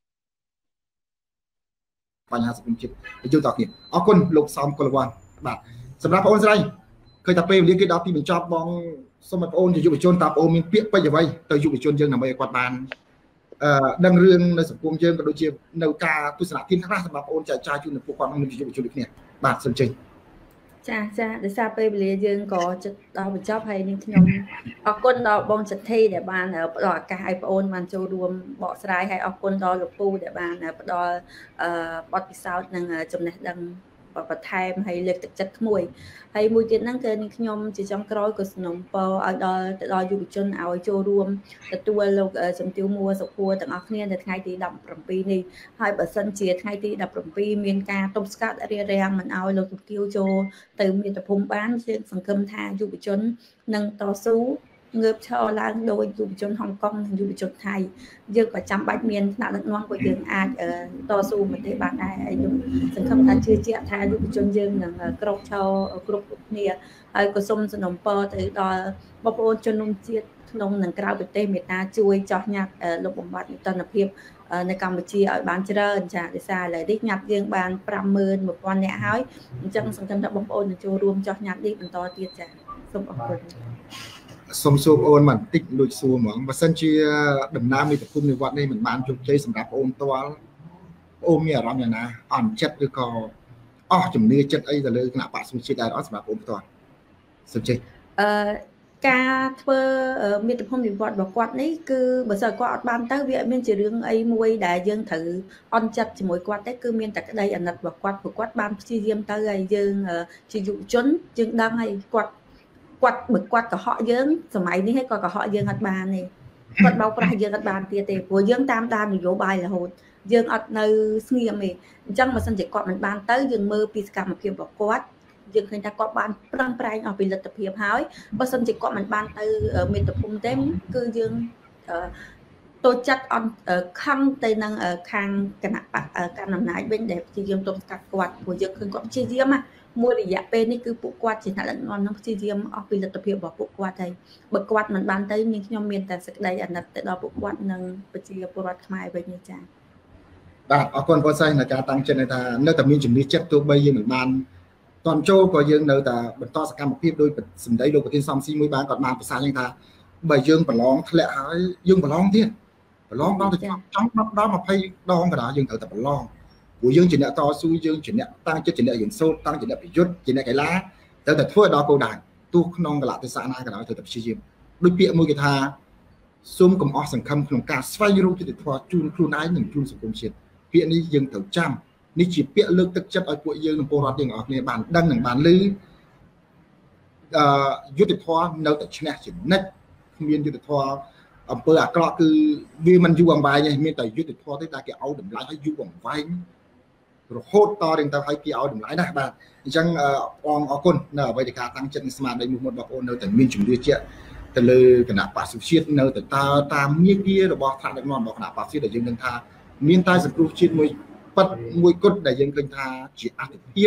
Speaker 1: បញ្ហាសង្គមជាតិយល់តគ្នាអរគុណលោកសំកុលវ័នបាទសម្រាប់បងអូនស្រីឃើញតែពេលវេលាគេដល់ទីបញ្ចប់បងសូមឲ្យបងអូនជាយុវជនតើបងអូនមានពាក្យពេចន៍អ្វីទៅយុវជនយើងដើម្បីឲ្យគាត់បានដឹងរឿងនៅសង្គមយើងក៏ដូចជានៅការទស្សនៈធានខ្លះសម្រាប់បងអូនចែកចាយជូនដល់ពួកគាត់នឹងជាយុវជនដូចគ្នាបាទសូមជើញ
Speaker 3: ចាដោយសារពេលវេលាយើងក៏ចិត្តដល់បញ្ចប់ហើយនឹងខ្ញុំអរគុណដល់បងចន្ទធីដែលបានផ្ដល់ឱកាសឲ្យបងអូនបានចូលរួមបកស្រាយហើយអរគុណដល់លោកពូដែលបានផ្ដល់បទពិសោធន៍និងចំណេះដឹងបន្ថែមហើយលើកទឹកចិត្តក្មួយហើយមួយទៀតហ្នឹងគឺខ្ញុំជាចុងក្រោយក៏សំណូមពរឲ្យដល់យុវជនឲ្យចូលរួមទទួលលោកជំទាវមួសុខួរទាំងអស់គ្នានៅថ្ងៃទី17នេះហើយបើសិនជាថ្ងៃទី17មានការទប់ស្កាត់រារាំងមិនឲ្យលោកជំទាវចូលទៅមាតុភូមិបានយើងសង្ឃឹមថាយុវជននឹងតស៊ូងើបឈរឡើងដោយយុវជនហុងកុងនិងយុវជនថៃយើងក៏ចាំបាច់មានថ្នាក់ដឹកនាំក៏យើងអាចតស៊ូមតិបានដែរហើយខ្ញុំសង្ឃឹមថាជឿជាក់ថាយុវជនយើងនឹងក្រោកឈរគ្រប់គ្នាហើយក៏សូមសំណូមពរទៅដល់បងប្អូនជនរួមជាតិក្នុងនិងក្រៅប្រទេសមេត្តាជួយចោះញ៉ាត់លោកបំបត្តិនិតិភាពនៅកម្ពុជាឲ្យបានច្រើនចាដោយសារឥឡូវនេះញ៉ាត់យើងបាន 51,000 នាក់ហើយអញ្ចឹងសង្ឃឹមថាបងប្អូននឹងចូលរួមចោះញ៉ាត់នេះបន្តទៀតចាសូមអរគុណ
Speaker 1: សូមសួរអូនបន្តិចដូចសួរហ្មងបើសិនជាដំណើរមាតុភូមិនិវត្តនេះមិនបានជោគជ័យសម្រាប់អូនផ្ទាល់អូនមានអារម្មណ៍យ៉ាងណាអន់ចិត្តឬក៏អស់ជំនឿចិត្តអីទៅលើគណៈបក្សសង្គ្រោះជាតិដែរអត់សម្រាប់អូនផ្ទាល់សុជិត
Speaker 3: ការធ្វើមាតុភូមិនិវត្តរបស់គាត់នេះគឺបើសិនគាត់អត់បានទៅវាមានជារឿងអីមួយដែលយើងត្រូវអន់ចិត្តជាមួយគាត់ទេគឺមានតែក្តីអាណិតរបស់គាត់ព្រោះគាត់បានព្យាយាមទៅហើយយើងជាយុវជនយើងដឹងហើយគាត់បើគាត់កុហកយើងសម័យនេះគាត់កុហកយើងអត់បានទេគាត់បោកប្រាស់យើងអត់បានទៀតទេព្រោះយើងតាមដាននយោបាយរហូតយើងអត់នៅស្ងៀមទេអញ្ចឹងបើសិនជាគាត់មិនបានទៅយើងមើលពីសកម្មភាពរបស់គាត់យើងឃើញថាគាត់បានប្រឹងប្រែងអស់ពីលទ្ធភាពហើយបើសិនជាគាត់មិនបានទៅមាតុភូមិទេគឺយើងតូចចិត្តអត់ខឹងទៅនឹងខាងគណៈបកកាន់អំណាចវិញដែលព្យាយាមទប់ស្កាត់គាត់ព្រោះយើងឃើញគាត់ព្យាយាមមួយរយៈពេលនេះគឺពួកគាត់ជាអ្នកដឹកនាំនឹងព្យាយាមអស់ពីលទ្ធភាពរបស់ពួកគាត់ហើយបើគាត់មិនបានទៅខ្ញុំមានតែសេចក្តីអាណិតទៅដល់ពួកគាត់និងប្រជាពលរដ្ឋខ្មែរវិញនេះចា៎
Speaker 1: បាទអរគុណបងស្រីនៃការតាំងចិត្តថានៅតែមានជំនឿចិត្តទោះបីយើងមិនបានតន់ចូលក៏យើងនៅតែបន្តសកម្មភាពដោយសម្ដីលោកប្រធានសំស៊ីមួយបានគាត់បានប្រសាសន៍យ៉ាងថាបើយើងប្រឡងធ្លាក់ហើយយើងប្រឡងទៀតប្រឡងដល់ទៅចង់ដល់20ដងក៏ដល់យើងត្រូវតែប្រឡងព្រោះយើងជាអ្នកតស៊ូយើងជាអ្នកតាំងចិត្តជាអ្នករៀនសូត្រតាំងជាអ្នកប្រយុទ្ធជាអ្នកកីឡាត្រូវតែធ្វើដល់គោលដៅទោះក្នុងកលៈទេសៈណាក៏ដោយត្រូវតែព្យាយាមដូចពាក្យមួយគេថាសូមកុំអស់សង្ឃឹមក្នុងការស្វែងរកយុត្តិធម៌ជូនខ្លួនឯងនិងជូនសង្គមជាតិពាក្យនេះយើងត្រូវចាំនេះជាពាក្យលើកទឹកចិត្តឲ្យពួកយើងនិងពលរដ្ឋយើងទាំងអស់គ្នាបានដឹងនិងបានឮយុត្តិធម៌នៅតែឈ្នះជានិច្ចគ្មានយុត្តិធម៌អំពើអាក្រក់គឺវាមិនយូរអង្វែងទេមានតែយុត្តិធម៌ទេដែលគេឲ្យតម្លៃឲ្យយូរអង្វែងរហូតតរៀងទៅឲ្យគេឲ្យតម្លៃណាស់បាទអញ្ចឹងបងអរគុណនៅអ្វីដែលការតាំងចិត្តនិងស្មារតីមួយមុតបងប្អូននៅតែមានជំនឿជាក់ទៅលើគណៈបក្សសង្គ្រោះជាតិនៅតែតាមមាគ៌ារបស់ថ្នាក់ដឹកនាំរបស់គណៈបក្សជាតិដែលយើងនឹងថាមានតែសង្គ្រោះជាតិមួយប៉ិតមួយគត់ដែលយើងឃើញថាជាអត្ថិភាព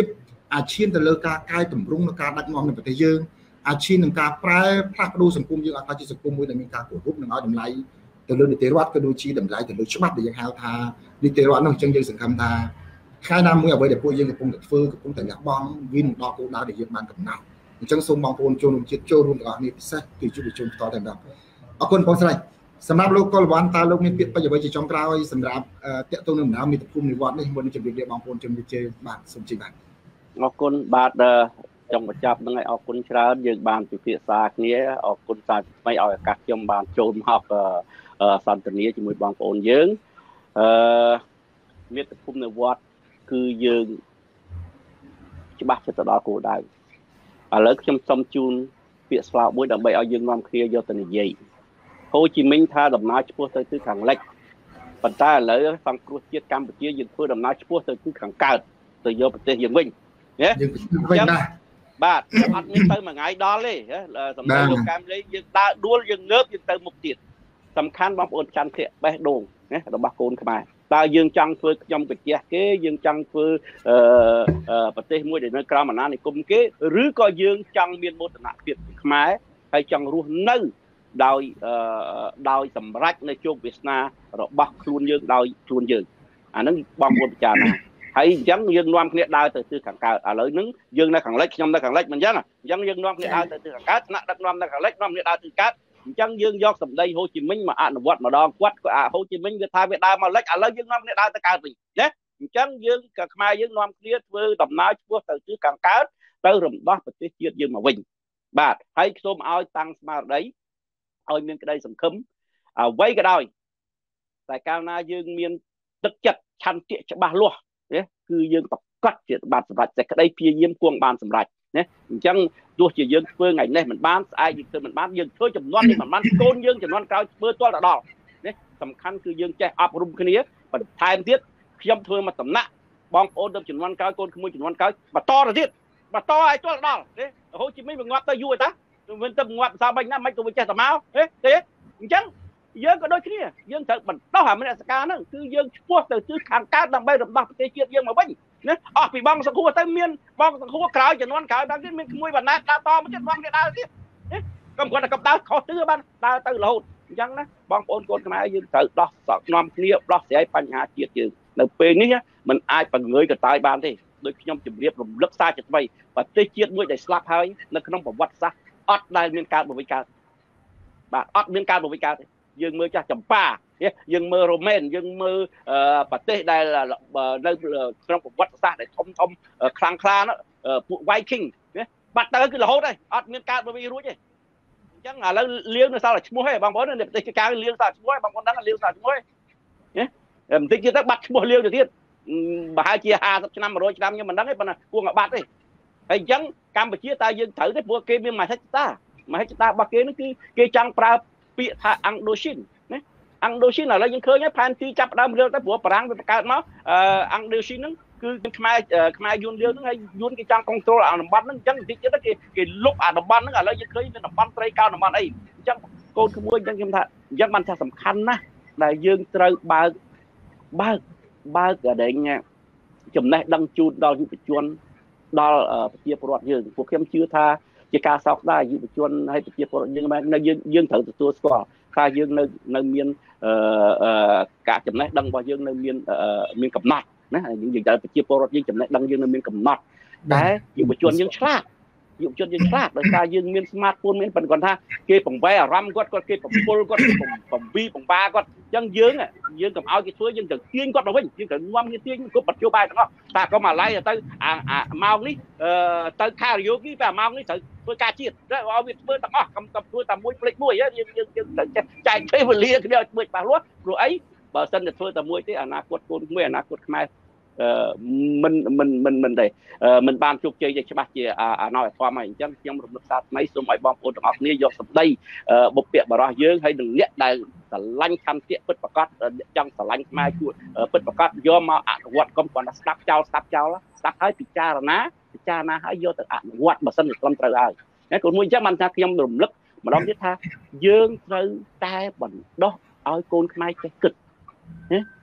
Speaker 1: อาชีพแต่เลือกการกายต่ำรุ่งในการดักงอมในประเทศยืงอาชีพในการแปรพลักดูสังคมยืงอาชีพสังคมด้วยในมีการกดรูปหนึ่งเอาดำไลแต่เรื่องนิติรัฐก็ดูชีดำไลแต่เรื่องฉบับเดียงหาวทานิติรัฐนั่งจังยืงสังคมทาใครนำมือเอาไว้เดี๋ยวพวกยืงกับพงแต่ฟื้นกับพงแต่หยักบ้องวินดอกกูดาวเดี๋ยวยืงมันกับเนาจังสมบางคนโจนจิตโจรุ่นก่อนนี่เซ็ตที่จุดชมต่อแต่แบบเอาคนพอสไลสำหรับโลกก็วันตาโลกมีเปลี่ยนไปอย่างไรจะจงกล่าวสำหรับเตะตัวหนึ่งน้ำมีแต่ภูมิในวัดนี่บนจะเรียกบางคนจะมีเจอบาทสมจริงบาท
Speaker 2: เอาคนบาทจงประจับยังไงเอาคนเช้ายืนบานจุดเพียรศาสตร์นี้เอาคนศาสตร์ไม่เอาการจมบานโจมหอกสันตนี้จะมีบางคนยืนมีแต่ภูมิในวัดคือยืนจะบ้าจะต่อกูได้แล้วชมชมจูนเปียสลาวบุ้ยดับใบเอายืนความเคลียร์ยอดตัวใหญ่โฮจิมินห์ท่าดำน้ำชั่วตัวขังเล็กปัจจัยเลยฟังครูเชียร์กัมพูชียืนพูดดำน้ำชั่วตัวขังเกิดตัวโยประเทศยืนวิ่งเนี่ยบ้านจะอัดมีเติมมาไงดอลเลยสำหรับโรงการเลยยืนตาด้วนยืนเงือบยืนเติมมุกติดสำคัญบางคนจันเทะไปโด่งเนี่ยเราบักโกนเข้ามาตายืนจังเฟือยยำเป็ดเจี๊ยเก้ยืนจังเฟือยประเทศมวยเดี๋ยวในกรามันนั่นในกลุ่มเก้หรือก็ยืนจังเมียนโบตนาเปียกขมายให้จังรู้นึ่งดาวสำรักในช่วงเวสนาเราบักคลุนยืนดาวคลุนยืนอันนั้นบางคนพิจารณาให้ยังยืนนวมเนี่ยดาวแต่คือขังกาเลยนึงยืนในขังเล็กยำในขังเล็กมันยังยังยืนนวมเนี่ยดาวแต่คือขังกาหน้าดักนวมในขังเล็กนวมเนี่ยดาวคือกัดจังยืนยกสำได้โฮจิมินห์มาอ่านวัดมาดองวัดก็โฮจิมินห์จะทายเวดามาเล็กแล้วยืนนวมเนี่ยดาวแต่การสิเนี่ยจังยืนกับขมายยืนนวมเคลียร์เพื่อดำน้ำชั่วแต่คือขังกาเติมรำบ้าประเทศยืนยืนมาวิ่งบาดให้ส้มเอาตังสมาร์ได้เอาเมียนก็ได้สังคมไว้ก็ได้แต่การนายืนเมียนตึกจัดชันเตี้ยจะบาลัวเนี่ยคือยืนตกกัดเจ็ดบาทสำหรับแต่ก็ได้เพียเยี่ยมกวงบานสำหรับเนี่ยจังตัวจะยืนเพื่อไงเนี่ยเหมือนบ้านไอ้ยืนเหมือนบ้านยืนเพื่อจำนวนนี่เหมือนบ้านโกนยืนจำนวนเก้าเพื่อตัวละดอกเนี่ยสำคัญคือยืนแจ้อับรุมคนนี้ปัจจัยเทียบเพียมเธอมาสำนักบองโอนจำนวนเก้าโกนขโมยจำนวนเก้าบัดต่อระเทียบบัดต่อไอ้ตัวละดอกเนี่ยโหจิไม่เป็นงับตะยุ่ยตามันจะงับซาบังน้ำไม่ตัวเจ้าสมาเฮ้ยเจ๊จังยืนก็โดยที่ยืนเถอะมันต้องหาไม่ได้สกัดนั่นคือยืนพวกแต่ซื้อขังการดังใบดังบักเตี้ยยืนมาวิ่งเนี่ยออกปีบองสังคูเต็มเมียนบองสังคูกล่าวจะนวลกล่าวดังที่เมียนขโมยบัตรนัดตาตอมันจะบองจะได้ที่เนี่ยกำกวดกับตาขอตื้อบ้านตาตื้อโหดจังนะบองโอนโกนขมายยืนเถอะดอกสอกนอมเนี้ยดอกเสียปัญหาเจียดยืนในปีนี้มันอายปังเงยกับตายบ้านที่โดยยอมจุดเรียบลมลึกซาจัดไปปัตเตี้ยมวยได้สลับหายในขนมผมวัดซะอดได้เมียนการบริการบาดอดเมียนการบริการยังมือจะจำป้ายังมือโรแมนยังมือประเทศใดละในขนมผมวัดซะได้ทมคลางคลาเนาะผู้ไวกิ้งเนี่ยบัดเตอร์คือเราได้อดเมียนการบริรู้ใช่จังแล้วเลี้ยงในซาละชั่วให้บางคนเนี่ยติดการเลี้ยงซาชั่วให้บางคนนั่งเลี้ยงซาชั่วให้เนี่ยติดที่ตั้งบัดชั่วเลี้ยงอยู่ที่bà hai chia 50 năm rồi năm nhưng mà đắng ấy bạn cuồng ở bát đi hay chẳng Campuchia ta dương thử cái bữa kia mà hết ta ba kia nó kia trang pra bị tha Angdochin đấy Angdochin là những khơi nhá pan ti chắp đam rêu tới bữa parang với cả nó Angdochin nó cứ khai yun rêu nó hay yun cái trang control ở đồng ban nó chẳng thì cái lúc ở đồng ban nó là những khơi cái đồng ban tây cao đồng ban ấy chẳng con không mua chẳng chẳng ban theo สำคัญนะlà dương trời ba cái đấy nha chấm này đăng chu đo dụ bị chuồn đo chia pro dương cuộc em chưa tha chỉ ca sọcได้dụ bị chuồn hay chia pro dương mà dương thửตัวscore tha dương nơi miền cả chấm này đăng vào dương nơi miền cầm nát nè những gì đã chia pro dương chấm này đăng dương nơi miền cầm nát đấy dụ bị chuồn dương khác dụ chuồn dương khác rồi tha dương miền smartphone miền phần còn tha kia phòng vé ram quát kia phòng pol quát phòng vi phòng ba quát chân dương cầm áo cái suối dương cầm tiên quát đâu vậy dương cầm ngoan cái tiên có bật vô bài đó ta có mà lấy tới mau ní tới karaoke và mau ní tới tôi ca chiết đó ở việt bơi tầm cầm tôi tầm mũi plek mũi á dương chạy chơi vừa lia cái điều mười bà lúa rồi ấy bờ sân là tôi tầm mũi thế anaconda con mũi anaconda mai mình đây mình ban chụp chơi cho bác chị nói thoa mày chẳng trong một sát mấy số mọi bom ôn học này do sập đây bộc bẹ bà ra dương hay đừng nhét đây là lanh khăn tiện bứt bạc cát trong là lanh mai chuột bứt bạc cát do mà quạt công còn sắp trao lá sắp hết bị cha na hãy do từ quạt mà sân được lâm trời ơi cái còn nguyên chắc mình ta trong đùm lấp mà đóng biết tha dương trời tai bẩn đó ơi côn mai cái cực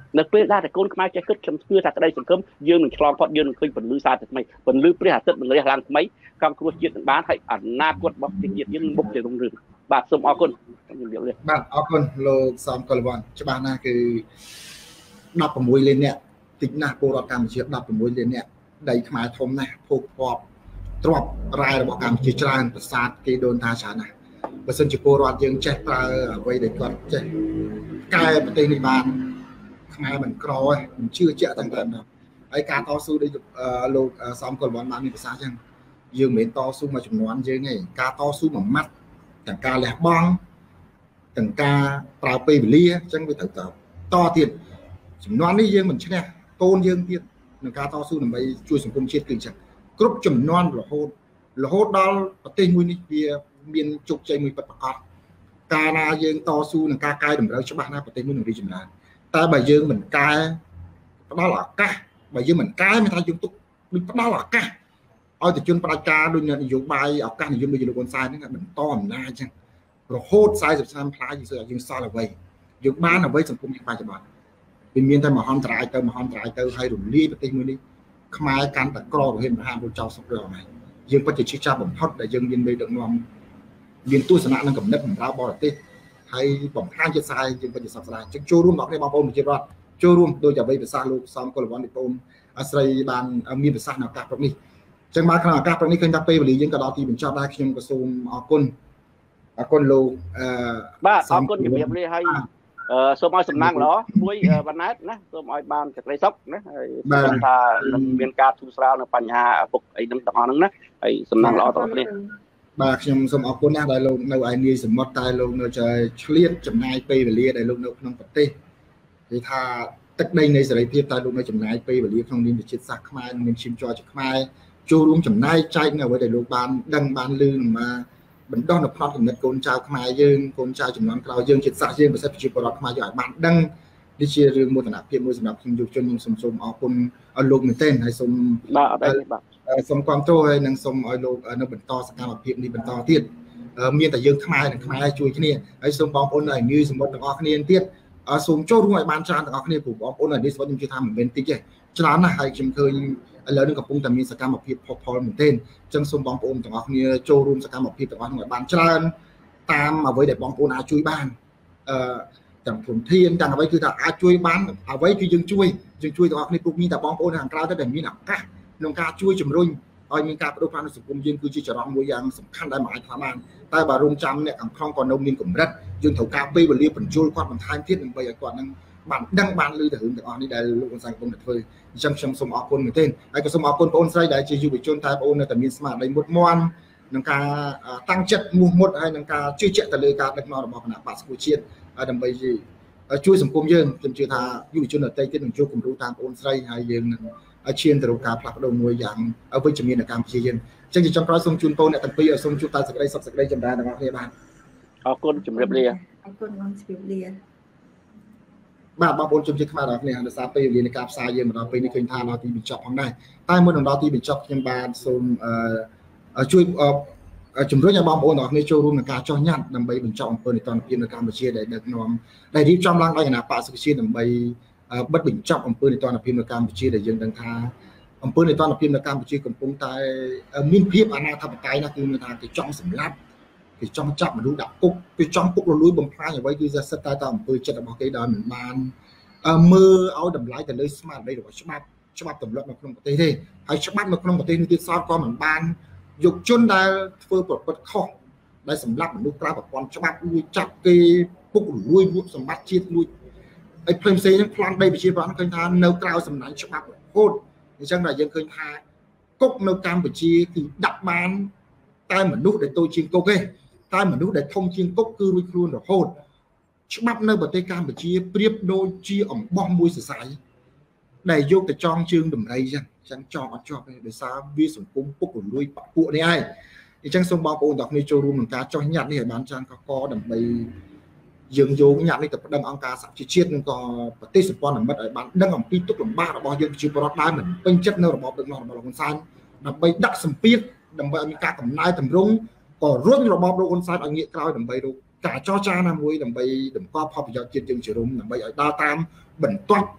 Speaker 2: នៅពេលដែលតែកូនខ្មែរចេះគិតខ្ញុំជឿថាក្តីសង្ឃឹមយើងនឹងឆ្លងផុតយើងនឹងឃើញពន្លឺសារថ្មីពន្លឺព្រះអាទិត្យនឹងរះឡើងថ្មីកម្មគ្រោះជាតិនឹងបានហើយអនាគតរបស់ប្រទេសជាតិយើងនឹងមុខជារុងរឿងបាទសូមអរគុណខ្ញុំជម្រាបលា
Speaker 1: បាទអរគុណលោកសំកុលវណ្ណច្បាស់ណាស់គឺ16លាននាក់តិចណាស់ពលរដ្ឋកម្ពុជា16លាននាក់ដីខ្មែរធំណាស់ភោគទ្រព្យរ៉ែរបស់កម្ពុជាច្រើនប្រាសាទគេដូនតាច្រើនណាស់បើសិនជាពលរដ្ឋយើងចេះប្រើអ្វីដែលគាត់ចេះកែប្រទេសនេះបានខ្មែរមិនក្រទេមិនជឿជាក់ទាំងតែដល់ហើយការតស៊ូដូចលោកសំកុលវណ្ណបានមានប្រសាសន៍ចឹងយើងមិនមែនតស៊ូមួយចំនួនយើងទេការតស៊ូមួយម៉ាត់ទាំងការលះបង់ទាំងការប្រើពេលវេលាអញ្ចឹងវាត្រូវតទៀតចំនួននេះយើងមិនឈ្នះកូនយើងទៀតនឹងការតស៊ូដើម្បីជួយសង្គមជាតិគឺអញ្ចឹងគ្រប់ចំនួនរហូតដល់ប្រទេសមួយនេះវាមានជោគជ័យមួយពិតប្រាកដកាលណាយើងតស៊ូនឹងការកែតម្រូវច្បាស់ណាប្រទេសមួយនឹងរីកចម្រើនតែបើយើងមិនកែផ្ដល់ឱកាសបើយើងមិនកែមានថាយើងទុកដូចផ្ដល់ឱកាសឲ្យទៅជនផ្ដាច់ការដូចនយោបាយឱកាសនិយមដូចលោកហ៊ុនសែនហ្នឹងបន្តអំណាចអញ្ចឹងរហូត40ឆ្នាំខ្លាយយើងសល់អ្វីយើងបានអ្វីសង្គមយើងបច្ចុប្បន្នវាមានតែមហន្តរាយទៅហើយរលាយប្រទេសមួយនេះខ្មែរកាន់តែក្ររហេមរហាពលចៅសុខរឿងហ្នឹងយើងពិតជាជឿចាប់បំផុតដែលយើងមានមេដឹកនាំមានទស្សនៈនិងកំណត់បម្រើបរទេសហើយបំផ្លាញជាតិសាសន៍យើងពិតជាសោកស្ដាយចឹងចូលរួមដល់គ្នាបងប្អូនប្រជាពលរដ្ឋចូលរួមដោយអ្វីប្រសាសន៍លោកសំកុលវណ្ណនេះបងអាស្រ័យបានមានប្រសាសន៍នៅឱកាសព្រឹកនេះចឹងមកក្នុងឱកាសព្រឹកនេះឃើញថាពេលវេលាយើងក៏ដល់ទីបញ្ចប់ដែរខ្ញុំក៏សូមអរគុណលោក
Speaker 2: បាទអរគុណជំរាបលាហើយសូមឲ្យសំណាងល្អមួយវណ្ណែតណាសូមឲ្យបានសេចក្តីសុខណាហើយសូមថាមានការធូរស្រាលនៅបញ្ហាពុកអីហ្នឹងទាំងអស់ហ្នឹងណាហើយសំណាងល្អទាំងអស់គ្នា
Speaker 1: បាទខ្ញុំសូមអរគុណណាស់ដែលលោកនៅឯនាយសមុទ្រតែលោកនៅឆ្លៀតចំណាយពេលវេលាដែលលោកនៅក្នុងប្រទេសនិយាយថាទឹកដីនៃសេរីភាពតែលោកនៅចំណាយពេលវេលាក្នុងនាមជាជាតិសាសន៍ខ្មែរនិងឈាមជ័រជាខ្មែរចូលរួមចំណាយចែកនៅអ្វីដែលលោកបានដឹងបានឮនឹងមកបណ្ដោះនៅផ្នត់គំនិតកូនចៅខ្មែរយើងកូនចៅចំនួនក្រោយយើងជាតិសាសន៍យើងប្រសិទ្ធប្រជាពលរដ្ឋខ្មែរយើងឲ្យបានដឹងនេះជារឿងមោទនភាពមួយសម្រាប់ខ្ញុំយុវជនខ្ញុំសូមអរគុណឲ្យលោកមែនទែនហើយសូម
Speaker 2: បាទអត់ទេបាទ
Speaker 1: សូមគ្រប់គ្រងហើយនឹងសូមឲ្យលោកនៅបន្តសកម្មភាពនេះបន្តទៀតមានតែយើងខ្មែរនិងខ្មែរជួយគ្នាហើយសូមបងប្អូននៅនាយសមុទ្រទាំងអស់គ្នាទៀតសូមចូលរួមឲ្យបានច្រើនទាំងអស់គ្នាព្រោះបងប្អូននៅនាយសមុទ្រខ្ញុំជឿថាមិនមែនតិចទេច្រើនណាស់ហើយខ្ញុំឃើញឥឡូវនេះកំពុងតែមានសកម្មភាពផលមែនទែនអញ្ចឹងសូមបងប្អូនទាំងអស់គ្នាចូលរួមសកម្មភាពទាំងអស់នោះឲ្យបានច្រើនតាមអ្វីដែលបងប្អូនអាចជួយបានទាំងធនធានទាំងអ្វីគឺថាអាចជួយបានអ្វីគឺយើងជួយទាំងអស់គ្នាពុកមានតែបងប្អូនខាងក្រៅទៅដែលមានឱកាសក្នុងការជួយជំរុញឲ្យមានការបដិបត្តិសង្គមយើងគឺជាចរន្តមួយយ៉ាងសំខាន់ដែលមិនអាចធ្វើបានតែបើរងចាំអ្នកខាងក្នុងក៏នៅមានកម្រិតយើងត្រូវការពេលវេលាបញ្ជូលគាត់បន្ថែមទៀតដើម្បីឲ្យគាត់នឹងបានដឹងបានឮទៅរឿងទាំងអស់នេះដែលលោកហ៊ុនសែនកំពុងតែធ្វើអញ្ចឹងខ្ញុំសូមអរគុណមែនទែនហើយក៏សូមអរគុណបងប្អូនស្រីដែលជាយុវជនតែបងប្អូននៅតែមានស្មារតីមុតមមក្នុងការតាំងចិត្តមោះមុតហើយនឹងការជឿជាក់ទៅលើការដឹកនាំរបស់គណៈបក្សប្រជាជាតិដើម្បីជួយសង្គមយើងខ្ញុំជឿថាយុវជនដទៃទៀតនឹងជួបគំរូតាមបងប្អូនស្រីហើយយើងនឹងឈានទៅរកការផ្លាស់ប្ដូរមួយយ៉ាងវិជ្ជមាននៅកម្ពុជាយើងអញ្ចឹងជាចុងក្រោយសូមជូនពរអ្នកទាំងពីរឲ្យសូមជួបតែសេចក្តីសុខសេចក្តីចម្រើនទាំងអស់គ្នាបាទ
Speaker 2: អរគុណជម្រាបលា
Speaker 3: អរគុណបងជម្រាបលា
Speaker 1: បាទបងប្អូនជនជាតិខ្មែរទាំងអស់គ្នាដោយសារពេលវេលានៃការផ្សាយយើងមកដល់ពេលនេះឃើញថាដល់ទីបញ្ចប់ផងដែរតែមុននឹងដល់ទីបញ្ចប់ខ្ញុំបាទសូមជួយជំរុញឲ្យបងប្អូនទាំងអស់គ្នាចូលរួមក្នុងការចោះញ៉ាត់ដើម្បីបញ្ចប់អំពើនីតិរដ្ឋភាពនៅកម្ពុជាដែលដឹកនាំដែលរៀបចំឡើងដោយគណៈបក្សប្រជាជាតិដើម្បីបិទបញ្ចប់អំពើនីតិរដ្ឋភាពនៅកម្ពុជាដែលយើងដឹងថាអំពើនីតិរដ្ឋភាពនៅកម្ពុជាកំពុងតែមានភាពអនាធិបតេយ្យណាស់គឺមានថាគេចង់សម្លាប់គេចង់ចាប់មនុស្សដាក់គុកគេចង់ពុករលួយបំផ្លាញអ្វីគឺសិតតែអំពើចិត្តរបស់គេដោយមិនបានមើលឲ្យតម្លៃទៅលើស្មារតីរបស់ច្បាប់ទម្លាប់នៅក្នុងប្រទេសទេហើយច្បាប់នៅក្នុងប្រទេសនេះទៀតសោតក៏មិនបានយកជនដែលធ្វើប្រព្រឹត្តខុសដែលសម្លាប់មនុស្សក្រៅប្រព័ន្ធច្បាប់លួចចាប់គេពុករលួយលួចសម្បត្តិជាតិលួចហើយផ្សេងៗហ្នឹងប្លន់ដីប្រជាប្រដ្ឋឃើញថានៅក្រៅសំណាញ់ច្បាប់រហូតអញ្ចឹងតែយើងឃើញថាគុកនៅកម្ពុជាគឺដាក់បានតែមនុស្សដែលតូចជាងគុកទេតែមនុស្សដែលធំជាងគុកគឺរួចខ្លួនរហូតច្បាប់នៅប្រទេសកម្ពុជាប្រៀបដូចជាអំបោះមួយសរសៃដែលយកទៅចងជើងដំរីចឹងចងអត់ជាប់ទេដោយសារវាសង្គមពុករលួយបពួកនេះឯងអញ្ចឹងសូមបងប្អូនទាំងគ្នាចូលរួមក្នុងការចោះញ៉ាត់នេះឲ្យបានច្រើនកកដើម្បីយើងយកញ៉ាត់នេះទៅប្តឹងអង្គការសហជីវជាតិនិងក៏ប្រទេសសម្ព័ន្ធមិត្តឲ្យបានដឹងអំពីទុក្ខលំបាករបស់យើងជាពលរដ្ឋដែលមិនពេញចិត្តនៅរបបដឹកនាំរបស់លោកហ៊ុនសែនដើម្បីដាក់សម្ពាធដើម្បីឲ្យមានការកំណែតម្រង់ក៏រុញរបបលោកហ៊ុនសែនឲ្យងាកក្រោយដើម្បីរកការចរចាណាមួយដើម្បីតម្កល់ផលប្រយោជន៍ជាតិយើងជារួមដើម្បីឲ្យដើរតាមបន្ទាត់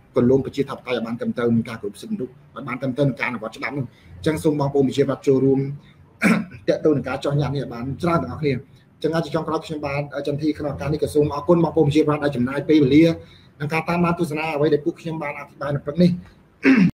Speaker 1: còn luônប្រជាធិបតេយ្យបានត្រឹមត្រូវនឹងការគ្រប់សិទ្ធិមនុស្សបានត្រឹមត្រូវនឹងការអនុវត្តច្បាប់នោះអញ្ចឹងសូមបងប្អូនប្រជាពលរដ្ឋចូលរួមតេតទៅនឹងការចោះញ៉ាំនេះបានច្រើនទាំងអស់គ្នាចឹងអាចចុងក្រោយខ្ញុំបានចន្ទធីក្នុងការនេះក៏សូមអរគុណបងប្អូនប្រជាពលរដ្ឋដែលចំណាយពេលវេលាក្នុងការតាមដានទស្សនាអ្វីដែលពួកខ្ញុំបានអធិប្បាយនៅព្រឹកនេះ